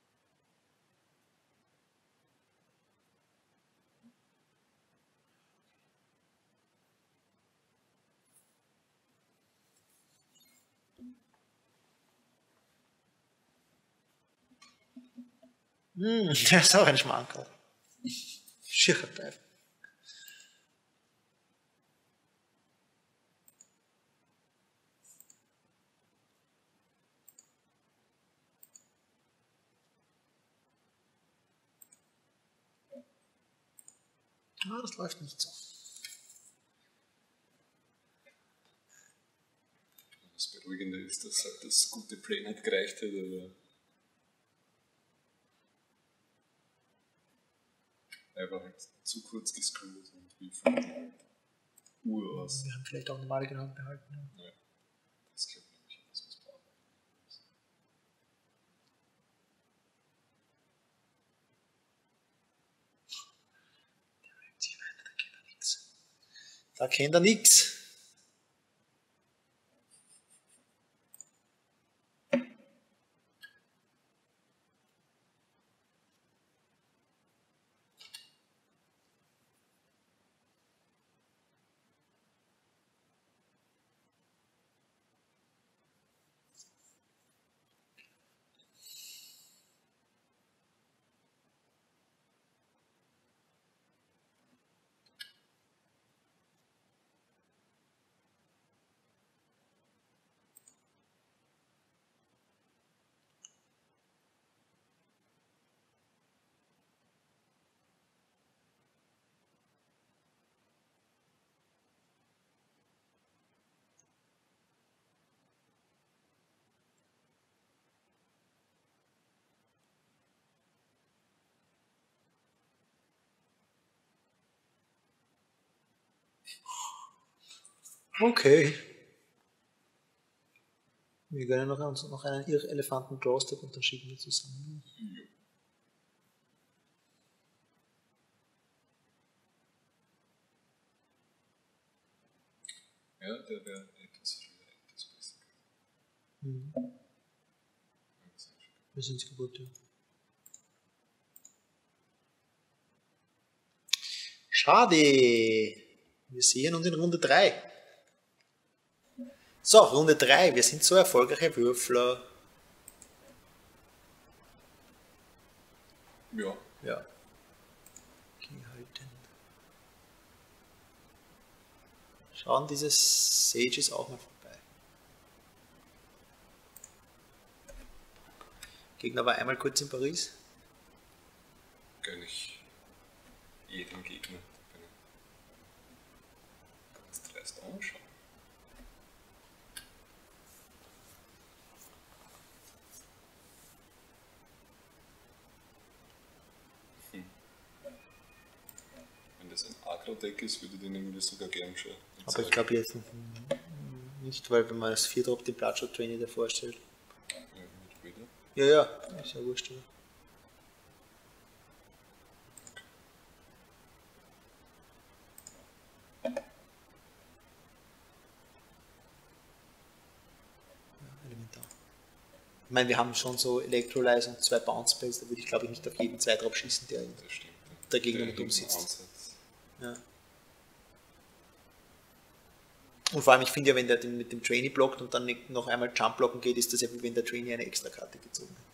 [SPEAKER 1] Hm, der ist auch ein Schmankerl. Schircher Pfeife. Ah, das läuft nicht so.
[SPEAKER 2] Das Beruhigende ist, dass halt das gute Play nicht gereicht hat, aber Er war halt zu kurz gescrewt und wir finden halt Uhr aus.
[SPEAKER 1] Wir haben vielleicht auch normale Gedanken behalten. Ja.
[SPEAKER 2] Ja, das glaube ich nämlich, das muss man arbeiten.
[SPEAKER 1] Der reibt sich weiter, da kennt er nichts. Da kennt er nichts. Okay. Wir gönnen noch, uns noch einen Elefanten Drawstep und dann schicken wir zusammen.
[SPEAKER 2] Ja, der wäre etwas früher, etwas besser.
[SPEAKER 1] Mhm. Wir sind kaputt, ja. Schade. Wir sehen uns in Runde drei. So, Runde drei. Wir sind so erfolgreiche Würfler.
[SPEAKER 2] Ja.
[SPEAKER 1] Ja. Gehalten. Schauen dieses Sages auch mal vorbei. Gegner war einmal kurz in Paris.
[SPEAKER 2] Gönn ich jedem Gegner. Ganz dreist anschauen. Hm. Wenn das ein Agro-Deck ist, würde ich den irgendwie sogar gern schon.
[SPEAKER 1] Aber ich glaube jetzt nicht, weil wenn man das vier Drop den Bloodshot Trainee da vorstellt.
[SPEAKER 2] Ja, mit Wither.
[SPEAKER 1] Ja, ja, ist ja wurscht. Ja. Elementar. Ich meine, wir haben schon so Electrolyze und zwei Bounce Spells, da würde ich glaube ich nicht auf jeden zwei drauf schießen, der
[SPEAKER 2] Das stimmt.
[SPEAKER 1] der Gegner mit umsitzt. Ja. Und vor allem, ich finde ja, wenn der den mit dem Trainee blockt und dann noch einmal Jump blocken geht, ist das ja wie wenn der Trainee eine extra Karte gezogen hat.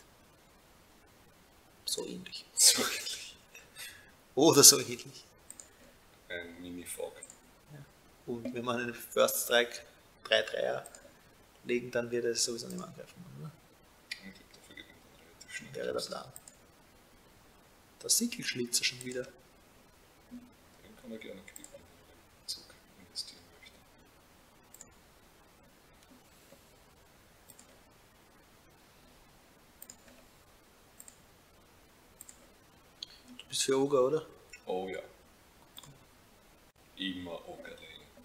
[SPEAKER 1] So ähnlich.
[SPEAKER 2] So ähnlich.
[SPEAKER 1] Oder so ähnlich.
[SPEAKER 2] Ein Mini-Fog.
[SPEAKER 1] Ja. Und wenn man einen First Strike drei Dreier legen, dann wird er sowieso nicht mehr angreifen. Oder?
[SPEAKER 2] Ich glaube, dafür geht man dann relativ schnell.
[SPEAKER 1] Wäre der Plan. Der Sickelschlitzer schon wieder.
[SPEAKER 2] Den kann er gerne kriegen, wenn er einen Zug investieren möchte.
[SPEAKER 1] Du bist für Ogre, oder?
[SPEAKER 2] Oh ja. Immer Ogerlane.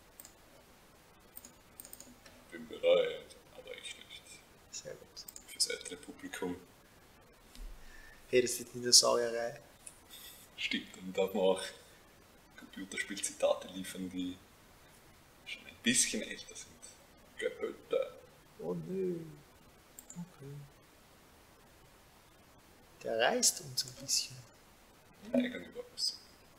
[SPEAKER 2] Bin bereit, aber ich nicht.
[SPEAKER 1] Sehr gut.
[SPEAKER 2] Fürs ältere Publikum.
[SPEAKER 1] Hey, das ist die Dinosaurierei.
[SPEAKER 2] Stimmt, dann darf man auch Computerspielzitate liefern, die schon ein bisschen älter sind. Götter.
[SPEAKER 1] Oh nö. Okay. Der reißt uns ein bisschen.
[SPEAKER 2] Eigene Überraschung.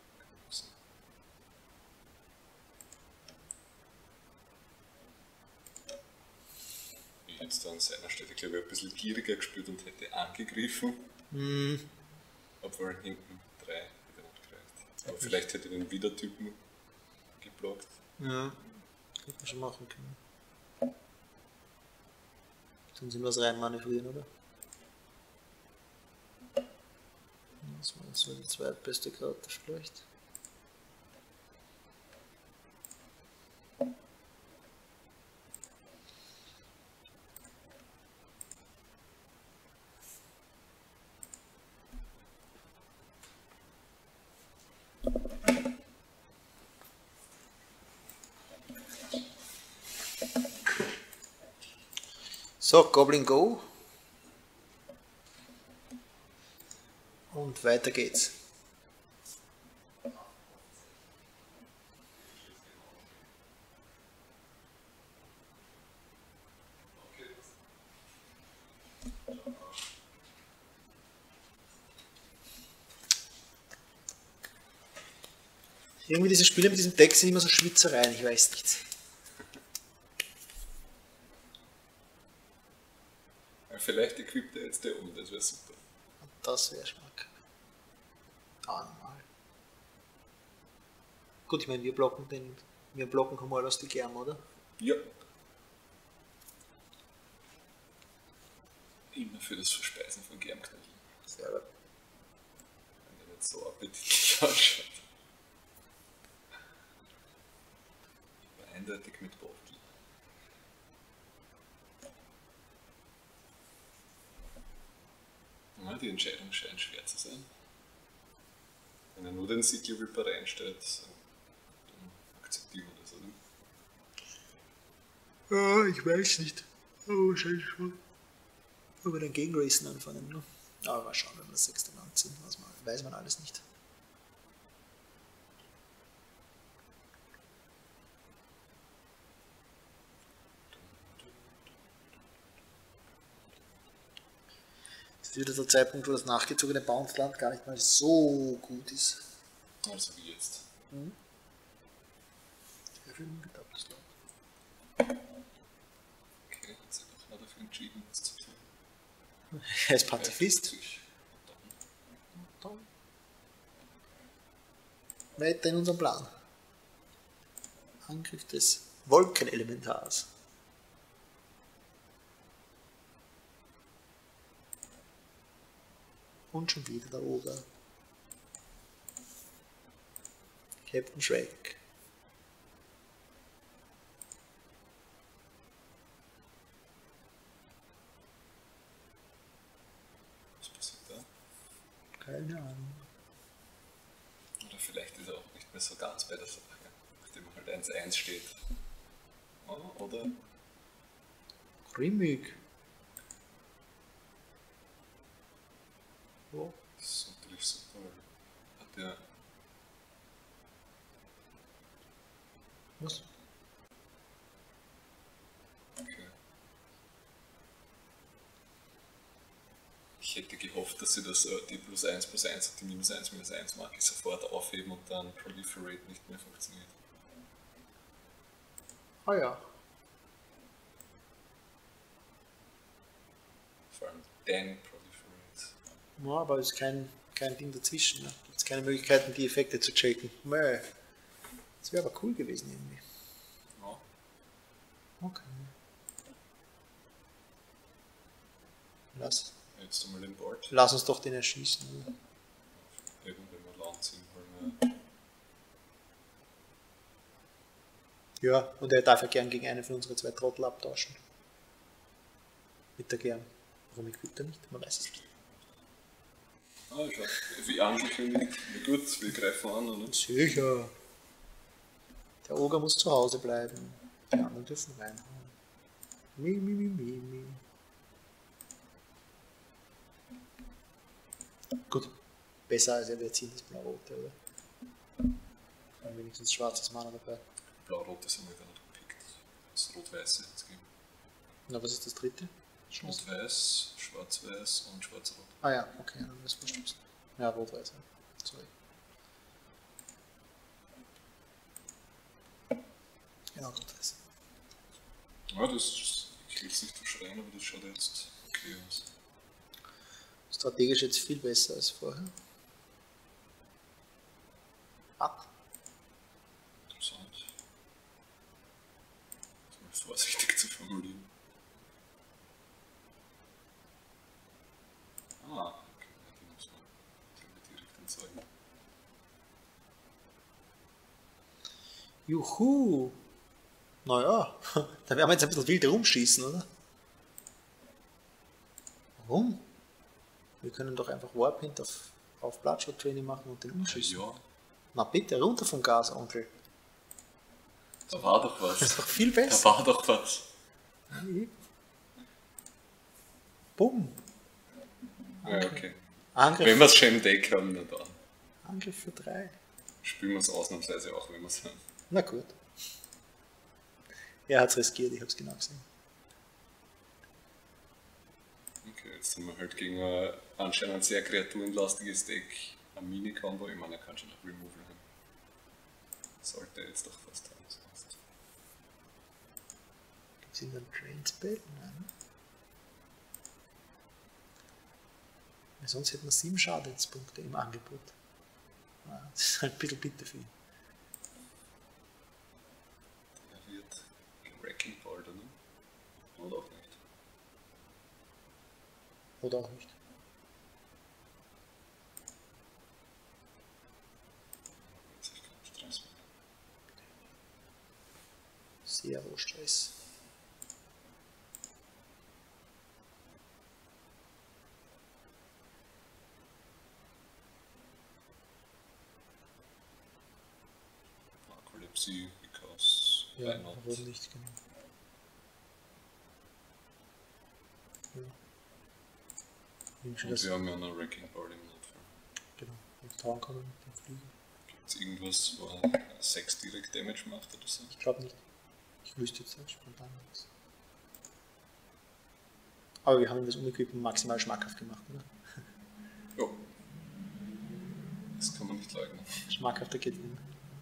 [SPEAKER 2] Ich hätte es da an seiner Stelle, glaube ich, ein bisschen gieriger gespielt und hätte angegriffen.
[SPEAKER 1] Hm.
[SPEAKER 2] Obwohl hinten drei wieder nicht gereicht. Aber vielleicht hätte ich den Wiedertypen geblockt.
[SPEAKER 1] Ja. Hätte man schon machen können. Dann sind wir es rein manövrieren, oder? Das war so die zweitbeste Karte vielleicht. So, Goblin Go. Und weiter geht's. Irgendwie diese Spiele mit diesem Deck sind immer so Schwitzereien, ich weiß nicht.
[SPEAKER 2] Ja, vielleicht equipt er jetzt der um, das wäre super.
[SPEAKER 1] Das wäre schmack. Ah, normal. Gut, ich meine, wir blocken den, wir blocken Humoros die Germ, oder?
[SPEAKER 2] Ja. Immer für das Verspeisen von Germknödeln.
[SPEAKER 1] Sehr gut.
[SPEAKER 2] Wenn der nicht so appetitlich ausschaut. Aber eindeutig mit Boftel. Ja, die Entscheidung scheint schwer zu sein. Wenn er nur den Siegel Ripper reinstellt, dann akzeptieren wir das, oder?
[SPEAKER 1] Ja, ich weiß nicht. Oh, wahrscheinlich schon. Ob wir dann gegen Racen anfangen, ne? Aber mal schauen, wenn wir das sechste Land sind, was man, weiß man alles nicht. Das ist wieder der Zeitpunkt, wo das nachgezogene Bounce-Land gar nicht mal so gut ist.
[SPEAKER 2] Also wie jetzt.
[SPEAKER 1] Mhm. Sehr viel ungedapptes Land.
[SPEAKER 2] Okay, jetzt hat er dafür entschieden, was zu tun.
[SPEAKER 1] Er ist Pazifist. Weiter in unserem Plan. Angriff des Wolkenelementars. Und schon wieder der Oger. Captain Shrek.
[SPEAKER 2] Was passiert da?
[SPEAKER 1] Keine Ahnung.
[SPEAKER 2] Oder vielleicht ist er auch nicht mehr so ganz bei der Sache, nachdem er halt eins eins steht. Oh, oder?
[SPEAKER 1] Grimmig. Oh.
[SPEAKER 2] Das ist natürlich super. Hat der.
[SPEAKER 1] Was?
[SPEAKER 2] Okay. Ich hätte gehofft, dass sie das, äh, die plus eins plus eins und die minus eins minus eins Marke sofort aufheben und dann Proliferate nicht mehr funktioniert.
[SPEAKER 1] Ah ja.
[SPEAKER 2] Vor allem Dan Proliferate.
[SPEAKER 1] Ja, aber es ist kein, kein Ding dazwischen. Ne? Gibt es keine Möglichkeiten, die Effekte zu checken. Mö. Das wäre aber cool gewesen irgendwie.
[SPEAKER 2] Ja.
[SPEAKER 1] Okay. Lass,
[SPEAKER 2] Jetzt einmal den Board.
[SPEAKER 1] lass uns doch den erschießen. Oder?
[SPEAKER 2] Eben, wenn wir Land sind, wollen wir.
[SPEAKER 1] Ja, und er darf ja gern gegen einen von unseren zwei Trottel abtauschen. Mit der gern. Warum equipt er nicht? Man weiß es nicht.
[SPEAKER 2] Ah, schaut. Wie angekündigt. Na gut, wir greifen an, oder?
[SPEAKER 1] Sicher. Der Oger muss zu Hause bleiben. Die anderen dürfen reinhauen. Mi, mi, mi, mi, mi. Gut. Besser als wir ziehen das Blau-Rote, oder? Dann wenigstens schwarzes Mana dabei.
[SPEAKER 2] Blau-Rote sind wir gar nicht gepickt. Das Rot-Weiße jetzt geben.
[SPEAKER 1] Na, was ist das dritte?
[SPEAKER 2] Rot-Weiß, Schwarz-Weiß und Schwarz-Rot.
[SPEAKER 1] Ah ja, okay, dann ist verstanden. Ja, Rot-Weiß, ja. Sorry. Genau, Rot-Weiß.
[SPEAKER 2] Ja, das ist, ich will es nicht verschreien, aber das schaut jetzt okay aus.
[SPEAKER 1] Strategisch jetzt viel besser als vorher. Ab.
[SPEAKER 2] Interessant. Das ist mal vorsichtig zu formulieren. Ah, okay, die muss man direkt anzeigen.
[SPEAKER 1] Juhu! Naja, da werden wir jetzt ein bisschen wild rumschießen, oder? Warum? Wir können doch einfach Warpaint auf, auf Bloodshot Training machen und den umschießen.
[SPEAKER 2] Ja,
[SPEAKER 1] Na bitte, runter vom Gas, Onkel.
[SPEAKER 2] da war doch was.
[SPEAKER 1] Das ist doch viel
[SPEAKER 2] Da
[SPEAKER 1] besser.
[SPEAKER 2] war doch was.
[SPEAKER 1] Bumm.
[SPEAKER 2] Ja, okay.
[SPEAKER 1] Angriff,
[SPEAKER 2] Wenn wir es schon im Deck haben, dann da.
[SPEAKER 1] Angriff für drei.
[SPEAKER 2] Spielen wir es ausnahmsweise auch, wenn wir es haben.
[SPEAKER 1] Na gut. Er hat es riskiert, ich habe es genau gesehen.
[SPEAKER 2] Okay, jetzt sind wir halt gegen ein anscheinend sehr kreaturenlastiges Deck. Ein Mini-Combo, ich meine, er kann schon noch Removal haben. Sollte er jetzt doch fast haben. Sonst.
[SPEAKER 1] Gibt es irgendein Train-Spell? Nein. Weil sonst hätten wir sieben Schadenspunkte im Angebot. Ah, das ist halt ein bisschen bitter für ihn.
[SPEAKER 2] Der wird Wrecking Ball, oder? Oder auch nicht.
[SPEAKER 1] Oder auch nicht. Zero Stress.
[SPEAKER 2] Narcolepsy, because
[SPEAKER 1] Ja,
[SPEAKER 2] why not?
[SPEAKER 1] warum nicht, genau. Ja. Nimm schon
[SPEAKER 2] Und
[SPEAKER 1] das.
[SPEAKER 2] wir haben ja noch Wrecking Ball im Notfall.
[SPEAKER 1] Genau. Mit Traum kommen mit dem Fliegen.
[SPEAKER 2] Gibt es irgendwas, wo sechs direkt Damage macht oder so?
[SPEAKER 1] Ich glaube nicht. Ich wüsste jetzt halt spontan nichts. Aber wir haben ihm das Umequipen maximal schmackhaft gemacht, oder?
[SPEAKER 2] Ja. Das kann man nicht leugnen.
[SPEAKER 1] Schmackhafter geht nicht mehr.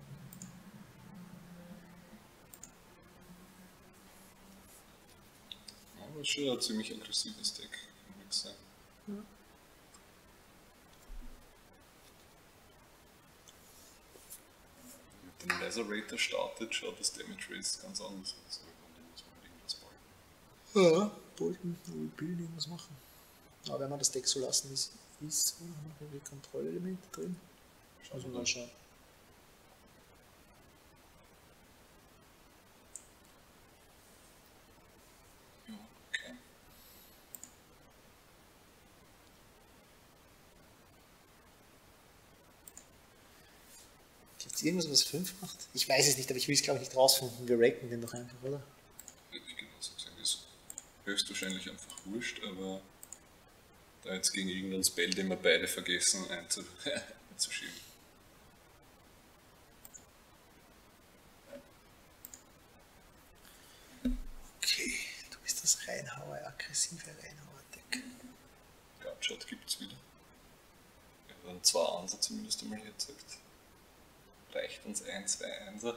[SPEAKER 2] Aber schon ein ziemlich aggressives Deck, kann man sagen.
[SPEAKER 1] Ja.
[SPEAKER 2] Mit dem Laser-Rater startet, schaut das Damage Race ganz anders aus. Aber dann muss man halt irgendwas ballen.
[SPEAKER 1] Ja, wollten Rebuild irgendwas machen. Aber wenn man das Deck so lassen, wie es ist, haben wir irgendwie Kontrollelemente drin. Schauen wir mal schauen.
[SPEAKER 2] Ja, okay.
[SPEAKER 1] Gibt es irgendwas, was fünf macht? Ich weiß es nicht, aber ich will es glaube ich nicht rausfinden. Wir raken den doch einfach, oder?
[SPEAKER 2] Hätte ich genauso gesehen. Ist höchstwahrscheinlich einfach wurscht, aber da jetzt gegen irgendeinen Spell, den wir beide vergessen einzu einzuschieben.
[SPEAKER 1] Okay, du bist das Reinhauer, aggressive Reinhauer-Deck.
[SPEAKER 2] Gutshot gibt es wieder. Wir haben zwei Einser zumindest einmal hier gezeigt. Reicht uns ein, zwei Einser.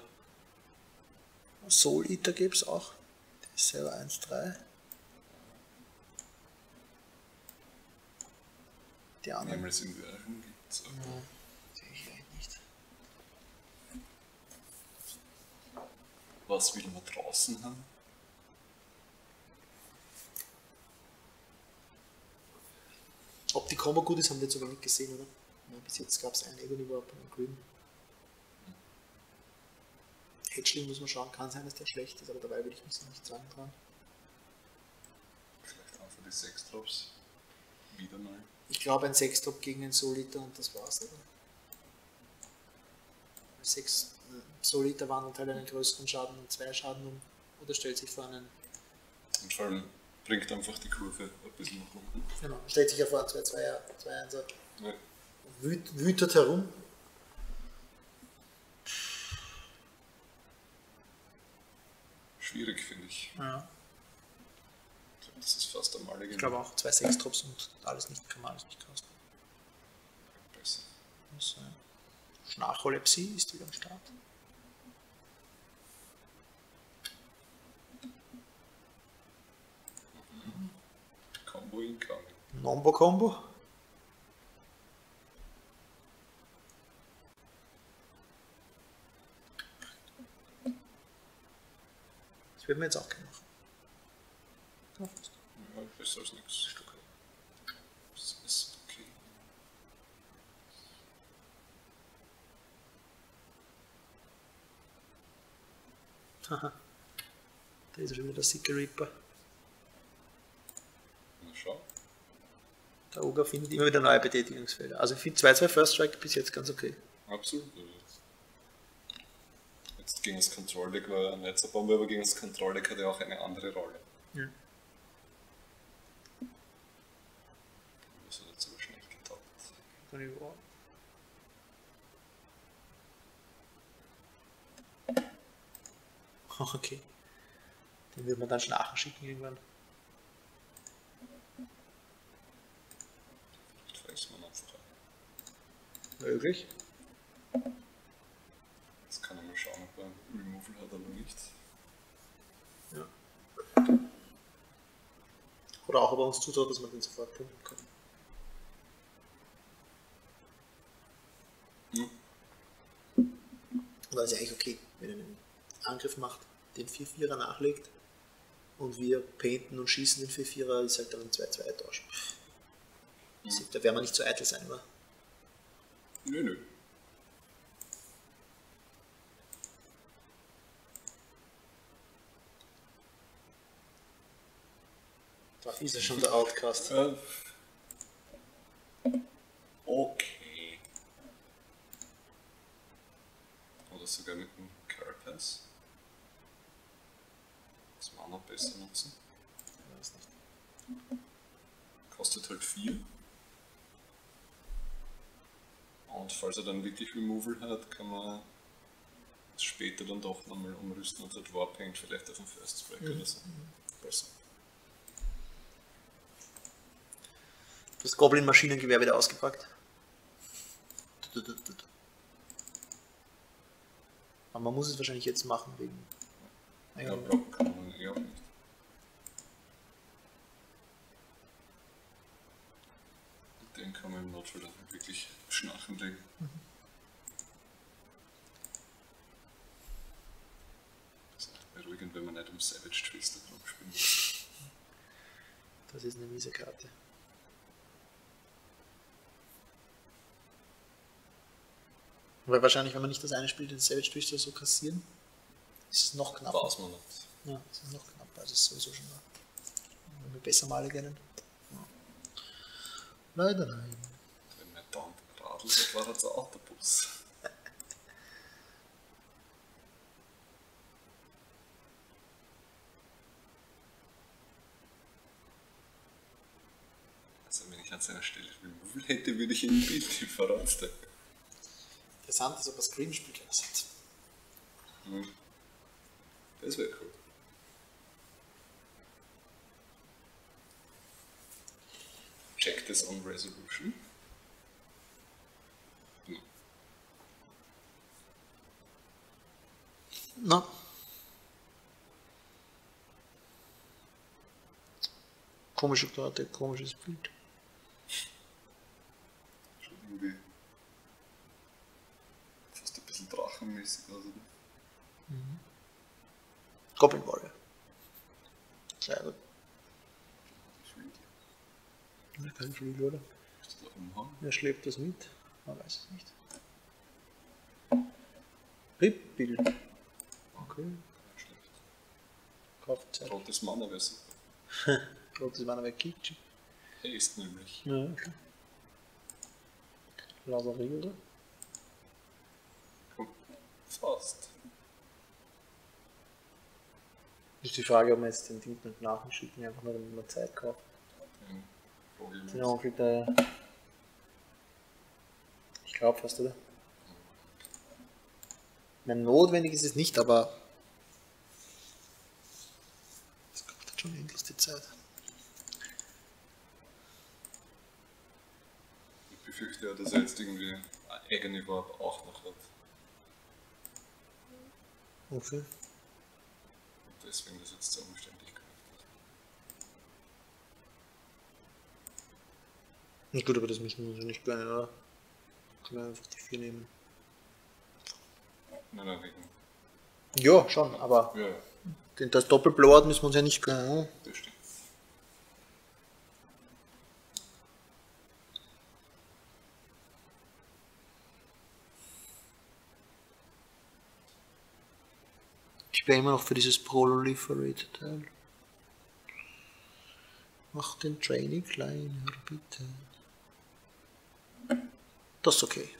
[SPEAKER 1] Soul Eater gibt es auch. Der ist selber eins drei. Die anderen.
[SPEAKER 2] Nameless Inversion gibt es.
[SPEAKER 1] Ja, sehe ich eigentlich nicht.
[SPEAKER 2] Was will man draußen haben?
[SPEAKER 1] Ob die Combo gut ist, haben wir jetzt sogar nicht gesehen, oder? Ja, bis jetzt gab es ein Agony Warp und ein Green. Hedgling muss man schauen, kann sein, dass der schlecht ist, aber dabei würde ich mich so nicht sagen dran.
[SPEAKER 2] Vielleicht einfach die sechs Drops. Wieder mal.
[SPEAKER 1] Ich glaube ein sechs Drop gegen einen Soliter und das war's, oder? sechs äh, Soliter wandelt halt einen größeren Schaden und zwei Schaden um oder stellt sich vor einen.
[SPEAKER 2] Und vor allem bringt einfach die Kurve ein bisschen nach unten.
[SPEAKER 1] Genau, stellt sich ja vor, zwei zwei zwei eins
[SPEAKER 2] Ja.
[SPEAKER 1] wüt, wütet herum.
[SPEAKER 2] Schwierig, finde ich.
[SPEAKER 1] Ja.
[SPEAKER 2] Das ist fast einmal
[SPEAKER 1] Ich glaube auch zwei sechs Drops und alles nicht, kann man alles nicht kosten.
[SPEAKER 2] besser.
[SPEAKER 1] Also, Schnarcholepsie ist wieder am Start.
[SPEAKER 2] Combo incoming.
[SPEAKER 1] Nombo-Combo. Das werden wir jetzt auch gerne machen. Ja, fast.
[SPEAKER 2] Ja, besser als nichts. Das ist okay.
[SPEAKER 1] Haha. Da ist schon wieder der Sicker Reaper.
[SPEAKER 2] Na schau.
[SPEAKER 1] Der Ogre findet immer wieder neue Betätigungsfelder. Also ich finde zwei zwei First Strike bis jetzt ganz okay.
[SPEAKER 2] Absolut. Jetzt gegen das Control-Deck war er nicht so Bombe, aber gegen das Control-Deck hat er auch eine andere Rolle.
[SPEAKER 1] Ja. twenty-one. Okay. Den wird man dann schon nachschicken irgendwann.
[SPEAKER 2] Vielleicht weiß man einfach an.
[SPEAKER 1] Möglich.
[SPEAKER 2] Jetzt kann ich mal schauen, ob er ein Removal hat oder nicht.
[SPEAKER 1] Ja. Oder auch, ob er uns zutraut, dass man den sofort pumpen kann.
[SPEAKER 2] Hm.
[SPEAKER 1] Und dann ist ja eigentlich okay, wenn er einen Angriff macht, den vier vierer nachlegt und wir painten und schießen den vier vierer, ist halt dann ein zwei zwei Tausch.
[SPEAKER 2] Hm.
[SPEAKER 1] Da werden wir nicht zu eitel sein, oder?
[SPEAKER 2] Nö, nö.
[SPEAKER 1] Da ist ja schon der Outcast.
[SPEAKER 2] Äh, okay. Oder sogar mit dem Carapace. Das Mana besser nutzen.
[SPEAKER 1] Ich weiß nicht.
[SPEAKER 2] Kostet halt vier. Und falls er dann wirklich Removal hat, kann man es später dann doch nochmal umrüsten und hat Warpaint vielleicht auf den First Strike
[SPEAKER 1] Mhm.
[SPEAKER 2] oder so.
[SPEAKER 1] Besser. Das Goblin-Maschinengewehr wieder ausgepackt. Aber man muss es wahrscheinlich jetzt machen, wegen.
[SPEAKER 2] Ja, blocken kann man eh auch nicht. Den kann man im Notfall dann wirklich schnarchen legen. Das ist echt beruhigend, wenn man nicht um Savage Twister rumspielen muss.
[SPEAKER 1] Das ist eine miese Karte. Weil wahrscheinlich, wenn man nicht das eine spielt, den Savage Twister so kassieren, ist es noch knapper.
[SPEAKER 2] Weiß man nicht.
[SPEAKER 1] Ja, es ist noch knapper, also es ist sowieso schon da. Wenn wir besser Male kennen. Ja. Leider nein.
[SPEAKER 2] Wenn man dann Radl hat, war das ein Autobus. Also wenn ich an seiner Stelle Removal hätte, würde ich ihn Bild verraten.
[SPEAKER 1] Interessant ist, ob er Scream spielt, wenn er sitzt.
[SPEAKER 2] Hm. Das wäre cool. Check this on Resolution. Hm.
[SPEAKER 1] Na. Komische Karte, komisches Bild.
[SPEAKER 2] Schon irgendwie fast ein bisschen drachenmäßig aus. Oder?
[SPEAKER 1] Goblin Warrior. Sehr gut. Ja, kein Flügel, oder?
[SPEAKER 2] Ist das ein Umhang?
[SPEAKER 1] Wer schleppt das mit? Man weiß es nicht. Rip-Bild. Okay.
[SPEAKER 2] Nicht schlecht.
[SPEAKER 1] Kauft Zeit.
[SPEAKER 2] Rotes Mana wäre super.
[SPEAKER 1] Rotes Mana wäre Kitsch.
[SPEAKER 2] Haste nämlich.
[SPEAKER 1] Ja, okay. Lauter Regel.
[SPEAKER 2] Komm. Fast.
[SPEAKER 1] Ist die Frage, ob man jetzt den Ding mit nachschicken, einfach nur damit man Zeit kauft.
[SPEAKER 2] Den Vogel
[SPEAKER 1] Den Onkel, der. Ich glaube fast, oder? Mehr notwendig ist es nicht, aber. Es kommt halt schon endlich die Zeit.
[SPEAKER 2] Ich befürchte ja, dass er jetzt irgendwie eigene Warp auch noch hat.
[SPEAKER 1] Okay.
[SPEAKER 2] Und deswegen das jetzt so umständlich gemacht hat.
[SPEAKER 1] Na gut, aber das müssen wir uns ja nicht gönnen, oder? Können wir einfach die vier nehmen.
[SPEAKER 2] Nein, nein, wegen.
[SPEAKER 1] Ja, schon, aber
[SPEAKER 2] Ja, ja,
[SPEAKER 1] den, das Doppelblowout müssen wir uns ja nicht gönnen.
[SPEAKER 2] das stimmt.
[SPEAKER 1] Ich wäre immer noch für dieses Proliferate-Teil. Mach den Training kleiner, bitte. Das ist okay.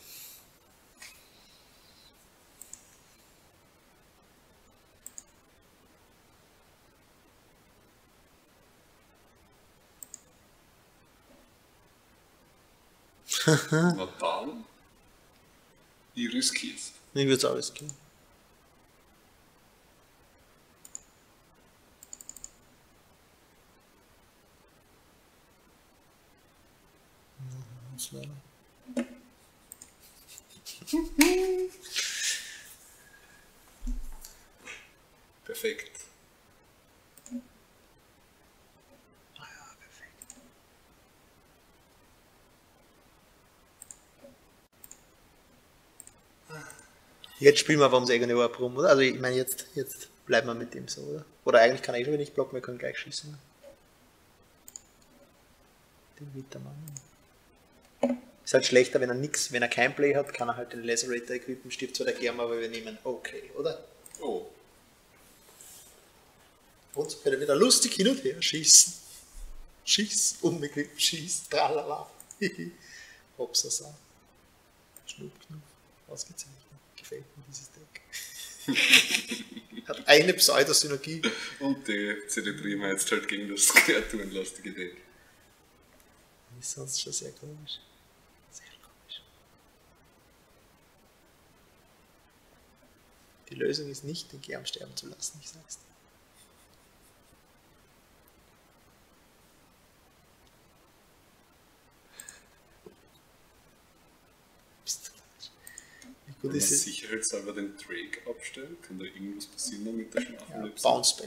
[SPEAKER 2] Na dann, ich riskiere es.
[SPEAKER 1] Ich würde es auch riskieren. Das leider.
[SPEAKER 2] Perfekt.
[SPEAKER 1] Ah ja, perfekt. Jetzt spielen wir aber ums eigene Ohr rum, oder? Also ich meine, jetzt, jetzt bleiben wir mit dem so, oder? Oder eigentlich kann er eh schon wieder nicht blocken, wir können gleich schießen. Den Wittermann. Ist halt schlechter, wenn er nix, wenn er kein Play hat, kann er halt den Lacerator equippen, stirbt zwar der Germa, aber wir nehmen okay, oder?
[SPEAKER 2] Oh,
[SPEAKER 1] Und können wieder lustig hin und her schießen. Schieß, unequippen, schieß, tralala. Hopsasa. Schnupknupf. Ausgezeichnet. Gefällt mir dieses Deck. Hat eine Pseudosynergie.
[SPEAKER 2] und die zelebrieren wir jetzt halt gegen das kreaturenlastige Deck.
[SPEAKER 1] Ist sonst schon sehr komisch. Sehr komisch. Die Lösung ist nicht, den Germ sterben zu lassen, ich sag's dir. Bist du falsch. Wie gut
[SPEAKER 2] Wenn man
[SPEAKER 1] ist es?
[SPEAKER 2] sicherheitshalber den Drake abstellt, kann da irgendwas passieren mit der
[SPEAKER 1] Ja,
[SPEAKER 2] Schlafenlipse?
[SPEAKER 1] Bounce Spell.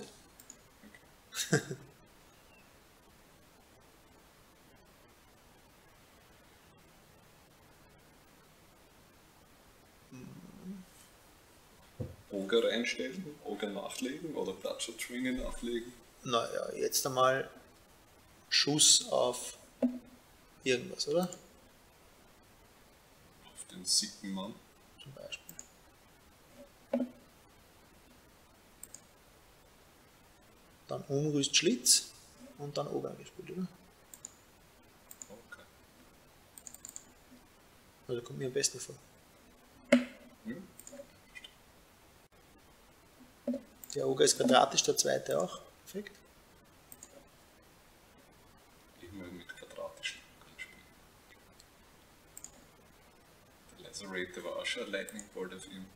[SPEAKER 2] Ogre reinstellen, Ogre nachlegen oder Bloodshot Schwinge nachlegen.
[SPEAKER 1] Naja, jetzt einmal Schuss auf irgendwas, oder?
[SPEAKER 2] Auf den sicken Mann.
[SPEAKER 1] Zum Beispiel. Dann Umrüst Schlitz und dann Ogre gespielt, oder?
[SPEAKER 2] Okay.
[SPEAKER 1] Also kommt mir am besten vor.
[SPEAKER 2] Hm?
[SPEAKER 1] Der Ogre ist quadratisch, der zweite auch. Perfekt.
[SPEAKER 2] Immer mit quadratischen Ogren spielen. Der Lacerator war auch schon ein Lightning Bolt auf ihm.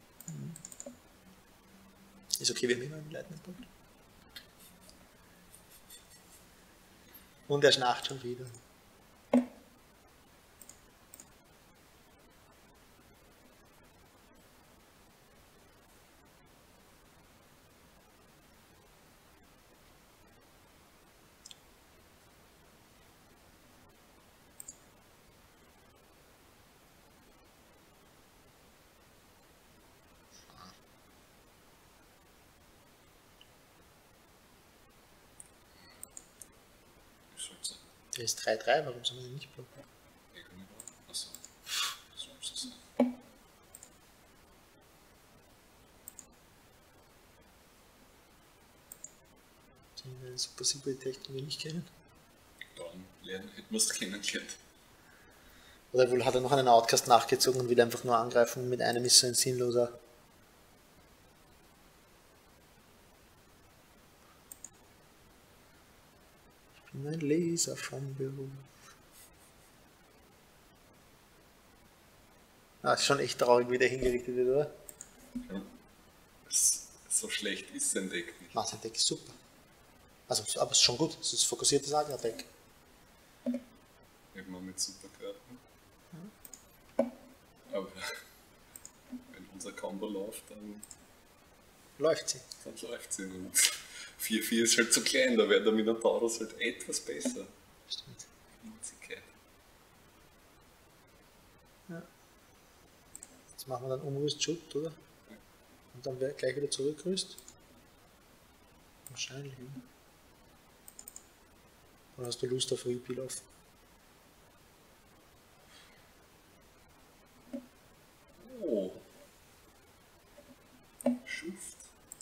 [SPEAKER 1] Ist okay, wir haben immer einen Lightning-Punkt. Und er schnarcht schon wieder.
[SPEAKER 2] Wie soll's sein?
[SPEAKER 1] Der ist drei drei, warum soll man den nicht blocken?
[SPEAKER 2] Irgendwie war. Achso. Soll's so sein.
[SPEAKER 1] Den wir Super Super Technik wir nicht kennen.
[SPEAKER 2] Dann lernen, hätten wir es kennengelernt.
[SPEAKER 1] Oder wohl hat er noch einen Outcast nachgezogen und will einfach nur angreifen. Mit einem ist so ein sinnloser. Ich bin ein Leser vom Beruf. Ah, ist schon echt traurig, wie der hingerichtet wird, oder?
[SPEAKER 2] Ja. Es, so schlecht ist sein Deck nicht.
[SPEAKER 1] Ah, sein Deck ist super. Also, aber es ist schon gut. Es ist fokussiertes Agra-Deck.
[SPEAKER 2] Immer mit Superkarten. Aber wenn unser Combo läuft, dann,
[SPEAKER 1] Läuft sie.
[SPEAKER 2] dann läuft sie. Und vier vier ist halt zu klein, da wäre der Minotaurus halt etwas besser.
[SPEAKER 1] Stimmt.
[SPEAKER 2] Winzigkeit.
[SPEAKER 1] Ja. Jetzt machen wir dann Umrüst Schutt, oder? Und dann wär- gleich wieder zurückrüst. Wahrscheinlich. Ja. Oder hast du Lust auf Repeal auf?
[SPEAKER 2] Oh. Schuft.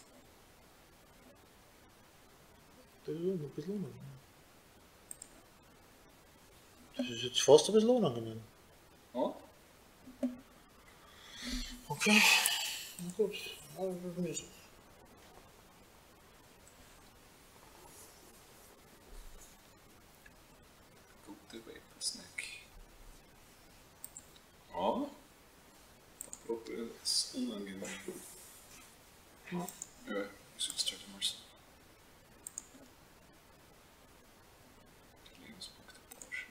[SPEAKER 1] Das ist ein bisschen unangenehm. Das ist jetzt fast ein bisschen unangenehm.
[SPEAKER 2] Oh?
[SPEAKER 1] Okay. Na gut. Also, das ist es.
[SPEAKER 2] Gute Vapor Snack.
[SPEAKER 1] Ja.
[SPEAKER 2] Ja, ist jetzt halt einmal so. Die Lebenspunkte tauschen.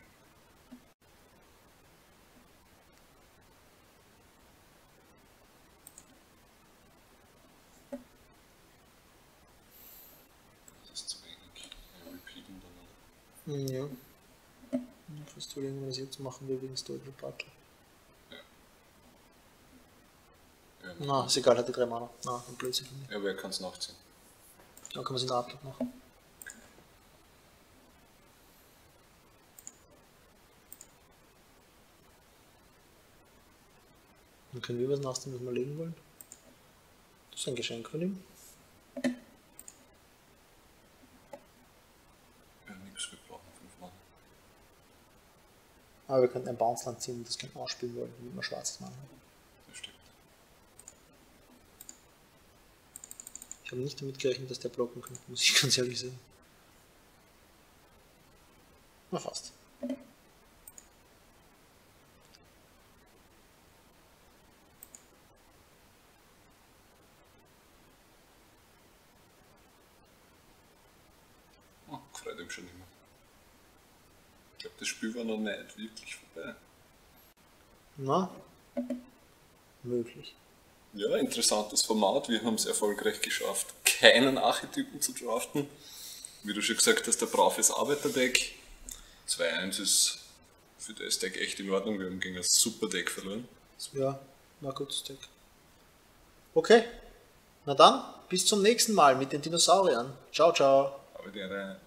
[SPEAKER 2] Das ist zu wenig. Ja, repeaten dann.
[SPEAKER 1] Ja. Fast du irgendwas jetzt machen wir wegen Story Battle.
[SPEAKER 2] Ja. Ja,
[SPEAKER 1] Na, ist egal, hat die drei Mana. Na, ein Blödsinn.
[SPEAKER 2] ja, wer kann es nachziehen?
[SPEAKER 1] Dann kann man es in der Abgab machen. Dann können wir was nachsehen, was wir legen wollen. Das ist ein Geschenk von ihm.
[SPEAKER 2] Ja, nix, wir brauchen fünf Mann.
[SPEAKER 1] Aber wir könnten ein Bounce-Land ziehen und das können ausspielen wollen, damit wir schwarzes machen.
[SPEAKER 2] Das stimmt.
[SPEAKER 1] Ich habe nicht damit gerechnet, dass der blocken könnte, muss ich ganz ehrlich sagen. Na fast.
[SPEAKER 2] Oh, freut ihm schon immer. Ich glaube, das Spiel war noch nicht wirklich vorbei.
[SPEAKER 1] Na? Möglich.
[SPEAKER 2] Ja, interessantes Format. Wir haben es erfolgreich geschafft, keinen Archetypen zu draften. Wie du schon gesagt hast, der braves Arbeiterdeck. zwei eins ist für das Deck echt in Ordnung. Wir haben gegen ein super Deck verloren.
[SPEAKER 1] Ja, na gutes Deck. Okay. Na dann, bis zum nächsten Mal mit den Dinosauriern. Ciao, ciao.
[SPEAKER 2] Aber der